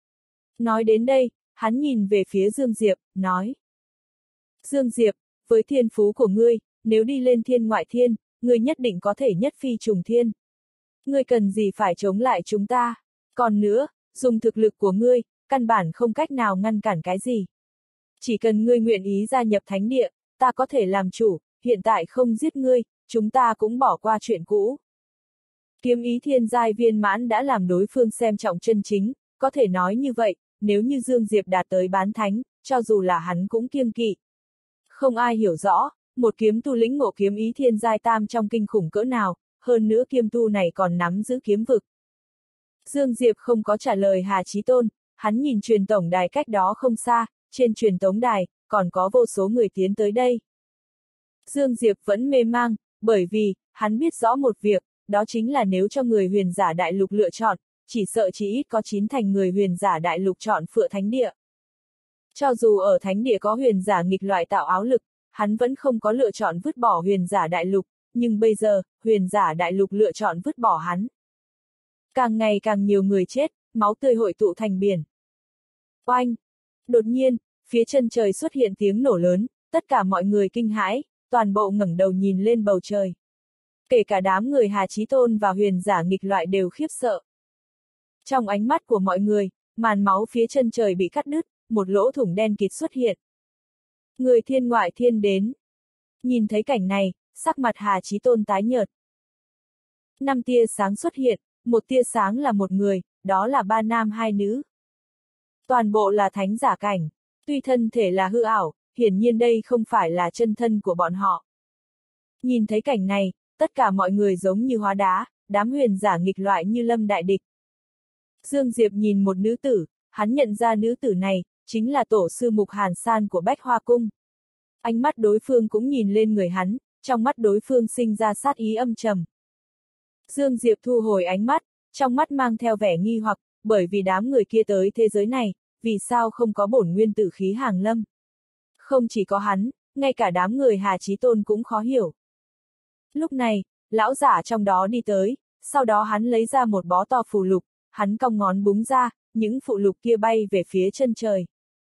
Nói đến đây, hắn nhìn về phía Dương Diệp, nói. Dương Diệp, với thiên phú của ngươi, nếu đi lên thiên ngoại thiên, ngươi nhất định có thể nhất phi trùng thiên. Ngươi cần gì phải chống lại chúng ta? Còn nữa, dùng thực lực của ngươi, căn bản không cách nào ngăn cản cái gì. Chỉ cần ngươi nguyện ý gia nhập thánh địa, ta có thể làm chủ, hiện tại không giết ngươi, chúng ta cũng bỏ qua chuyện cũ. Kiếm ý thiên giai viên mãn đã làm đối phương xem trọng chân chính, có thể nói như vậy, nếu như Dương Diệp đạt tới bán thánh, cho dù là hắn cũng kiêng kỵ. Không ai hiểu rõ, một kiếm tu lĩnh ngộ kiếm ý thiên giai tam trong kinh khủng cỡ nào, hơn nữa kiêm tu này còn nắm giữ kiếm vực. Dương Diệp không có trả lời Hà Chí Tôn, hắn nhìn truyền tổng đài cách đó không xa, trên truyền tống đài, còn có vô số người tiến tới đây. Dương Diệp vẫn mê mang, bởi vì, hắn biết rõ một việc, đó chính là nếu cho người huyền giả đại lục lựa chọn, chỉ sợ chỉ ít có 9 thành người huyền giả đại lục chọn Phựa Thánh Địa. Cho dù ở Thánh Địa có huyền giả nghịch loại tạo áo lực, hắn vẫn không có lựa chọn vứt bỏ huyền giả đại lục, nhưng bây giờ, huyền giả đại lục lựa chọn vứt bỏ hắn. Càng ngày càng nhiều người chết, máu tươi hội tụ thành biển. Oanh! Đột nhiên, phía chân trời xuất hiện tiếng nổ lớn, tất cả mọi người kinh hãi, toàn bộ ngẩng đầu nhìn lên bầu trời. Kể cả đám người Hà Chí Tôn và huyền giả nghịch loại đều khiếp sợ. Trong ánh mắt của mọi người, màn máu phía chân trời bị cắt đứt, một lỗ thủng đen kịt xuất hiện. Người thiên ngoại thiên đến. Nhìn thấy cảnh này, sắc mặt Hà Chí Tôn tái nhợt. 5 tia sáng xuất hiện, một tia sáng là một người, đó là 3 nam 2 nữ. Toàn bộ là thánh giả cảnh, tuy thân thể là hư ảo, hiển nhiên đây không phải là chân thân của bọn họ. Nhìn thấy cảnh này, tất cả mọi người giống như hóa đá, đám huyền giả nghịch loại như lâm đại địch. Dương Diệp nhìn một nữ tử, hắn nhận ra nữ tử này, chính là tổ sư Mục Hàn San của Bách Hoa Cung. Ánh mắt đối phương cũng nhìn lên người hắn, trong mắt đối phương sinh ra sát ý âm trầm. Dương Diệp thu hồi ánh mắt, trong mắt mang theo vẻ nghi hoặc, bởi vì đám người kia tới thế giới này, vì sao không có bổn nguyên tử khí hàng lâm. Không chỉ có hắn, ngay cả đám người Hà Chí Tôn cũng khó hiểu. Lúc này, lão giả trong đó đi tới, sau đó hắn lấy ra một bó to phù lục, hắn cong ngón búng ra, những phù lục kia bay về phía chân trời.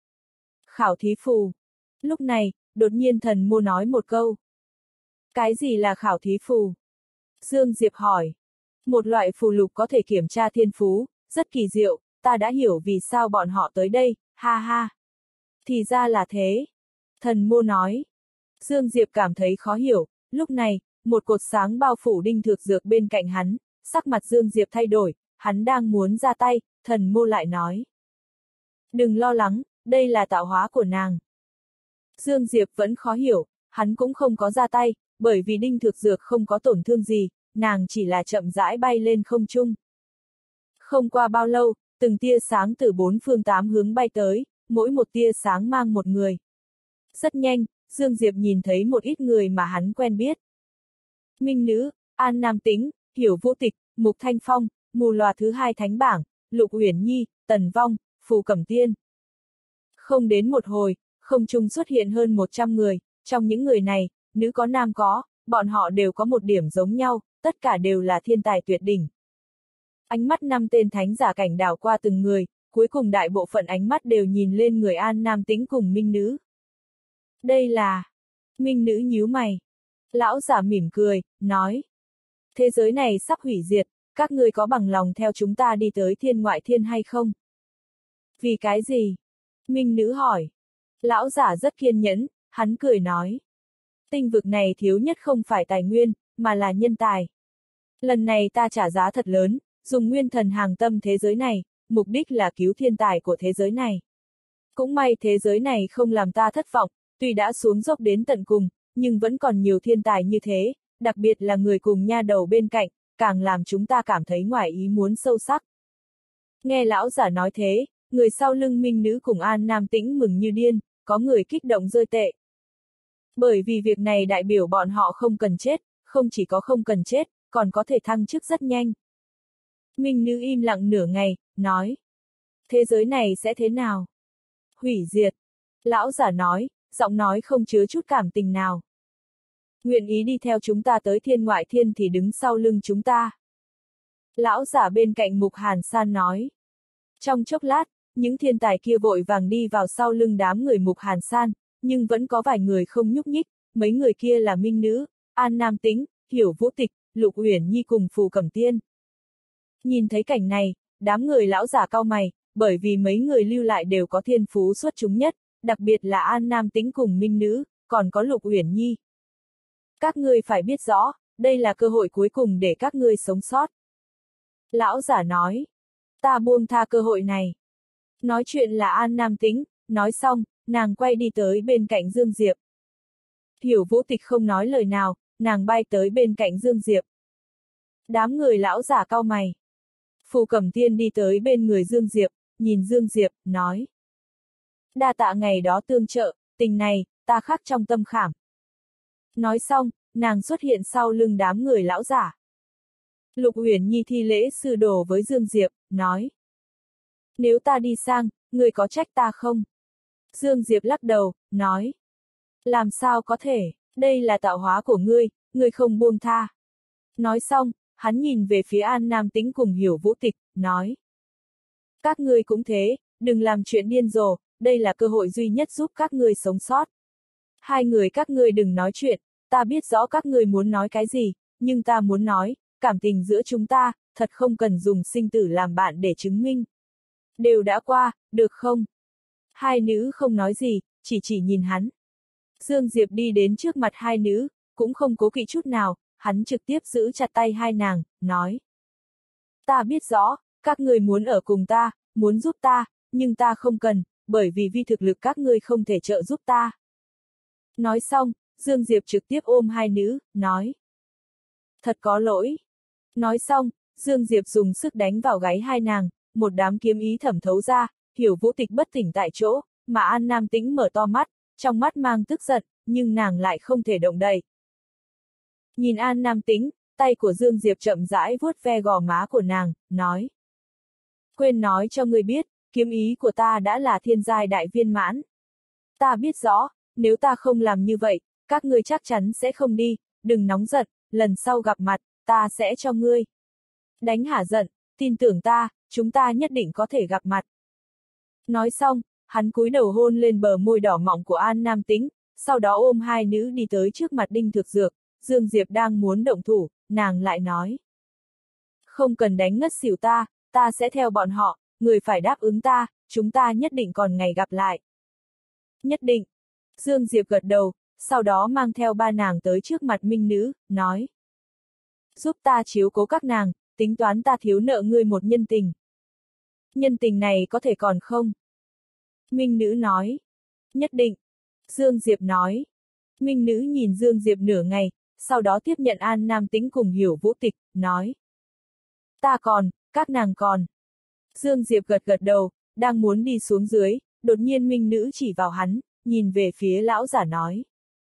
Khảo thí phù. Lúc này, đột nhiên thần mô nói một câu. Cái gì là khảo thí phù? Dương Diệp hỏi. Một loại phù lục có thể kiểm tra thiên phú, rất kỳ diệu, ta đã hiểu vì sao bọn họ tới đây, ha ha. Thì ra là thế. Thần mô nói. Dương Diệp cảm thấy khó hiểu, lúc này, một cột sáng bao phủ Đinh Thược Dược bên cạnh hắn, sắc mặt Dương Diệp thay đổi, hắn đang muốn ra tay, thần mô lại nói. Đừng lo lắng, đây là tạo hóa của nàng. Dương Diệp vẫn khó hiểu, hắn cũng không có ra tay, bởi vì Đinh Thược Dược không có tổn thương gì, nàng chỉ là chậm rãi bay lên không trung. Không qua bao lâu, từng tia sáng từ 4 phương 8 hướng bay tới, mỗi một tia sáng mang một người. Rất nhanh, Dương Diệp nhìn thấy một ít người mà hắn quen biết. Minh Nữ, An Nam Tĩnh, Hiểu Vũ Tịch, Mục Thanh Phong, Mù Lòa thứ 2 Thánh Bảng, Lục Uyển Nhi, Tần Vong, Phù Cẩm Tiên. Không đến một hồi, không trung xuất hiện hơn 100 người, trong những người này, nữ có nam có, bọn họ đều có một điểm giống nhau, tất cả đều là thiên tài tuyệt đỉnh. Ánh mắt 5 tên thánh giả cảnh đảo qua từng người, cuối cùng đại bộ phận ánh mắt đều nhìn lên người An Nam Tĩnh cùng Minh Nữ. Đây là... Minh Nữ nhíu mày. Lão giả mỉm cười, nói. Thế giới này sắp hủy diệt, các ngươi có bằng lòng theo chúng ta đi tới thiên ngoại thiên hay không? Vì cái gì? Minh Nữ hỏi. Lão giả rất kiên nhẫn, hắn cười nói. Tinh vực này thiếu nhất không phải tài nguyên, mà là nhân tài. Lần này ta trả giá thật lớn, dùng nguyên thần hàng tâm thế giới này, mục đích là cứu thiên tài của thế giới này. Cũng may thế giới này không làm ta thất vọng, tuy đã xuống dốc đến tận cùng, nhưng vẫn còn nhiều thiên tài như thế, đặc biệt là người cùng nha đầu bên cạnh, càng làm chúng ta cảm thấy ngoài ý muốn sâu sắc. Nghe lão giả nói thế, người sau lưng Minh Nữ cùng An Nam Tĩnh mừng như điên, có người kích động rơi tệ. Bởi vì việc này đại biểu bọn họ không cần chết, không chỉ có không cần chết, còn có thể thăng chức rất nhanh. Minh Nữ im lặng nửa ngày, nói. Thế giới này sẽ thế nào? Hủy diệt. Lão giả nói, giọng nói không chứa chút cảm tình nào. Nguyện ý đi theo chúng ta tới thiên ngoại thiên thì đứng sau lưng chúng ta. Lão giả bên cạnh Mục Hàn San nói. Trong chốc lát, những thiên tài kia vội vàng đi vào sau lưng đám người Mục Hàn San, nhưng vẫn có vài người không nhúc nhích, mấy người kia là Minh Nữ, An Nam Tĩnh, Hiểu Vũ Tịch, Lục Uyển Nhi cùng Phù Cẩm Tiên. Nhìn thấy cảnh này, đám người lão giả cau mày, bởi vì mấy người lưu lại đều có thiên phú xuất chúng nhất, đặc biệt là An Nam Tĩnh cùng Minh Nữ, còn có Lục Uyển Nhi. Các ngươi phải biết rõ, đây là cơ hội cuối cùng để các ngươi sống sót. Lão giả nói, ta buông tha cơ hội này. Nói chuyện là An Nam Tĩnh, nói xong, nàng quay đi tới bên cạnh Dương Diệp. Hiểu Vũ Tịch không nói lời nào, nàng bay tới bên cạnh Dương Diệp. Đám người lão giả cau mày. Phù Cẩm Tiên đi tới bên người Dương Diệp, nhìn Dương Diệp, nói. Đa tạ ngày đó tương trợ, tình này, ta khắc trong tâm khảm. Nói xong, nàng xuất hiện sau lưng đám người lão giả. Lục Uyển Nhi thi lễ sư đồ với Dương Diệp, nói. Nếu ta đi sang, người có trách ta không? Dương Diệp lắc đầu, nói. Làm sao có thể, đây là tạo hóa của ngươi không buông tha. Nói xong, hắn nhìn về phía An Nam Tĩnh cùng Hiểu Vũ Tịch, nói. Các ngươi cũng thế, đừng làm chuyện điên rồ, đây là cơ hội duy nhất giúp các ngươi sống sót. Hai người các ngươi đừng nói chuyện, ta biết rõ các ngươi muốn nói cái gì, nhưng ta muốn nói, cảm tình giữa chúng ta, thật không cần dùng sinh tử làm bạn để chứng minh. Đều đã qua, được không? Hai nữ không nói gì, chỉ nhìn hắn. Dương Diệp đi đến trước mặt hai nữ, cũng không cố kỵ chút nào, hắn trực tiếp giữ chặt tay hai nàng, nói. Ta biết rõ, các ngươi muốn ở cùng ta, muốn giúp ta, nhưng ta không cần, bởi vì thực lực các ngươi không thể trợ giúp ta. Nói xong, Dương Diệp trực tiếp ôm hai nữ, nói. Thật có lỗi. Nói xong, Dương Diệp dùng sức đánh vào gáy hai nàng, một đám kiếm ý thẩm thấu ra, Hiểu Vũ Tịch bất tỉnh tại chỗ, mà An Nam Tĩnh mở to mắt, trong mắt mang tức giận, nhưng nàng lại không thể động đậy. Nhìn An Nam Tĩnh, tay của Dương Diệp chậm rãi vuốt ve gò má của nàng, nói. Quên nói cho ngươi biết, kiếm ý của ta đã là thiên giai đại viên mãn. Ta biết rõ, nếu ta không làm như vậy, các ngươi chắc chắn sẽ không đi, đừng nóng giận, lần sau gặp mặt, ta sẽ cho ngươi đánh hả giận, tin tưởng ta, chúng ta nhất định có thể gặp mặt. Nói xong, hắn cúi đầu hôn lên bờ môi đỏ mọng của An Nam Tĩnh, sau đó ôm hai nữ đi tới trước mặt Đinh Thực Dược. Dương Diệp đang muốn động thủ, nàng lại nói. Không cần đánh ngất xỉu ta, ta sẽ theo bọn họ, người phải đáp ứng ta, chúng ta nhất định còn ngày gặp lại. Nhất định. Dương Diệp gật đầu, sau đó mang theo ba nàng tới trước mặt Minh Nữ, nói. Giúp ta chiếu cố các nàng, tính toán ta thiếu nợ ngươi một nhân tình. Nhân tình này có thể còn không? Minh Nữ nói. Nhất định. Dương Diệp nói. Minh Nữ nhìn Dương Diệp nửa ngày, sau đó tiếp nhận An Nam Tĩnh cùng Hiểu Vũ Tịch, nói. Ta còn, các nàng còn. Dương Diệp gật đầu, đang muốn đi xuống dưới, đột nhiên Minh Nữ chỉ vào hắn, nhìn về phía lão giả nói.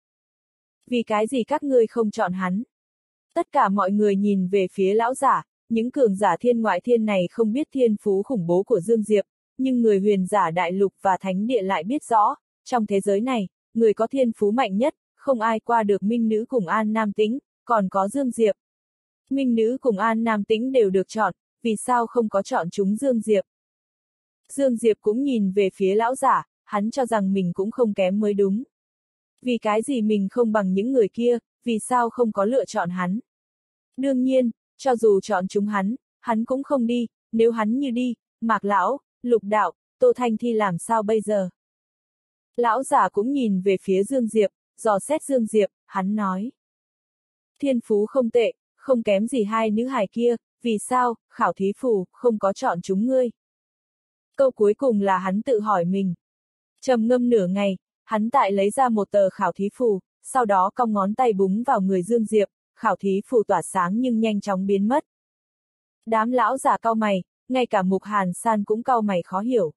Vì cái gì các ngươi không chọn hắn? Tất cả mọi người nhìn về phía lão giả, những cường giả thiên ngoại thiên này không biết thiên phú khủng bố của Dương Diệp, nhưng người huyền giả đại lục và thánh địa lại biết rõ, trong thế giới này, người có thiên phú mạnh nhất, không ai qua được Minh Nữ cùng An Nam Tĩnh, còn có Dương Diệp. Minh Nữ cùng An Nam Tĩnh đều được chọn, vì sao không có chọn chúng Dương Diệp? Dương Diệp cũng nhìn về phía lão giả, hắn cho rằng mình cũng không kém mới đúng. Vì cái gì mình không bằng những người kia, vì sao không có lựa chọn hắn? Đương nhiên, cho dù chọn chúng hắn cũng không đi, nếu hắn như đi, Mạc Lão, Lục Đạo, Tô Thanh Thi làm sao bây giờ? Lão giả cũng nhìn về phía Dương Diệp, dò xét Dương Diệp, hắn nói. Thiên phú không tệ, không kém gì hai nữ hài kia, vì sao, khảo thí phù, không có chọn chúng ngươi? Câu cuối cùng là hắn tự hỏi mình. Trầm ngâm nửa ngày, hắn tại lấy ra một tờ khảo thí phù, sau đó cong ngón tay búng vào người Dương Diệp, khảo thí phù tỏa sáng nhưng nhanh chóng biến mất. Đám lão giả cau mày, ngay cả Mục Hàn San cũng cau mày khó hiểu.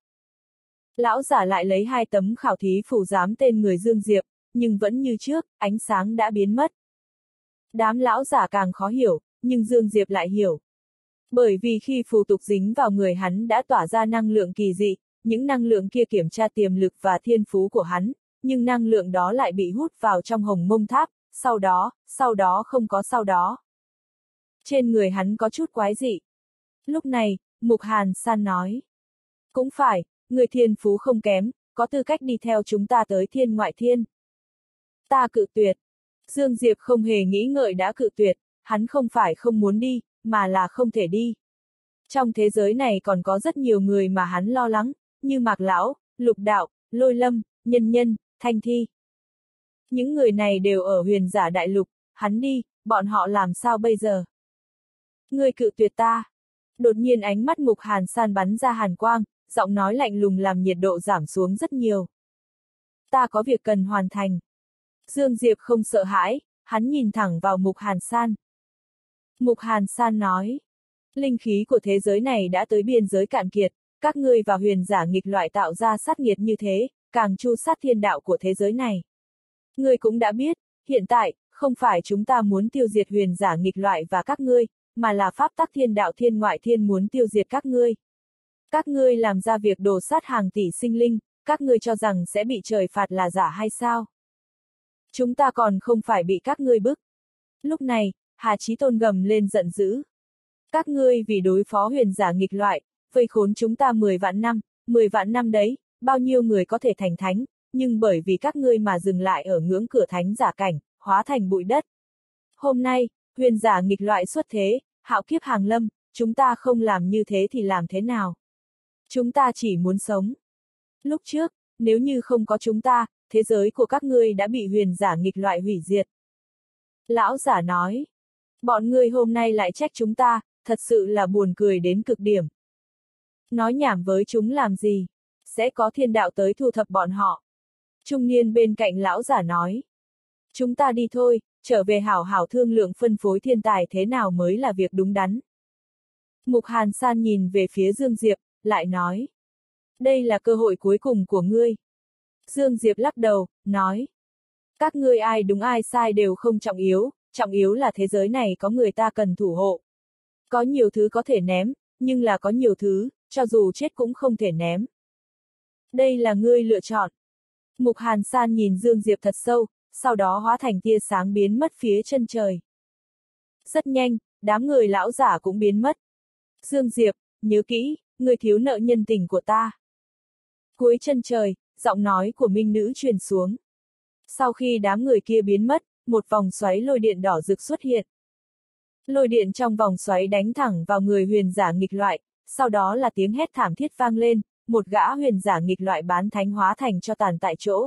Lão giả lại lấy 2 tấm khảo thí phù giám tên người Dương Diệp, nhưng vẫn như trước, ánh sáng đã biến mất. Đám lão giả càng khó hiểu, nhưng Dương Diệp lại hiểu. Bởi vì khi phù tục dính vào người hắn đã tỏa ra năng lượng kỳ dị, những năng lượng kia kiểm tra tiềm lực và thiên phú của hắn, nhưng năng lượng đó lại bị hút vào trong Hồng Mông Tháp, sau đó không có sau đó. Trên người hắn có chút quái dị. Lúc này, Mục Hàn San nói. Cũng phải, người thiên phú không kém, có tư cách đi theo chúng ta tới thiên ngoại thiên. Ta cự tuyệt. Dương Diệp không hề nghĩ ngợi đã cự tuyệt, hắn không phải không muốn đi, mà là không thể đi. Trong thế giới này còn có rất nhiều người mà hắn lo lắng, như Mạc Lão, Lục Đạo, Lôi Lâm, Nhân Nhân, Thanh Thi. Những người này đều ở Huyền Giả Đại Lục, hắn đi, bọn họ làm sao bây giờ? Ngươi cự tuyệt ta. Đột nhiên ánh mắt Mục Hàn San bắn ra hàn quang, giọng nói lạnh lùng làm nhiệt độ giảm xuống rất nhiều. Ta có việc cần hoàn thành. Dương Diệp không sợ hãi, hắn nhìn thẳng vào Mục Hàn San. Mục Hàn San nói, linh khí của thế giới này đã tới biên giới cạn kiệt, các ngươi và huyền giả nghịch loại tạo ra sát nghiệt như thế, càng tru sát thiên đạo của thế giới này. Ngươi cũng đã biết, hiện tại, không phải chúng ta muốn tiêu diệt huyền giả nghịch loại và các ngươi, mà là pháp tắc thiên đạo thiên ngoại thiên muốn tiêu diệt các ngươi. Các ngươi làm ra việc đổ sát hàng tỷ sinh linh, các ngươi cho rằng sẽ bị trời phạt là giả hay sao? Chúng ta còn không phải bị các ngươi bức. Lúc này, Hà Chí Tôn gầm lên giận dữ. Các ngươi vì đối phó huyền giả nghịch loại, vây khốn chúng ta 10 vạn năm đấy, bao nhiêu người có thể thành thánh, nhưng bởi vì các ngươi mà dừng lại ở ngưỡng cửa thánh giả cảnh, hóa thành bụi đất. Hôm nay, huyền giả nghịch loại xuất thế, hạo kiếp hàng lâm, chúng ta không làm như thế thì làm thế nào? Chúng ta chỉ muốn sống. Lúc trước, nếu như không có chúng ta, thế giới của các ngươi đã bị huyền giả nghịch loại hủy diệt. Lão giả nói, bọn ngươi hôm nay lại trách chúng ta, thật sự là buồn cười đến cực điểm. Nói nhảm với chúng làm gì? Sẽ có thiên đạo tới thu thập bọn họ. Trung niên bên cạnh lão giả nói. Chúng ta đi thôi, trở về hảo hảo thương lượng phân phối thiên tài thế nào mới là việc đúng đắn. Mục Hàn San nhìn về phía Dương Diệp, lại nói. Đây là cơ hội cuối cùng của ngươi. Dương Diệp lắc đầu, nói. Các ngươi ai đúng ai sai đều không trọng yếu là thế giới này có người ta cần thủ hộ. Có nhiều thứ có thể ném, nhưng là có nhiều thứ, cho dù chết cũng không thể ném. Đây là ngươi lựa chọn. Mục Hàn San nhìn Dương Diệp thật sâu, sau đó hóa thành tia sáng biến mất phía chân trời. Rất nhanh, đám người lão giả cũng biến mất. Dương Diệp, nhớ kỹ, ngươi thiếu nợ nhân tình của ta. Cuối chân trời, giọng nói của Minh Nữ truyền xuống. Sau khi đám người kia biến mất, một vòng xoáy lôi điện đỏ rực xuất hiện. Lôi điện trong vòng xoáy đánh thẳng vào người huyền giả nghịch loại, sau đó là tiếng hét thảm thiết vang lên, một gã huyền giả nghịch loại bán thánh hóa thành cho tàn tại chỗ.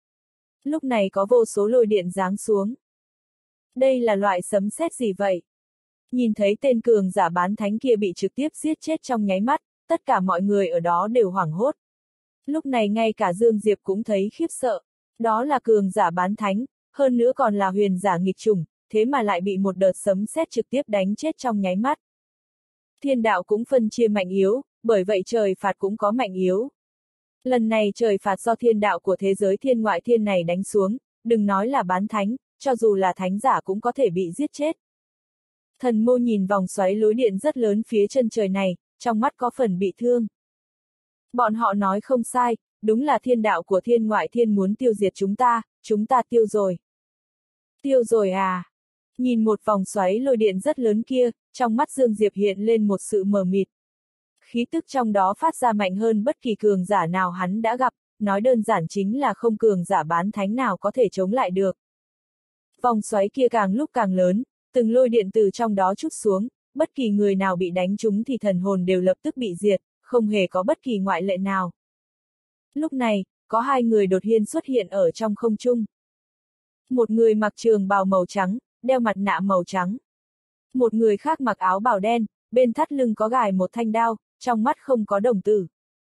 Lúc này có vô số lôi điện giáng xuống. Đây là loại sấm sét gì vậy? Nhìn thấy tên cường giả bán thánh kia bị trực tiếp giết chết trong nháy mắt, tất cả mọi người ở đó đều hoảng hốt. Lúc này ngay cả Dương Diệp cũng thấy khiếp sợ. Đó là cường giả bán thánh, hơn nữa còn là huyền giả nghịch chủng, thế mà lại bị một đợt sấm sét trực tiếp đánh chết trong nháy mắt. Thiên đạo cũng phân chia mạnh yếu, bởi vậy trời phạt cũng có mạnh yếu. Lần này trời phạt do thiên đạo của thế giới thiên ngoại thiên này đánh xuống, đừng nói là bán thánh, cho dù là thánh giả cũng có thể bị giết chết. Thần Mô nhìn vòng xoáy lối điện rất lớn phía chân trời này, trong mắt có phần bị thương. Bọn họ nói không sai, đúng là thiên đạo của thiên ngoại thiên muốn tiêu diệt chúng ta tiêu rồi. Tiêu rồi à? Nhìn một vòng xoáy lôi điện rất lớn kia, trong mắt Dương Diệp hiện lên một sự mờ mịt. Khí tức trong đó phát ra mạnh hơn bất kỳ cường giả nào hắn đã gặp, nói đơn giản chính là không cường giả bán thánh nào có thể chống lại được. Vòng xoáy kia càng lúc càng lớn, từng lôi điện từ trong đó trút xuống, bất kỳ người nào bị đánh trúng thì thần hồn đều lập tức bị diệt, không hề có bất kỳ ngoại lệ nào. Lúc này, có 2 người đột nhiên xuất hiện ở trong không trung. Một người mặc trường bào màu trắng, đeo mặt nạ màu trắng. Một người khác mặc áo bào đen, bên thắt lưng có gài một thanh đao, trong mắt không có đồng tử.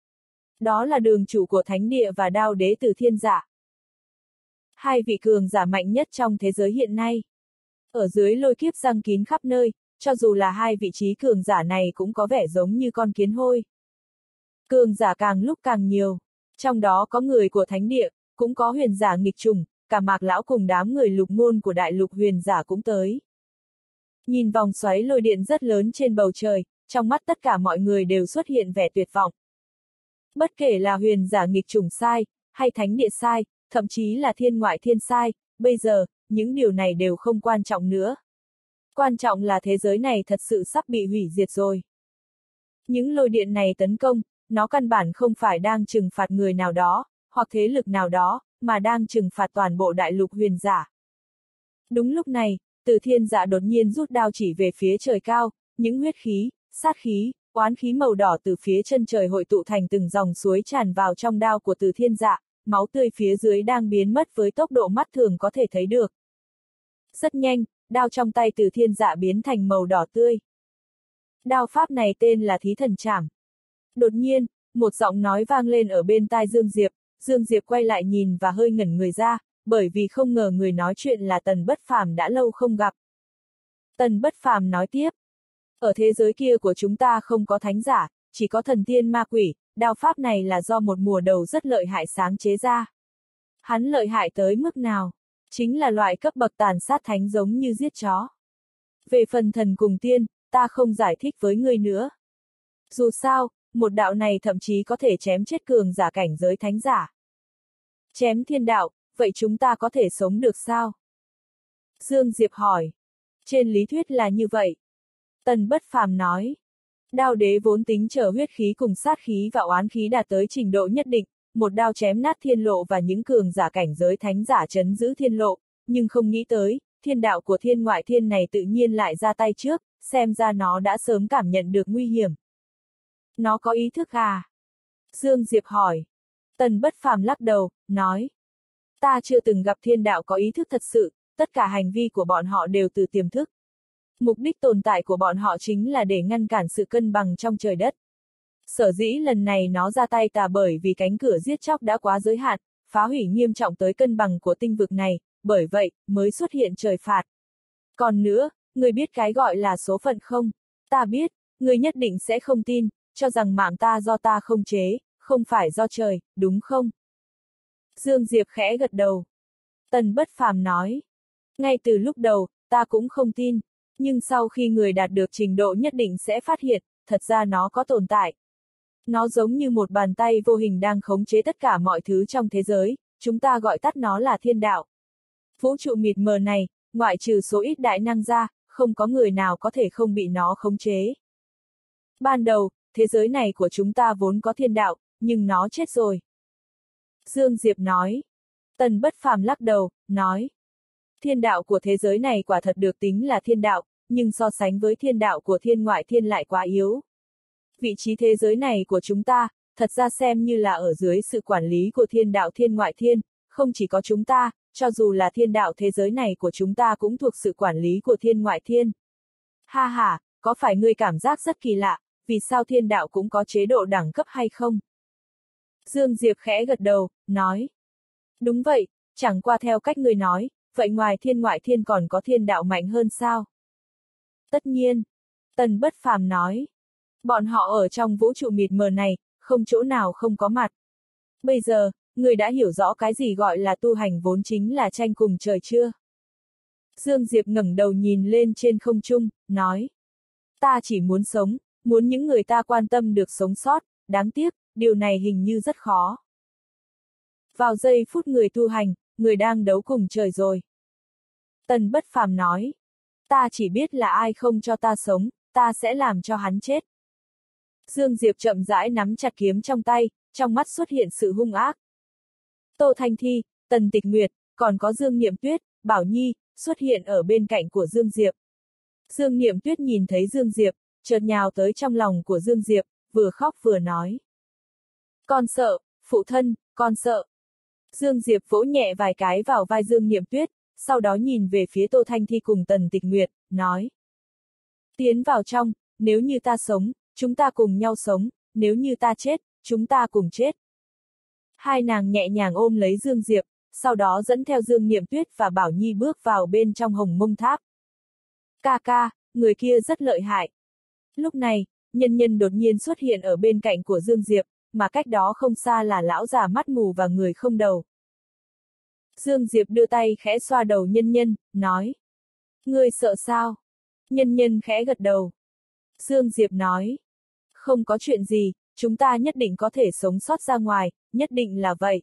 Đó là đường chủ của thánh địa và đao đế từ thiên giả. 2 vị cường giả mạnh nhất trong thế giới hiện nay. Ở dưới lôi kiếp giăng kín khắp nơi, cho dù là hai vị trí cường giả này cũng có vẻ giống như con kiến hôi. Cường giả càng lúc càng nhiều, trong đó có người của thánh địa, cũng có huyền giả nghịch trùng, cả Mạc lão cùng đám người lục ngôn của đại lục huyền giả cũng tới. Nhìn vòng xoáy lôi điện rất lớn trên bầu trời, trong mắt tất cả mọi người đều xuất hiện vẻ tuyệt vọng. Bất kể là huyền giả nghịch trùng sai, hay thánh địa sai, thậm chí là thiên ngoại thiên sai, bây giờ, những điều này đều không quan trọng nữa. Quan trọng là thế giới này thật sự sắp bị hủy diệt rồi. Những lôi điện này tấn công, nó căn bản không phải đang trừng phạt người nào đó, hoặc thế lực nào đó, mà đang trừng phạt toàn bộ đại lục huyền giả. Đúng lúc này, Từ Thiên Dạ đột nhiên rút đao chỉ về phía trời cao, những huyết khí, sát khí, oán khí màu đỏ từ phía chân trời hội tụ thành từng dòng suối tràn vào trong đao của Từ Thiên Dạ, máu tươi phía dưới đang biến mất với tốc độ mắt thường có thể thấy được. Rất nhanh, đao trong tay Từ Thiên Dạ biến thành màu đỏ tươi. Đao pháp này tên là Thí Thần Trảm. Đột nhiên, một giọng nói vang lên ở bên tai Dương Diệp quay lại nhìn và hơi ngẩn người ra, bởi vì không ngờ người nói chuyện là Tần Bất Phàm đã lâu không gặp. Tần Bất Phàm nói tiếp, ở thế giới kia của chúng ta không có thánh giả, chỉ có thần tiên ma quỷ, đao pháp này là do một mùa đầu rất lợi hại sáng chế ra. Hắn lợi hại tới mức nào? Chính là loại cấp bậc tàn sát thánh giống như giết chó. Về phần thần cùng tiên, ta không giải thích với ngươi nữa. Dù sao, một đạo này thậm chí có thể chém chết cường giả cảnh giới thánh giả. Chém thiên đạo, vậy chúng ta có thể sống được sao? Dương Diệp hỏi. Trên lý thuyết là như vậy. Tần Bất Phàm nói. Đao đế vốn tính chở huyết khí cùng sát khí và oán khí đạt tới trình độ nhất định, một đao chém nát thiên lộ và những cường giả cảnh giới thánh giả trấn giữ thiên lộ, nhưng không nghĩ tới, thiên đạo của thiên ngoại thiên này tự nhiên lại ra tay trước, xem ra nó đã sớm cảm nhận được nguy hiểm. Nó có ý thức à? Dương Diệp hỏi. Tần Bất Phàm lắc đầu, nói. Ta chưa từng gặp thiên đạo có ý thức thật sự, tất cả hành vi của bọn họ đều từ tiềm thức. Mục đích tồn tại của bọn họ chính là để ngăn cản sự cân bằng trong trời đất. Sở dĩ lần này nó ra tay tà bởi vì cánh cửa giết chóc đã quá giới hạn, phá hủy nghiêm trọng tới cân bằng của tinh vực này, bởi vậy, mới xuất hiện trời phạt. Còn nữa, người biết cái gọi là số phận không? Ta biết, người nhất định sẽ không tin, cho rằng mạng ta do ta không chế, không phải do trời, đúng không? Dương Diệp khẽ gật đầu. Tần Bất Phàm nói. Ngay từ lúc đầu, ta cũng không tin, nhưng sau khi người đạt được trình độ nhất định sẽ phát hiện, thật ra nó có tồn tại. Nó giống như một bàn tay vô hình đang khống chế tất cả mọi thứ trong thế giới, chúng ta gọi tắt nó là thiên đạo. Vũ trụ mịt mờ này, ngoại trừ số ít đại năng ra, không có người nào có thể không bị nó khống chế. Ban đầu, thế giới này của chúng ta vốn có thiên đạo, nhưng nó chết rồi. Dương Diệp nói. Tần Bất Phàm lắc đầu, nói. Thiên đạo của thế giới này quả thật được tính là thiên đạo, nhưng so sánh với thiên đạo của thiên ngoại thiên lại quá yếu. Vị trí thế giới này của chúng ta, thật ra xem như là ở dưới sự quản lý của thiên đạo thiên ngoại thiên, không chỉ có chúng ta, cho dù là thiên đạo thế giới này của chúng ta cũng thuộc sự quản lý của thiên ngoại thiên. Ha ha, có phải ngươi cảm giác rất kỳ lạ, vì sao thiên đạo cũng có chế độ đẳng cấp hay không? Dương Diệp khẽ gật đầu, nói. Đúng vậy, chẳng qua theo cách ngươi nói, vậy ngoài thiên ngoại thiên còn có thiên đạo mạnh hơn sao? Tất nhiên. Tần Bất Phàm nói. Bọn họ ở trong vũ trụ mịt mờ này, không chỗ nào không có mặt. Bây giờ, người đã hiểu rõ cái gì gọi là tu hành vốn chính là tranh cùng trời chưa? Dương Diệp ngẩng đầu nhìn lên trên không trung, nói. Ta chỉ muốn sống, muốn những người ta quan tâm được sống sót, đáng tiếc, điều này hình như rất khó. Vào giây phút người tu hành, người đang đấu cùng trời rồi. Tần Bất Phàm nói. Ta chỉ biết là ai không cho ta sống, ta sẽ làm cho hắn chết. Dương Diệp chậm rãi nắm chặt kiếm trong tay, trong mắt xuất hiện sự hung ác. Tô Thanh Thi, Tần Tịch Nguyệt, còn có Dương Niệm Tuyết, Bảo Nhi, xuất hiện ở bên cạnh của Dương Diệp. Dương Niệm Tuyết nhìn thấy Dương Diệp, chợt nhào tới trong lòng của Dương Diệp, vừa khóc vừa nói. Con sợ, phụ thân, con sợ. Dương Diệp vỗ nhẹ vài cái vào vai Dương Niệm Tuyết, sau đó nhìn về phía Tô Thanh Thi cùng Tần Tịch Nguyệt, nói. Tiến vào trong, nếu như ta sống, chúng ta cùng nhau sống, nếu như ta chết, chúng ta cùng chết. Hai nàng nhẹ nhàng ôm lấy Dương Diệp, sau đó dẫn theo Dương Niệm Tuyết và Bảo Nhi bước vào bên trong Hồng Mông Tháp. Ca ca, người kia rất lợi hại. Lúc này, Nhân Nhân đột nhiên xuất hiện ở bên cạnh của Dương Diệp, mà cách đó không xa là lão già mắt mù và người không đầu. Dương Diệp đưa tay khẽ xoa đầu Nhân Nhân, nói. Ngươi sợ sao? Nhân Nhân khẽ gật đầu. Dương Diệp nói. Không có chuyện gì, chúng ta nhất định có thể sống sót ra ngoài, nhất định là vậy.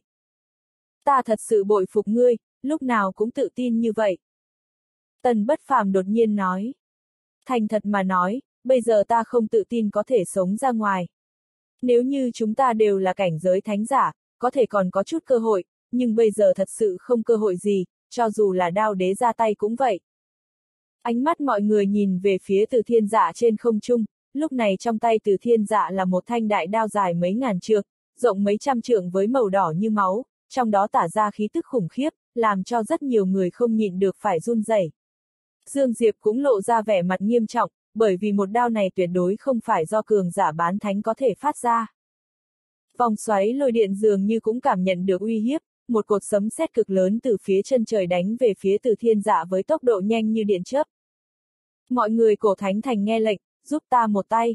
Ta thật sự bội phục ngươi, lúc nào cũng tự tin như vậy. Tần Bất Phàm đột nhiên nói. Thành thật mà nói, bây giờ ta không tự tin có thể sống ra ngoài. Nếu như chúng ta đều là cảnh giới thánh giả, có thể còn có chút cơ hội, nhưng bây giờ thật sự không cơ hội gì, cho dù là Đao Đế ra tay cũng vậy. Ánh mắt mọi người nhìn về phía Từ Thiên Dạ trên không trung, lúc này trong tay Từ Thiên Dạ là một thanh đại đao dài mấy ngàn trượng, rộng mấy trăm trượng với màu đỏ như máu, trong đó tả ra khí tức khủng khiếp, làm cho rất nhiều người không nhịn được phải run rẩy. Dương Diệp cũng lộ ra vẻ mặt nghiêm trọng, bởi vì một đao này tuyệt đối không phải do cường giả bán thánh có thể phát ra. Vòng xoáy lôi điện dường như cũng cảm nhận được uy hiếp, một cột sấm sét cực lớn từ phía chân trời đánh về phía Từ Thiên Dạ với tốc độ nhanh như điện chớp. Mọi người Cổ Thánh Thành nghe lệnh, giúp ta một tay.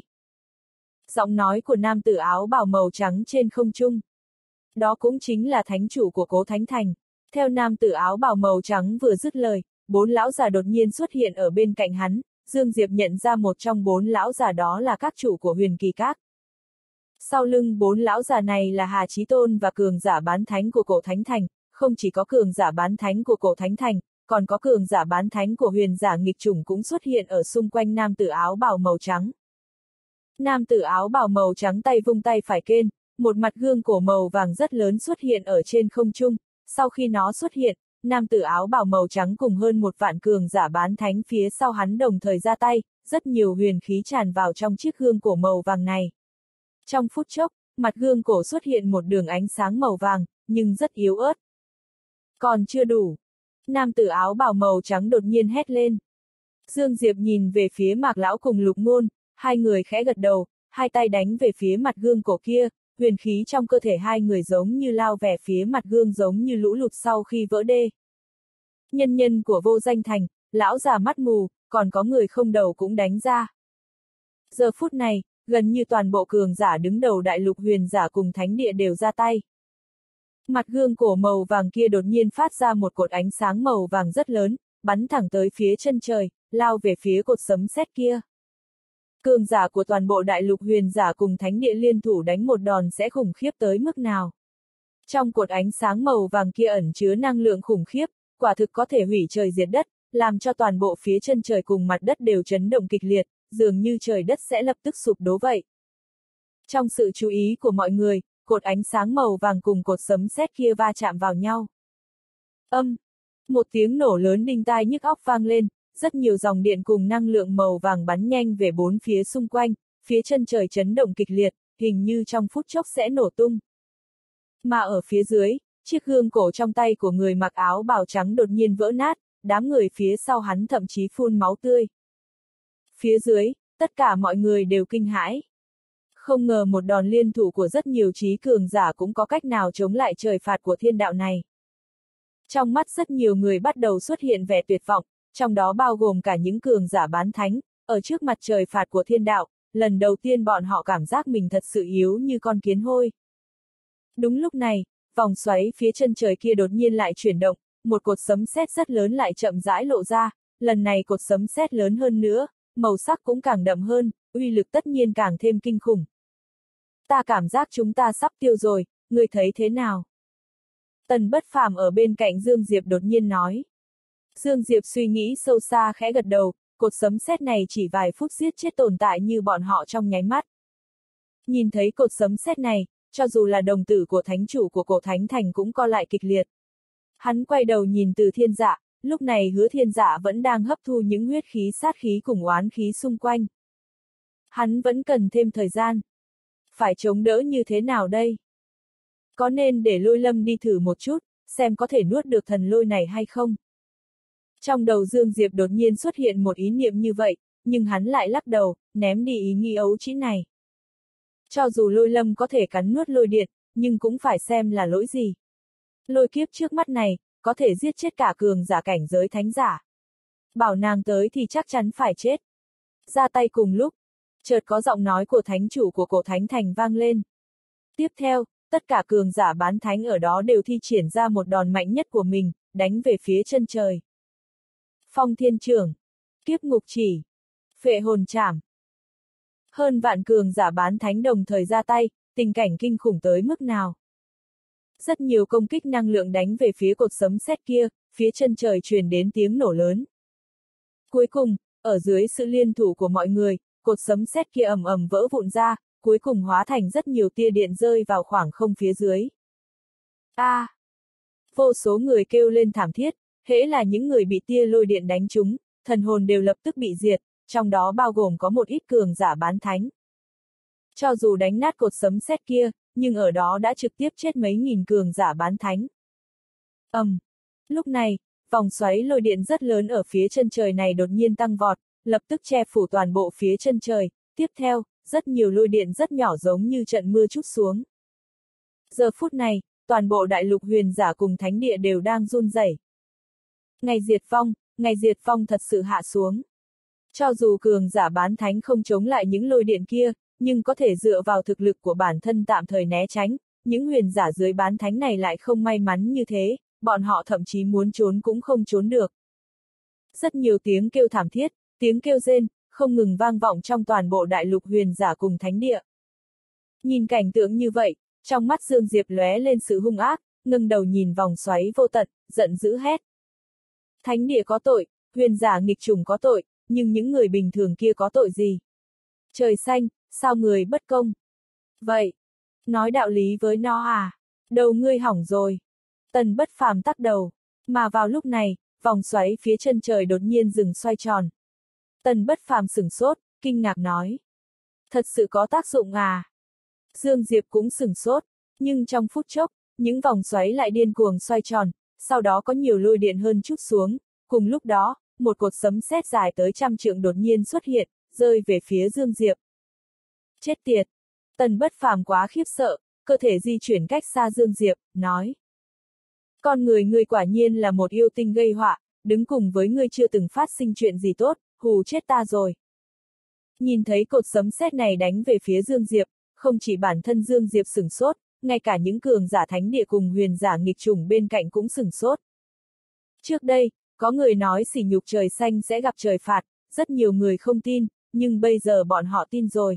Giọng nói của nam tử áo bào màu trắng trên không trung. Đó cũng chính là thánh chủ của Cố Thánh Thành. Theo nam tử áo bào màu trắng vừa dứt lời, 4 lão già đột nhiên xuất hiện ở bên cạnh hắn, Dương Diệp nhận ra một trong 4 lão già đó là các chủ của Huyền Kỳ Các. Sau lưng 4 lão già này là Hà Chí Tôn và cường giả bán thánh của Cổ Thánh Thành, không chỉ có cường giả bán thánh của Cổ Thánh Thành, còn có cường giả bán thánh của huyền giả nghịch chủng cũng xuất hiện ở xung quanh nam tử áo bào màu trắng. Nam tử áo bào màu trắng tay vung tay phải kên, một mặt gương cổ màu vàng rất lớn xuất hiện ở trên không trung, sau khi nó xuất hiện, nam tử áo bào màu trắng cùng hơn 1 vạn cường giả bán thánh phía sau hắn đồng thời ra tay, rất nhiều huyền khí tràn vào trong chiếc gương cổ màu vàng này. Trong phút chốc, mặt gương cổ xuất hiện một đường ánh sáng màu vàng, nhưng rất yếu ớt. Còn chưa đủ. Nam tử áo bào màu trắng đột nhiên hét lên. Dương Diệp nhìn về phía Mạc Lão cùng Lục Ngôn, hai người khẽ gật đầu, hai tay đánh về phía mặt gương cổ kia, huyền khí trong cơ thể hai người giống như lao về phía mặt gương giống như lũ lụt sau khi vỡ đê. Nhân Nhân của Vô Danh Thành, lão già mắt mù, còn có người không đầu cũng đánh ra. Giờ phút này, gần như toàn bộ cường giả đứng đầu đại lục huyền giả cùng thánh địa đều ra tay. Mặt gương cổ màu vàng kia đột nhiên phát ra một cột ánh sáng màu vàng rất lớn, bắn thẳng tới phía chân trời, lao về phía cột sấm sét kia. Cường giả của toàn bộ đại lục huyền giả cùng thánh địa liên thủ đánh một đòn sẽ khủng khiếp tới mức nào. Trong cột ánh sáng màu vàng kia ẩn chứa năng lượng khủng khiếp, quả thực có thể hủy trời diệt đất, làm cho toàn bộ phía chân trời cùng mặt đất đều chấn động kịch liệt, dường như trời đất sẽ lập tức sụp đổ vậy. Trong sự chú ý của mọi người, cột ánh sáng màu vàng cùng cột sấm sét kia va chạm vào nhau. Một tiếng nổ lớn đinh tai nhức óc vang lên, rất nhiều dòng điện cùng năng lượng màu vàng bắn nhanh về bốn phía xung quanh, phía chân trời chấn động kịch liệt, hình như trong phút chốc sẽ nổ tung. Mà ở phía dưới, chiếc gương cổ trong tay của người mặc áo bào trắng đột nhiên vỡ nát, đám người phía sau hắn thậm chí phun máu tươi. Phía dưới, tất cả mọi người đều kinh hãi. Không ngờ một đòn liên thủ của rất nhiều trí cường giả cũng có cách nào chống lại trời phạt của thiên đạo này. Trong mắt rất nhiều người bắt đầu xuất hiện vẻ tuyệt vọng, trong đó bao gồm cả những cường giả bán thánh, ở trước mặt trời phạt của thiên đạo, lần đầu tiên bọn họ cảm giác mình thật sự yếu như con kiến hôi. Đúng lúc này, vòng xoáy phía chân trời kia đột nhiên lại chuyển động, một cột sấm sét rất lớn lại chậm rãi lộ ra, lần này cột sấm sét lớn hơn nữa, màu sắc cũng càng đậm hơn, uy lực tất nhiên càng thêm kinh khủng. Ta cảm giác chúng ta sắp tiêu rồi, ngươi thấy thế nào? Tần Bất Phàm ở bên cạnh Dương Diệp đột nhiên nói. Dương Diệp suy nghĩ sâu xa khẽ gật đầu, cột sấm sét này chỉ vài phút giết chết tồn tại như bọn họ trong nháy mắt. Nhìn thấy cột sấm sét này, cho dù là đồng tử của thánh chủ của Cổ Thánh Thành cũng co lại kịch liệt. Hắn quay đầu nhìn Từ Thiên Dạ, lúc này Hứa Thiên Dạ vẫn đang hấp thu những huyết khí sát khí cùng oán khí xung quanh. Hắn vẫn cần thêm thời gian. Phải chống đỡ như thế nào đây? Có nên để Lôi Lâm đi thử một chút, xem có thể nuốt được thần lôi này hay không? Trong đầu Dương Diệp đột nhiên xuất hiện một ý niệm như vậy, nhưng hắn lại lắc đầu, ném đi ý nghĩ ấu trĩ này. Cho dù Lôi Lâm có thể cắn nuốt lôi điện, nhưng cũng phải xem là lỗi gì. Lôi kiếp trước mắt này, có thể giết chết cả cường giả cảnh giới thánh giả. Bảo nàng tới thì chắc chắn phải chết. Ra tay cùng lúc, chợt có giọng nói của thánh chủ của cổ thánh thành vang lên. Tiếp theo, tất cả cường giả bán thánh ở đó đều thi triển ra một đòn mạnh nhất của mình, đánh về phía chân trời. Phong thiên trưởng, kiếp ngục chỉ, phệ hồn trảm. Hơn vạn cường giả bán thánh đồng thời ra tay, tình cảnh kinh khủng tới mức nào. Rất nhiều công kích năng lượng đánh về phía cột sấm sét kia, phía chân trời truyền đến tiếng nổ lớn. Cuối cùng, ở dưới sự liên thủ của mọi người, cột sấm sét kia ầm ầm vỡ vụn ra, cuối cùng hóa thành rất nhiều tia điện rơi vào khoảng không phía dưới. Vô số người kêu lên thảm thiết, hễ là những người bị tia lôi điện đánh trúng, thần hồn đều lập tức bị diệt, trong đó bao gồm có một ít cường giả bán thánh. Cho dù đánh nát cột sấm sét kia, nhưng ở đó đã trực tiếp chết mấy nghìn cường giả bán thánh. Lúc này, vòng xoáy lôi điện rất lớn ở phía chân trời này đột nhiên tăng vọt, lập tức che phủ toàn bộ phía chân trời, tiếp theo, rất nhiều lôi điện rất nhỏ giống như trận mưa trút xuống. Giờ phút này, toàn bộ đại lục huyền giả cùng thánh địa đều đang run rẩy. Ngày diệt vong thật sự hạ xuống. Cho dù cường giả bán thánh không chống lại những lôi điện kia, nhưng có thể dựa vào thực lực của bản thân tạm thời né tránh, những huyền giả dưới bán thánh này lại không may mắn như thế, bọn họ thậm chí muốn trốn cũng không trốn được. Rất nhiều tiếng kêu thảm thiết, tiếng kêu rên, không ngừng vang vọng trong toàn bộ đại lục huyền giả cùng thánh địa. Nhìn cảnh tượng như vậy, trong mắt Dương Diệp lóe lên sự hung ác, ngẩng đầu nhìn vòng xoáy vô tận, giận dữ hét. Thánh địa có tội, huyền giả nghịch chủng có tội, nhưng những người bình thường kia có tội gì? Trời xanh, sao người bất công? Vậy, nói đạo lý với nó à? Đầu ngươi hỏng rồi. Tần Bất Phàm tắc đầu. Mà vào lúc này, vòng xoáy phía chân trời đột nhiên dừng xoay tròn. Tần Bất Phàm sửng sốt, kinh ngạc nói. Thật sự có tác dụng à? Dương Diệp cũng sửng sốt, nhưng trong phút chốc, những vòng xoáy lại điên cuồng xoay tròn, sau đó có nhiều lôi điện hơn chút xuống, cùng lúc đó, một cột sấm sét dài tới 100 trượng đột nhiên xuất hiện, rơi về phía Dương Diệp. Chết tiệt! Tần Bất Phàm quá khiếp sợ, cơ thể di chuyển cách xa Dương Diệp, nói. Con người ngươi quả nhiên là một yêu tinh gây họa, đứng cùng với ngươi chưa từng phát sinh chuyện gì tốt, hù chết ta rồi. Nhìn thấy cột sấm sét này đánh về phía Dương Diệp, không chỉ bản thân Dương Diệp sửng sốt, ngay cả những cường giả thánh địa cùng huyền giả nghịch chủng bên cạnh cũng sửng sốt. Trước đây, có người nói sỉ nhục trời xanh sẽ gặp trời phạt, rất nhiều người không tin, nhưng bây giờ bọn họ tin rồi.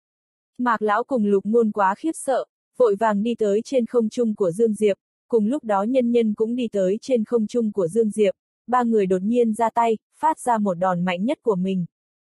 Mạc Lão cùng Lục Ngôn quá khiếp sợ, vội vàng đi tới trên không trung của Dương Diệp, cùng lúc đó Nhân Nhân cũng đi tới trên không trung của Dương Diệp, ba người đột nhiên ra tay, phát ra một đòn mạnh nhất của mình.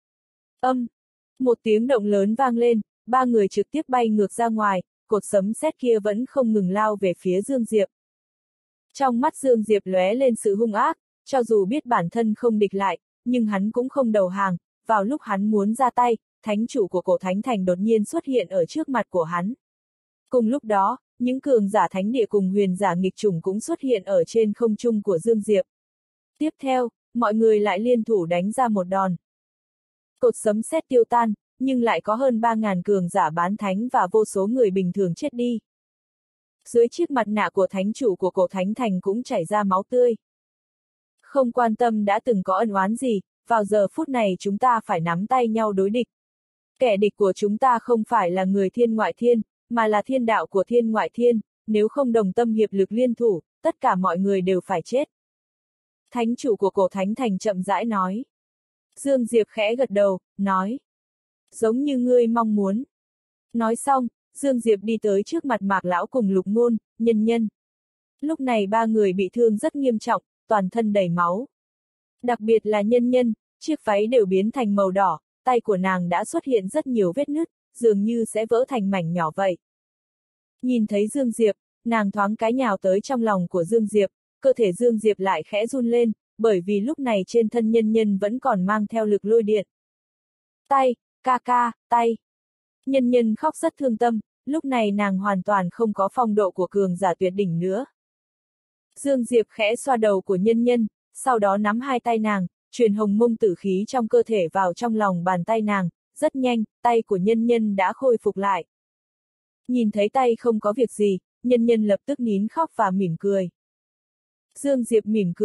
Một tiếng động lớn vang lên, ba người trực tiếp bay ngược ra ngoài, cột sấm sét kia vẫn không ngừng lao về phía Dương Diệp. Trong mắt Dương Diệp lóe lên sự hung ác, cho dù biết bản thân không địch lại, nhưng hắn cũng không đầu hàng, vào lúc hắn muốn ra tay, thánh chủ của cổ thánh thành đột nhiên xuất hiện ở trước mặt của hắn. Cùng lúc đó, những cường giả thánh địa cùng huyền giả nghịch chủng cũng xuất hiện ở trên không trung của Dương Diệp. Tiếp theo, mọi người lại liên thủ đánh ra một đòn. Cột sấm sét tiêu tan, nhưng lại có hơn 3.000 cường giả bán thánh và vô số người bình thường chết đi. Dưới chiếc mặt nạ của thánh chủ của cổ thánh thành cũng chảy ra máu tươi. Không quan tâm đã từng có ân oán gì, vào giờ phút này chúng ta phải nắm tay nhau đối địch. Kẻ địch của chúng ta không phải là người thiên ngoại thiên, mà là thiên đạo của thiên ngoại thiên, nếu không đồng tâm hiệp lực liên thủ, tất cả mọi người đều phải chết. Thánh chủ của cổ thánh thành chậm rãi nói. Dương Diệp khẽ gật đầu, nói. Giống như ngươi mong muốn. Nói xong, Dương Diệp đi tới trước mặt Mạc Lão cùng Lục Ngôn, Nhân Nhân. Lúc này ba người bị thương rất nghiêm trọng, toàn thân đầy máu. Đặc biệt là Nhân Nhân, chiếc váy đều biến thành màu đỏ, tay của nàng đã xuất hiện rất nhiều vết nứt, dường như sẽ vỡ thành mảnh nhỏ vậy. Nhìn thấy Dương Diệp, nàng thoáng cái nhào tới trong lòng của Dương Diệp, cơ thể Dương Diệp lại khẽ run lên, bởi vì lúc này trên thân Nhân Nhân vẫn còn mang theo lực lôi điện. Tay, ca ca, tay. Nhân Nhân khóc rất thương tâm, lúc này nàng hoàn toàn không có phong độ của cường giả tuyệt đỉnh nữa. Dương Diệp khẽ xoa đầu của Nhân Nhân, sau đó nắm hai tay nàng, truyền hồng mông tử khí trong cơ thể vào trong lòng bàn tay nàng, rất nhanh, tay của Nhân Nhân đã khôi phục lại. Nhìn thấy tay không có việc gì, Nhân Nhân lập tức nín khóc và mỉm cười. Dương Diệp mỉm cười,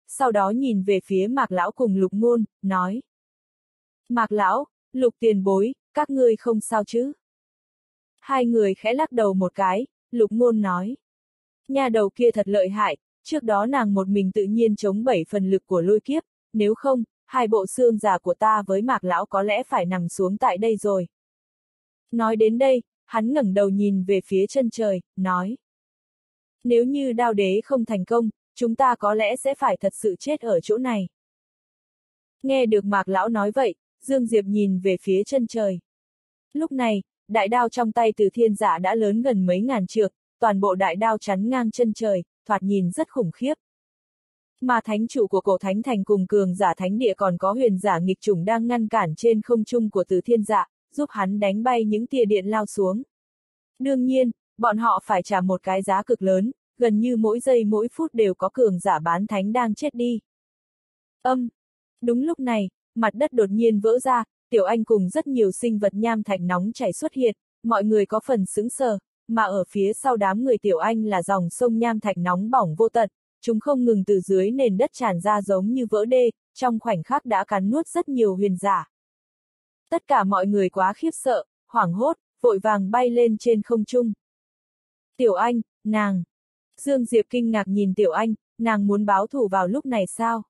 sau đó nhìn về phía Mạc Lão cùng Lục Ngôn, nói. Mạc Lão, Lục tiền bối, các ngươi không sao chứ? Hai người khẽ lắc đầu một cái, Lục Ngôn nói. Nha đầu kia thật lợi hại, trước đó nàng một mình tự nhiên chống 7 phần lực của lôi kiếp, nếu không, hai bộ xương già của ta với Mạc Lão có lẽ phải nằm xuống tại đây rồi. Nói đến đây, hắn ngẩng đầu nhìn về phía chân trời, nói. Nếu như đao đế không thành công, chúng ta có lẽ sẽ phải thật sự chết ở chỗ này. Nghe được Mạc Lão nói vậy, Dương Diệp nhìn về phía chân trời. Lúc này, đại đao trong tay Từ Thiên Dạ đã lớn gần mấy ngàn trượng, toàn bộ đại đao chắn ngang chân trời, thoạt nhìn rất khủng khiếp. Mà thánh chủ của cổ thánh thành cùng cường giả thánh địa còn có huyền giả nghịch chủng đang ngăn cản trên không trung của Từ Thiên Dạ, giúp hắn đánh bay những tia điện lao xuống. Đương nhiên, bọn họ phải trả một cái giá cực lớn, gần như mỗi giây mỗi phút đều có cường giả bán thánh đang chết đi. Đúng lúc này, mặt đất đột nhiên vỡ ra, Tiểu Anh cùng rất nhiều sinh vật nham thạch nóng chảy xuất hiện, mọi người có phần sững sờ, mà ở phía sau đám người Tiểu Anh là dòng sông nham thạch nóng bỏng vô tận, chúng không ngừng từ dưới nền đất tràn ra giống như vỡ đê, trong khoảnh khắc đã cắn nuốt rất nhiều huyền giả. Tất cả mọi người quá khiếp sợ, hoảng hốt, vội vàng bay lên trên không trung. Tiểu Anh, nàng. Dương Diệp kinh ngạc nhìn Tiểu Anh, nàng muốn báo thù vào lúc này sao?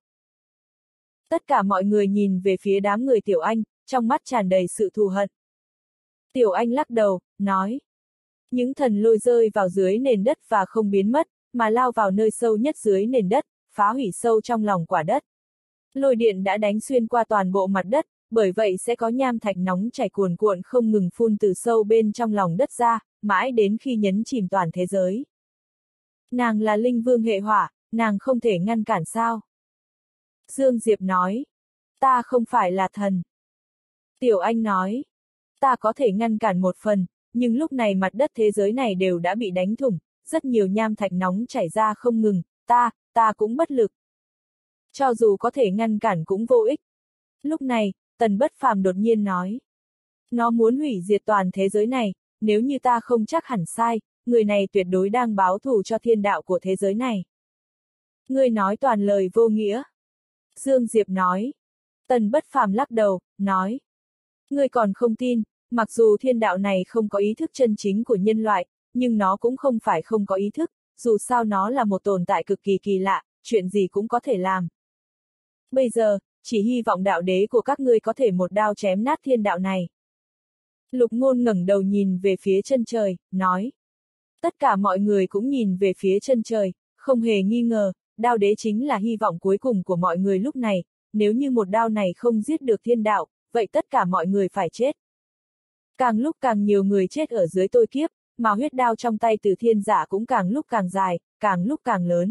Tất cả mọi người nhìn về phía đám người Tiểu Anh, trong mắt tràn đầy sự thù hận. Tiểu Anh lắc đầu, nói. Những thần lôi rơi vào dưới nền đất và không biến mất, mà lao vào nơi sâu nhất dưới nền đất, phá hủy sâu trong lòng quả đất. Lôi điện đã đánh xuyên qua toàn bộ mặt đất, bởi vậy sẽ có nham thạch nóng chảy cuồn cuộn không ngừng phun từ sâu bên trong lòng đất ra, mãi đến khi nhấn chìm toàn thế giới. Nàng là linh vương hệ hỏa, nàng không thể ngăn cản sao? Dương Diệp nói. Ta không phải là thần. Tiểu Anh nói. Ta có thể ngăn cản một phần, nhưng lúc này mặt đất thế giới này đều đã bị đánh thủng, rất nhiều nham thạch nóng chảy ra không ngừng, ta cũng bất lực. Cho dù có thể ngăn cản cũng vô ích. Lúc này, Tần Bất Phàm đột nhiên nói. Nó muốn hủy diệt toàn thế giới này, nếu như ta không chắc hẳn sai, người này tuyệt đối đang báo thù cho thiên đạo của thế giới này. Ngươi nói toàn lời vô nghĩa. Dương Diệp nói. Tần Bất Phàm lắc đầu, nói. Ngươi còn không tin, mặc dù thiên đạo này không có ý thức chân chính của nhân loại, nhưng nó cũng không phải không có ý thức, dù sao nó là một tồn tại cực kỳ kỳ lạ, chuyện gì cũng có thể làm. Bây giờ, chỉ hy vọng đạo đế của các ngươi có thể một đao chém nát thiên đạo này. Lục Ngôn ngẩng đầu nhìn về phía chân trời, nói. Tất cả mọi người cũng nhìn về phía chân trời, không hề nghi ngờ, đao đế chính là hy vọng cuối cùng của mọi người lúc này, nếu như một đao này không giết được thiên đạo, vậy tất cả mọi người phải chết. Càng lúc càng nhiều người chết ở dưới tôi kiếp, mà huyết đao trong tay Từ Thiên Giả cũng càng lúc càng dài, càng lúc càng lớn.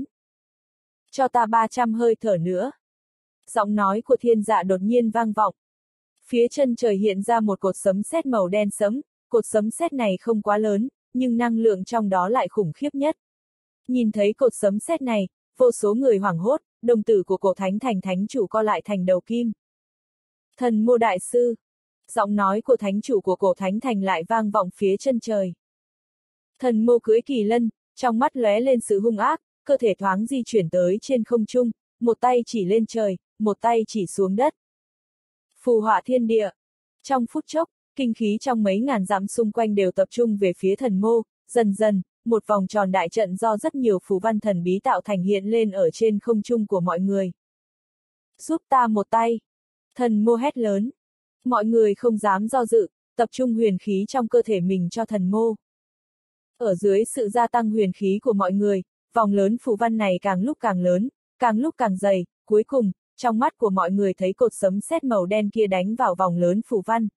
Cho ta 300 hơi thở nữa. Giọng nói của Thiên Dạ đột nhiên vang vọng. Phía chân trời hiện ra một cột sấm sét màu đen sẫm, cột sấm sét này không quá lớn, nhưng năng lượng trong đó lại khủng khiếp nhất. Nhìn thấy cột sấm sét này, vô số người hoảng hốt, đồng tử của cổ thánh thành thánh chủ co lại thành đầu kim. Thần Mô đại sư. Giọng nói của thánh chủ của cổ thánh thành lại vang vọng phía chân trời. Thần Mô cưỡi kỳ lân, trong mắt lóe lên sự hung ác, cơ thể thoáng di chuyển tới trên không trung, một tay chỉ lên trời, một tay chỉ xuống đất. Phù họa thiên địa. Trong phút chốc, kinh khí trong mấy ngàn dặm xung quanh đều tập trung về phía Thần Mô, dần dần, một vòng tròn đại trận do rất nhiều phù văn thần bí tạo thành hiện lên ở trên không trung của mọi người. Giúp ta một tay. Thần Mô hét lớn. Mọi người không dám do dự, tập trung huyền khí trong cơ thể mình cho Thần Mô. Ở dưới sự gia tăng huyền khí của mọi người, vòng lớn phù văn này càng lúc càng lớn, càng lúc càng dày, cuối cùng, trong mắt của mọi người thấy cột sấm sét màu đen kia đánh vào vòng lớn phù văn.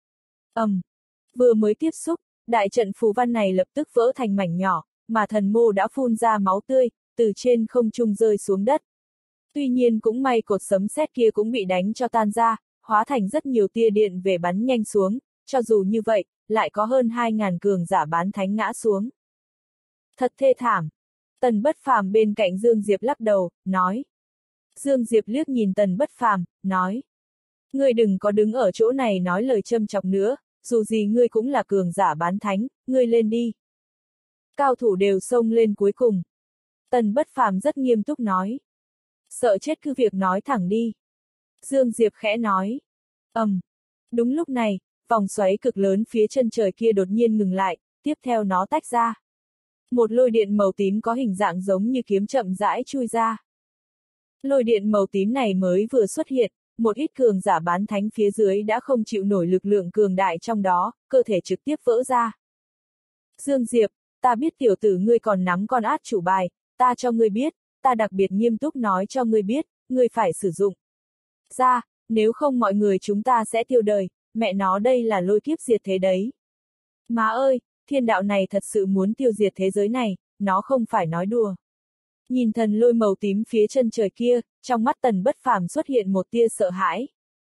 Vừa mới tiếp xúc, đại trận phù văn này lập tức vỡ thành mảnh nhỏ, mà Thần Mô đã phun ra máu tươi, từ trên không trung rơi xuống đất. Tuy nhiên cũng may cột sấm sét kia cũng bị đánh cho tan ra, hóa thành rất nhiều tia điện về bắn nhanh xuống, cho dù như vậy, lại có hơn 2.000 cường giả bán thánh ngã xuống. Thật thê thảm. Tần Bất Phàm bên cạnh Dương Diệp lắc đầu, nói. Dương Diệp liếc nhìn Tần Bất Phàm, nói. Ngươi đừng có đứng ở chỗ này nói lời châm chọc nữa, dù gì ngươi cũng là cường giả bán thánh, ngươi lên đi. Cao thủ đều xông lên cuối cùng. Tần Bất Phàm rất nghiêm túc nói. Sợ chết cứ việc nói thẳng đi. Dương Diệp khẽ nói. Đúng lúc này, vòng xoáy cực lớn phía chân trời kia đột nhiên ngừng lại, tiếp theo nó tách ra. Một lôi điện màu tím có hình dạng giống như kiếm chậm rãi chui ra. Lôi điện màu tím này mới vừa xuất hiện, một ít cường giả bán thánh phía dưới đã không chịu nổi lực lượng cường đại trong đó, cơ thể trực tiếp vỡ ra. Dương Diệp, ta biết tiểu tử ngươi còn nắm con át chủ bài, ta cho ngươi biết, ta đặc biệt nghiêm túc nói cho ngươi biết, ngươi phải sử dụng ra, nếu không mọi người chúng ta sẽ tiêu đời, mẹ nó đây là lôi kiếp diệt thế đấy. Má ơi, thiên đạo này thật sự muốn tiêu diệt thế giới này, nó không phải nói đùa. Nhìn thần lôi màu tím phía chân trời kia, trong mắt Tần Bất Phàm xuất hiện một tia sợ hãi.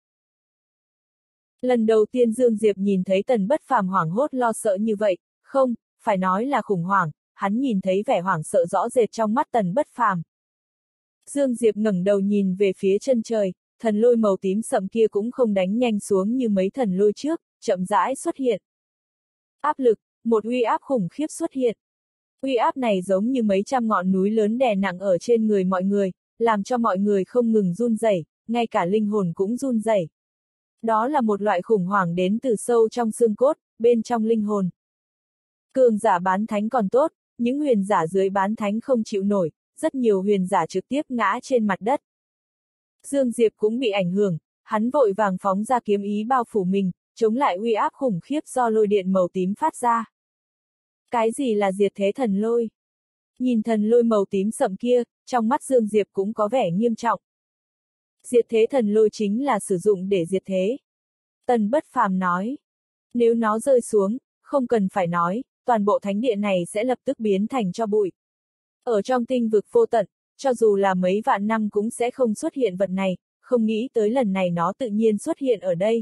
Lần đầu tiên Dương Diệp nhìn thấy Tần Bất Phàm hoảng hốt lo sợ như vậy, không, phải nói là khủng hoảng, hắn nhìn thấy vẻ hoảng sợ rõ rệt trong mắt Tần Bất Phàm. Dương Diệp ngẩng đầu nhìn về phía chân trời, thần lôi màu tím sậm kia cũng không đánh nhanh xuống như mấy thần lôi trước, chậm rãi xuất hiện. Áp lực, một uy áp khủng khiếp xuất hiện. Uy áp này giống như mấy trăm ngọn núi lớn đè nặng ở trên người mọi người, làm cho mọi người không ngừng run rẩy, ngay cả linh hồn cũng run rẩy. Đó là một loại khủng hoảng đến từ sâu trong xương cốt, bên trong linh hồn. Cường giả bán thánh còn tốt, những huyền giả dưới bán thánh không chịu nổi, rất nhiều huyền giả trực tiếp ngã trên mặt đất. Dương Diệp cũng bị ảnh hưởng, hắn vội vàng phóng ra kiếm ý bao phủ mình, chống lại uy áp khủng khiếp do lôi điện màu tím phát ra. Cái gì là diệt thế thần lôi? Nhìn thần lôi màu tím sậm kia, trong mắt Dương Diệp cũng có vẻ nghiêm trọng. Diệt thế thần lôi chính là sử dụng để diệt thế. Tần Bất Phàm nói. Nếu nó rơi xuống, không cần phải nói, toàn bộ thánh địa này sẽ lập tức biến thành tro bụi. Ở trong tinh vực vô tận, cho dù là mấy vạn năm cũng sẽ không xuất hiện vật này, không nghĩ tới lần này nó tự nhiên xuất hiện ở đây.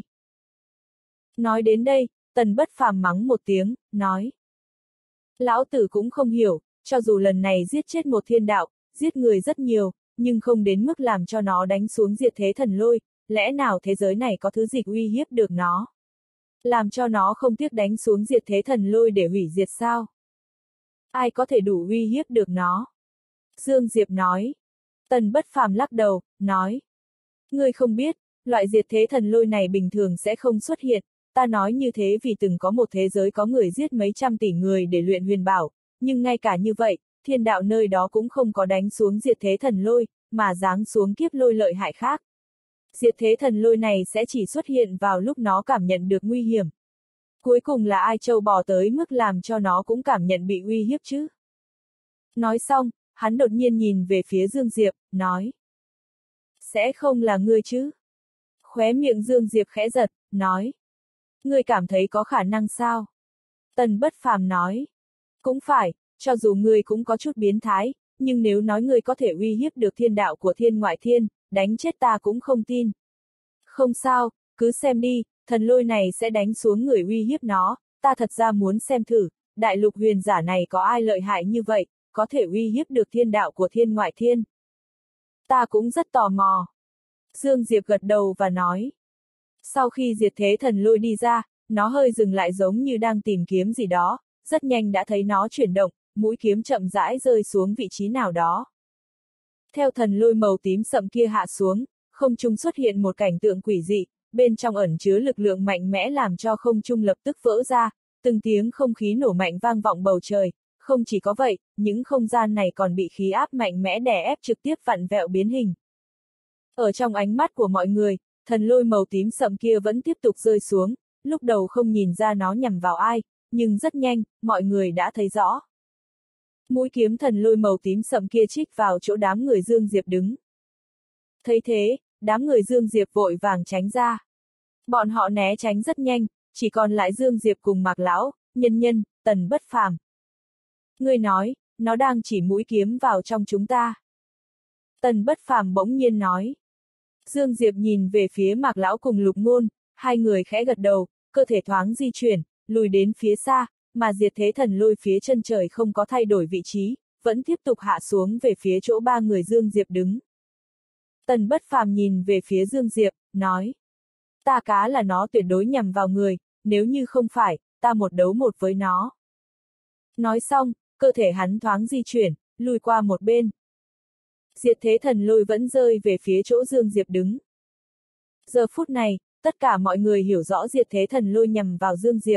Nói đến đây, Tần Bất Phàm mắng một tiếng, nói. Lão tử cũng không hiểu, cho dù lần này giết chết một thiên đạo, giết người rất nhiều, nhưng không đến mức làm cho nó đánh xuống diệt thế thần lôi, lẽ nào thế giới này có thứ gì uy hiếp được nó? Làm cho nó không tiếc đánh xuống diệt thế thần lôi để hủy diệt sao? Ai có thể đủ uy hiếp được nó? Dương Diệp nói. Tần Bất Phàm lắc đầu, nói. Ngươi không biết, loại diệt thế thần lôi này bình thường sẽ không xuất hiện, ta nói như thế vì từng có một thế giới có người giết mấy trăm tỷ người để luyện huyền bảo, nhưng ngay cả như vậy, thiên đạo nơi đó cũng không có đánh xuống diệt thế thần lôi, mà giáng xuống kiếp lôi lợi hại khác. Diệt thế thần lôi này sẽ chỉ xuất hiện vào lúc nó cảm nhận được nguy hiểm. Cuối cùng là ai trâu bò tới mức làm cho nó cũng cảm nhận bị uy hiếp chứ? Nói xong, hắn đột nhiên nhìn về phía Dương Diệp, nói. Sẽ không là ngươi chứ? Khóe miệng Dương Diệp khẽ giật, nói. Ngươi cảm thấy có khả năng sao? Tần Bất Phàm nói. Cũng phải, cho dù ngươi cũng có chút biến thái, nhưng nếu nói ngươi có thể uy hiếp được thiên đạo của thiên ngoại thiên, đánh chết ta cũng không tin. Không sao, cứ xem đi, thần lôi này sẽ đánh xuống người uy hiếp nó, ta thật ra muốn xem thử, đại lục huyền giả này có ai lợi hại như vậy, có thể uy hiếp được thiên đạo của thiên ngoại thiên. Ta cũng rất tò mò. Dương Diệp gật đầu và nói. Sau khi diệt thế thần lôi đi ra, nó hơi dừng lại giống như đang tìm kiếm gì đó, rất nhanh đã thấy nó chuyển động, mũi kiếm chậm rãi rơi xuống vị trí nào đó. Theo thần lôi màu tím sậm kia hạ xuống, không trung xuất hiện một cảnh tượng quỷ dị, bên trong ẩn chứa lực lượng mạnh mẽ làm cho không trung lập tức vỡ ra, từng tiếng không khí nổ mạnh vang vọng bầu trời. Không chỉ có vậy, những không gian này còn bị khí áp mạnh mẽ đè ép trực tiếp vặn vẹo biến hình. Ở trong ánh mắt của mọi người, thần lôi màu tím sậm kia vẫn tiếp tục rơi xuống, lúc đầu không nhìn ra nó nhằm vào ai, nhưng rất nhanh, mọi người đã thấy rõ. Mũi kiếm thần lôi màu tím sậm kia chích vào chỗ đám người Dương Diệp đứng. Thấy thế, đám người Dương Diệp vội vàng tránh ra. Bọn họ né tránh rất nhanh, chỉ còn lại Dương Diệp cùng Mạc Lão, Nhân Nhân, Tần Bất Phàm. Ngươi nói, nó đang chỉ mũi kiếm vào trong chúng ta. Tần Bất Phàm bỗng nhiên nói. Dương Diệp nhìn về phía Mạc Lão cùng Lục Ngôn, hai người khẽ gật đầu, cơ thể thoáng di chuyển, lùi đến phía xa, mà diệt thế thần lôi phía chân trời không có thay đổi vị trí, vẫn tiếp tục hạ xuống về phía chỗ ba người Dương Diệp đứng. Tần Bất Phàm nhìn về phía Dương Diệp, nói. Ta cá là nó tuyệt đối nhằm vào người, nếu như không phải, ta một đấu một với nó. Nói xong, cơ thể hắn thoáng di chuyển, lùi qua một bên. Diệt thế thần lôi vẫn rơi về phía chỗ Dương Diệp đứng. Giờ phút này, tất cả mọi người hiểu rõ diệt thế thần lôi nhằm vào Dương Diệp.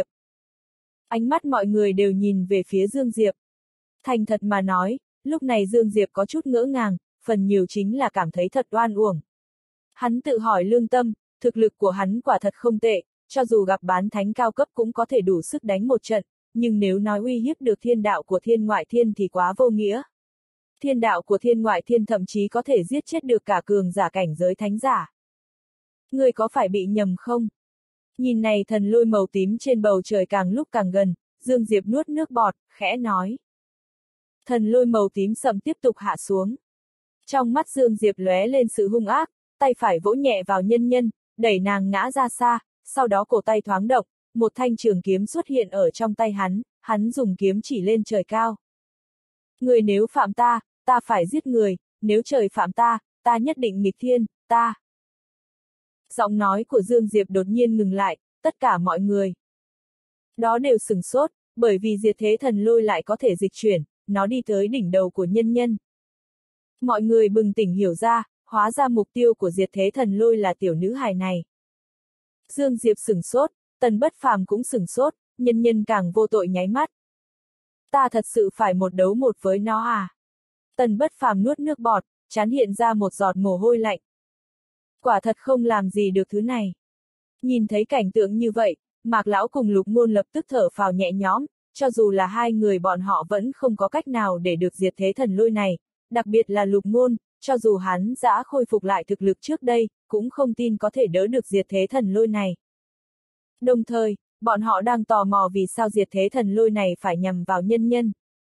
Ánh mắt mọi người đều nhìn về phía Dương Diệp. Thành thật mà nói, lúc này Dương Diệp có chút ngỡ ngàng, phần nhiều chính là cảm thấy thật oan uổng. Hắn tự hỏi lương tâm, thực lực của hắn quả thật không tệ, cho dù gặp bán thánh cao cấp cũng có thể đủ sức đánh một trận, nhưng nếu nói uy hiếp được thiên đạo của thiên ngoại thiên thì quá vô nghĩa. Thiên đạo của thiên ngoại thiên thậm chí có thể giết chết được cả cường giả cảnh giới thánh giả. Ngươi có phải bị nhầm không? Nhìn này thần lôi màu tím trên bầu trời càng lúc càng gần, Dương Diệp nuốt nước bọt, khẽ nói. Thần lôi màu tím sậm tiếp tục hạ xuống. Trong mắt Dương Diệp lóe lên sự hung ác, tay phải vỗ nhẹ vào nhân nhân, đẩy nàng ngã ra xa, sau đó cổ tay thoáng động, một thanh trường kiếm xuất hiện ở trong tay hắn dùng kiếm chỉ lên trời cao. Người nếu phạm ta, ta phải giết người, nếu trời phạm ta, ta nhất định nghịch thiên, ta. Giọng nói của Dương Diệp đột nhiên ngừng lại, tất cả mọi người đó đều sửng sốt, bởi vì diệt thế thần lôi lại có thể dịch chuyển, nó đi tới đỉnh đầu của nhân nhân. Mọi người bừng tỉnh hiểu ra, hóa ra mục tiêu của diệt thế thần lôi là tiểu nữ hài này. Dương Diệp sửng sốt, Tần Bất Phàm cũng sửng sốt, nhân nhân càng vô tội nháy mắt. Ta thật sự phải một đấu một với nó à? Tần Bất Phàm nuốt nước bọt, trán hiện ra một giọt mồ hôi lạnh. Quả thật không làm gì được thứ này. Nhìn thấy cảnh tượng như vậy, Mạc Lão cùng Lục Ngôn lập tức thở phào nhẹ nhõm, cho dù là hai người bọn họ vẫn không có cách nào để được diệt thế thần lôi này, đặc biệt là Lục Ngôn, cho dù hắn đã khôi phục lại thực lực trước đây, cũng không tin có thể đỡ được diệt thế thần lôi này. Đồng thời, bọn họ đang tò mò vì sao diệt thế thần lôi này phải nhằm vào nhân nhân.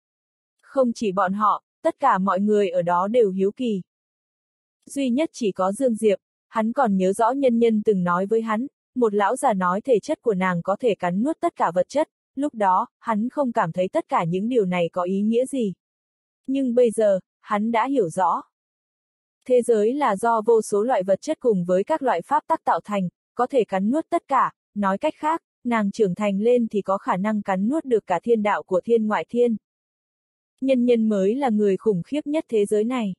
Không chỉ bọn họ, tất cả mọi người ở đó đều hiếu kỳ. Duy nhất chỉ có Dương Diệp, hắn còn nhớ rõ nhân nhân từng nói với hắn, một lão già nói thể chất của nàng có thể cắn nuốt tất cả vật chất, lúc đó, hắn không cảm thấy tất cả những điều này có ý nghĩa gì. Nhưng bây giờ, hắn đã hiểu rõ. Thế giới là do vô số loại vật chất cùng với các loại pháp tắc tạo thành, có thể cắn nuốt tất cả, nói cách khác, nàng trưởng thành lên thì có khả năng cắn nuốt được cả thiên đạo của thiên ngoại thiên. Nhân nhân mới là người khủng khiếp nhất thế giới này.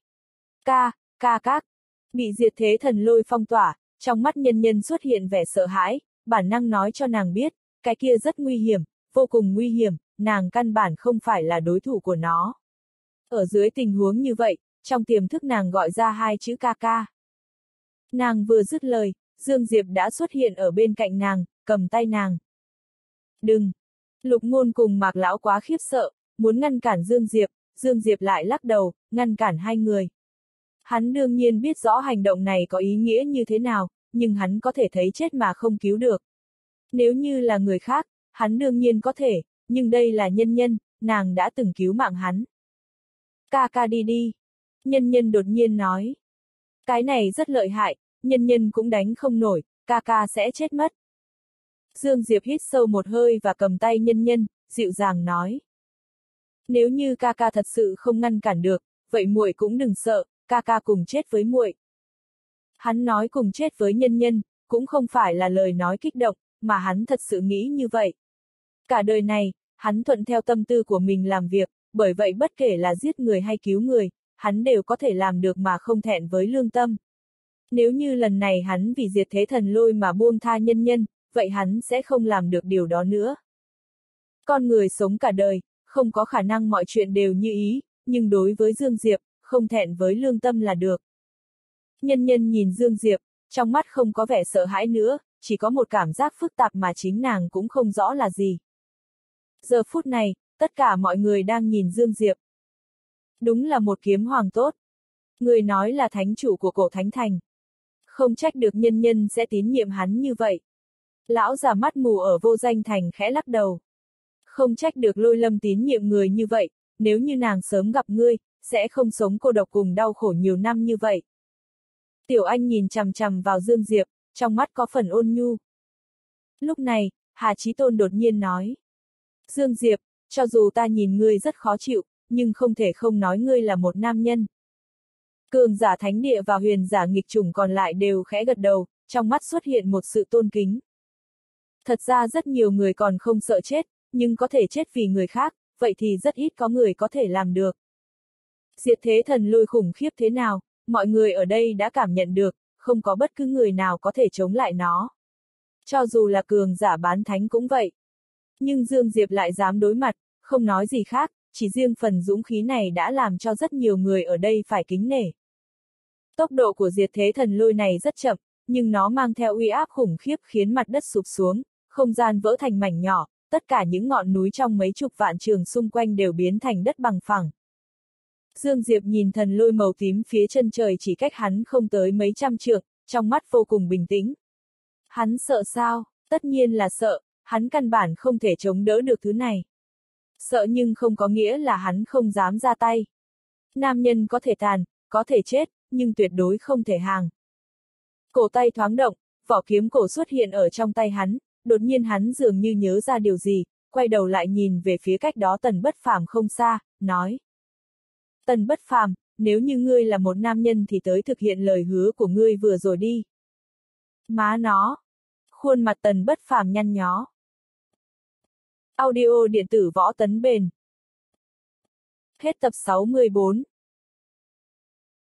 Các, bị diệt thế thần lôi phong tỏa, trong mắt nhân nhân xuất hiện vẻ sợ hãi, bản năng nói cho nàng biết, cái kia rất nguy hiểm, vô cùng nguy hiểm, nàng căn bản không phải là đối thủ của nó. Ở dưới tình huống như vậy, trong tiềm thức nàng gọi ra hai chữ ca. Nàng vừa dứt lời, Dương Diệp đã xuất hiện ở bên cạnh nàng, cầm tay nàng. Đừng! Lục Ngôn cùng Mạc Lão quá khiếp sợ, muốn ngăn cản Dương Diệp lại lắc đầu, ngăn cản hai người. Hắn đương nhiên biết rõ hành động này có ý nghĩa như thế nào, nhưng hắn có thể thấy chết mà không cứu được. Nếu như là người khác, hắn đương nhiên có thể, nhưng đây là nhân nhân, nàng đã từng cứu mạng hắn. Ca đi. Nhân nhân đột nhiên nói. Cái này rất lợi hại, nhân nhân cũng đánh không nổi, ca sẽ chết mất. Dương Diệp hít sâu một hơi và cầm tay nhân nhân, dịu dàng nói. Nếu như ca thật sự không ngăn cản được, vậy muội cũng đừng sợ, ca cùng chết với muội. Hắn nói cùng chết với nhân nhân, cũng không phải là lời nói kích động, mà hắn thật sự nghĩ như vậy. Cả đời này, hắn thuận theo tâm tư của mình làm việc, bởi vậy bất kể là giết người hay cứu người, hắn đều có thể làm được mà không thẹn với lương tâm. Nếu như lần này hắn vì diệt thế thần lôi mà buông tha nhân nhân, vậy hắn sẽ không làm được điều đó nữa. Con người sống cả đời, không có khả năng mọi chuyện đều như ý, nhưng đối với Dương Diệp, không thẹn với lương tâm là được. Nhân nhân nhìn Dương Diệp, trong mắt không có vẻ sợ hãi nữa, chỉ có một cảm giác phức tạp mà chính nàng cũng không rõ là gì. Giờ phút này, tất cả mọi người đang nhìn Dương Diệp. Đúng là một kiếm hoàng tốt. Người nói là thánh chủ của cổ thánh thành. Không trách được nhân nhân sẽ tín nhiệm hắn như vậy. Lão già mắt mù ở vô danh thành khẽ lắc đầu. Không trách được Lôi Lâm tín nhiệm người như vậy, nếu như nàng sớm gặp ngươi, sẽ không sống cô độc cùng đau khổ nhiều năm như vậy. Tiểu Anh nhìn chằm chằm vào Dương Diệp, trong mắt có phần ôn nhu. Lúc này, Hà Chí Tôn đột nhiên nói. Dương Diệp, cho dù ta nhìn ngươi rất khó chịu, nhưng không thể không nói ngươi là một nam nhân. Cường giả thánh địa và huyền giả nghịch chủng còn lại đều khẽ gật đầu, trong mắt xuất hiện một sự tôn kính. Thật ra rất nhiều người còn không sợ chết, nhưng có thể chết vì người khác, vậy thì rất ít có người có thể làm được. Diệt thế thần lôi khủng khiếp thế nào, mọi người ở đây đã cảm nhận được, không có bất cứ người nào có thể chống lại nó. Cho dù là cường giả bán thánh cũng vậy. Nhưng Dương Diệp lại dám đối mặt, không nói gì khác, chỉ riêng phần dũng khí này đã làm cho rất nhiều người ở đây phải kính nể. Tốc độ của diệt thế thần lôi này rất chậm, nhưng nó mang theo uy áp khủng khiếp khiến mặt đất sụp xuống, không gian vỡ thành mảnh nhỏ, tất cả những ngọn núi trong mấy chục vạn trường xung quanh đều biến thành đất bằng phẳng. Dương Diệp nhìn thần lôi màu tím phía chân trời chỉ cách hắn không tới mấy trăm trượng, trong mắt vô cùng bình tĩnh. Hắn sợ sao? Tất nhiên là sợ, hắn căn bản không thể chống đỡ được thứ này. Sợ nhưng không có nghĩa là hắn không dám ra tay. Nam nhân có thể tàn, có thể chết, nhưng tuyệt đối không thể hàng. Cổ tay thoáng động, vỏ kiếm cổ xuất hiện ở trong tay hắn, đột nhiên hắn dường như nhớ ra điều gì, quay đầu lại nhìn về phía cách đó Tần Bất Phàm không xa, nói. Tần Bất Phàm, nếu như ngươi là một nam nhân thì tới thực hiện lời hứa của ngươi vừa rồi đi. Má nó. Khuôn mặt Tần Bất Phàm nhăn nhó. Audio điện tử Võ Tấn Bền. Hết tập 64.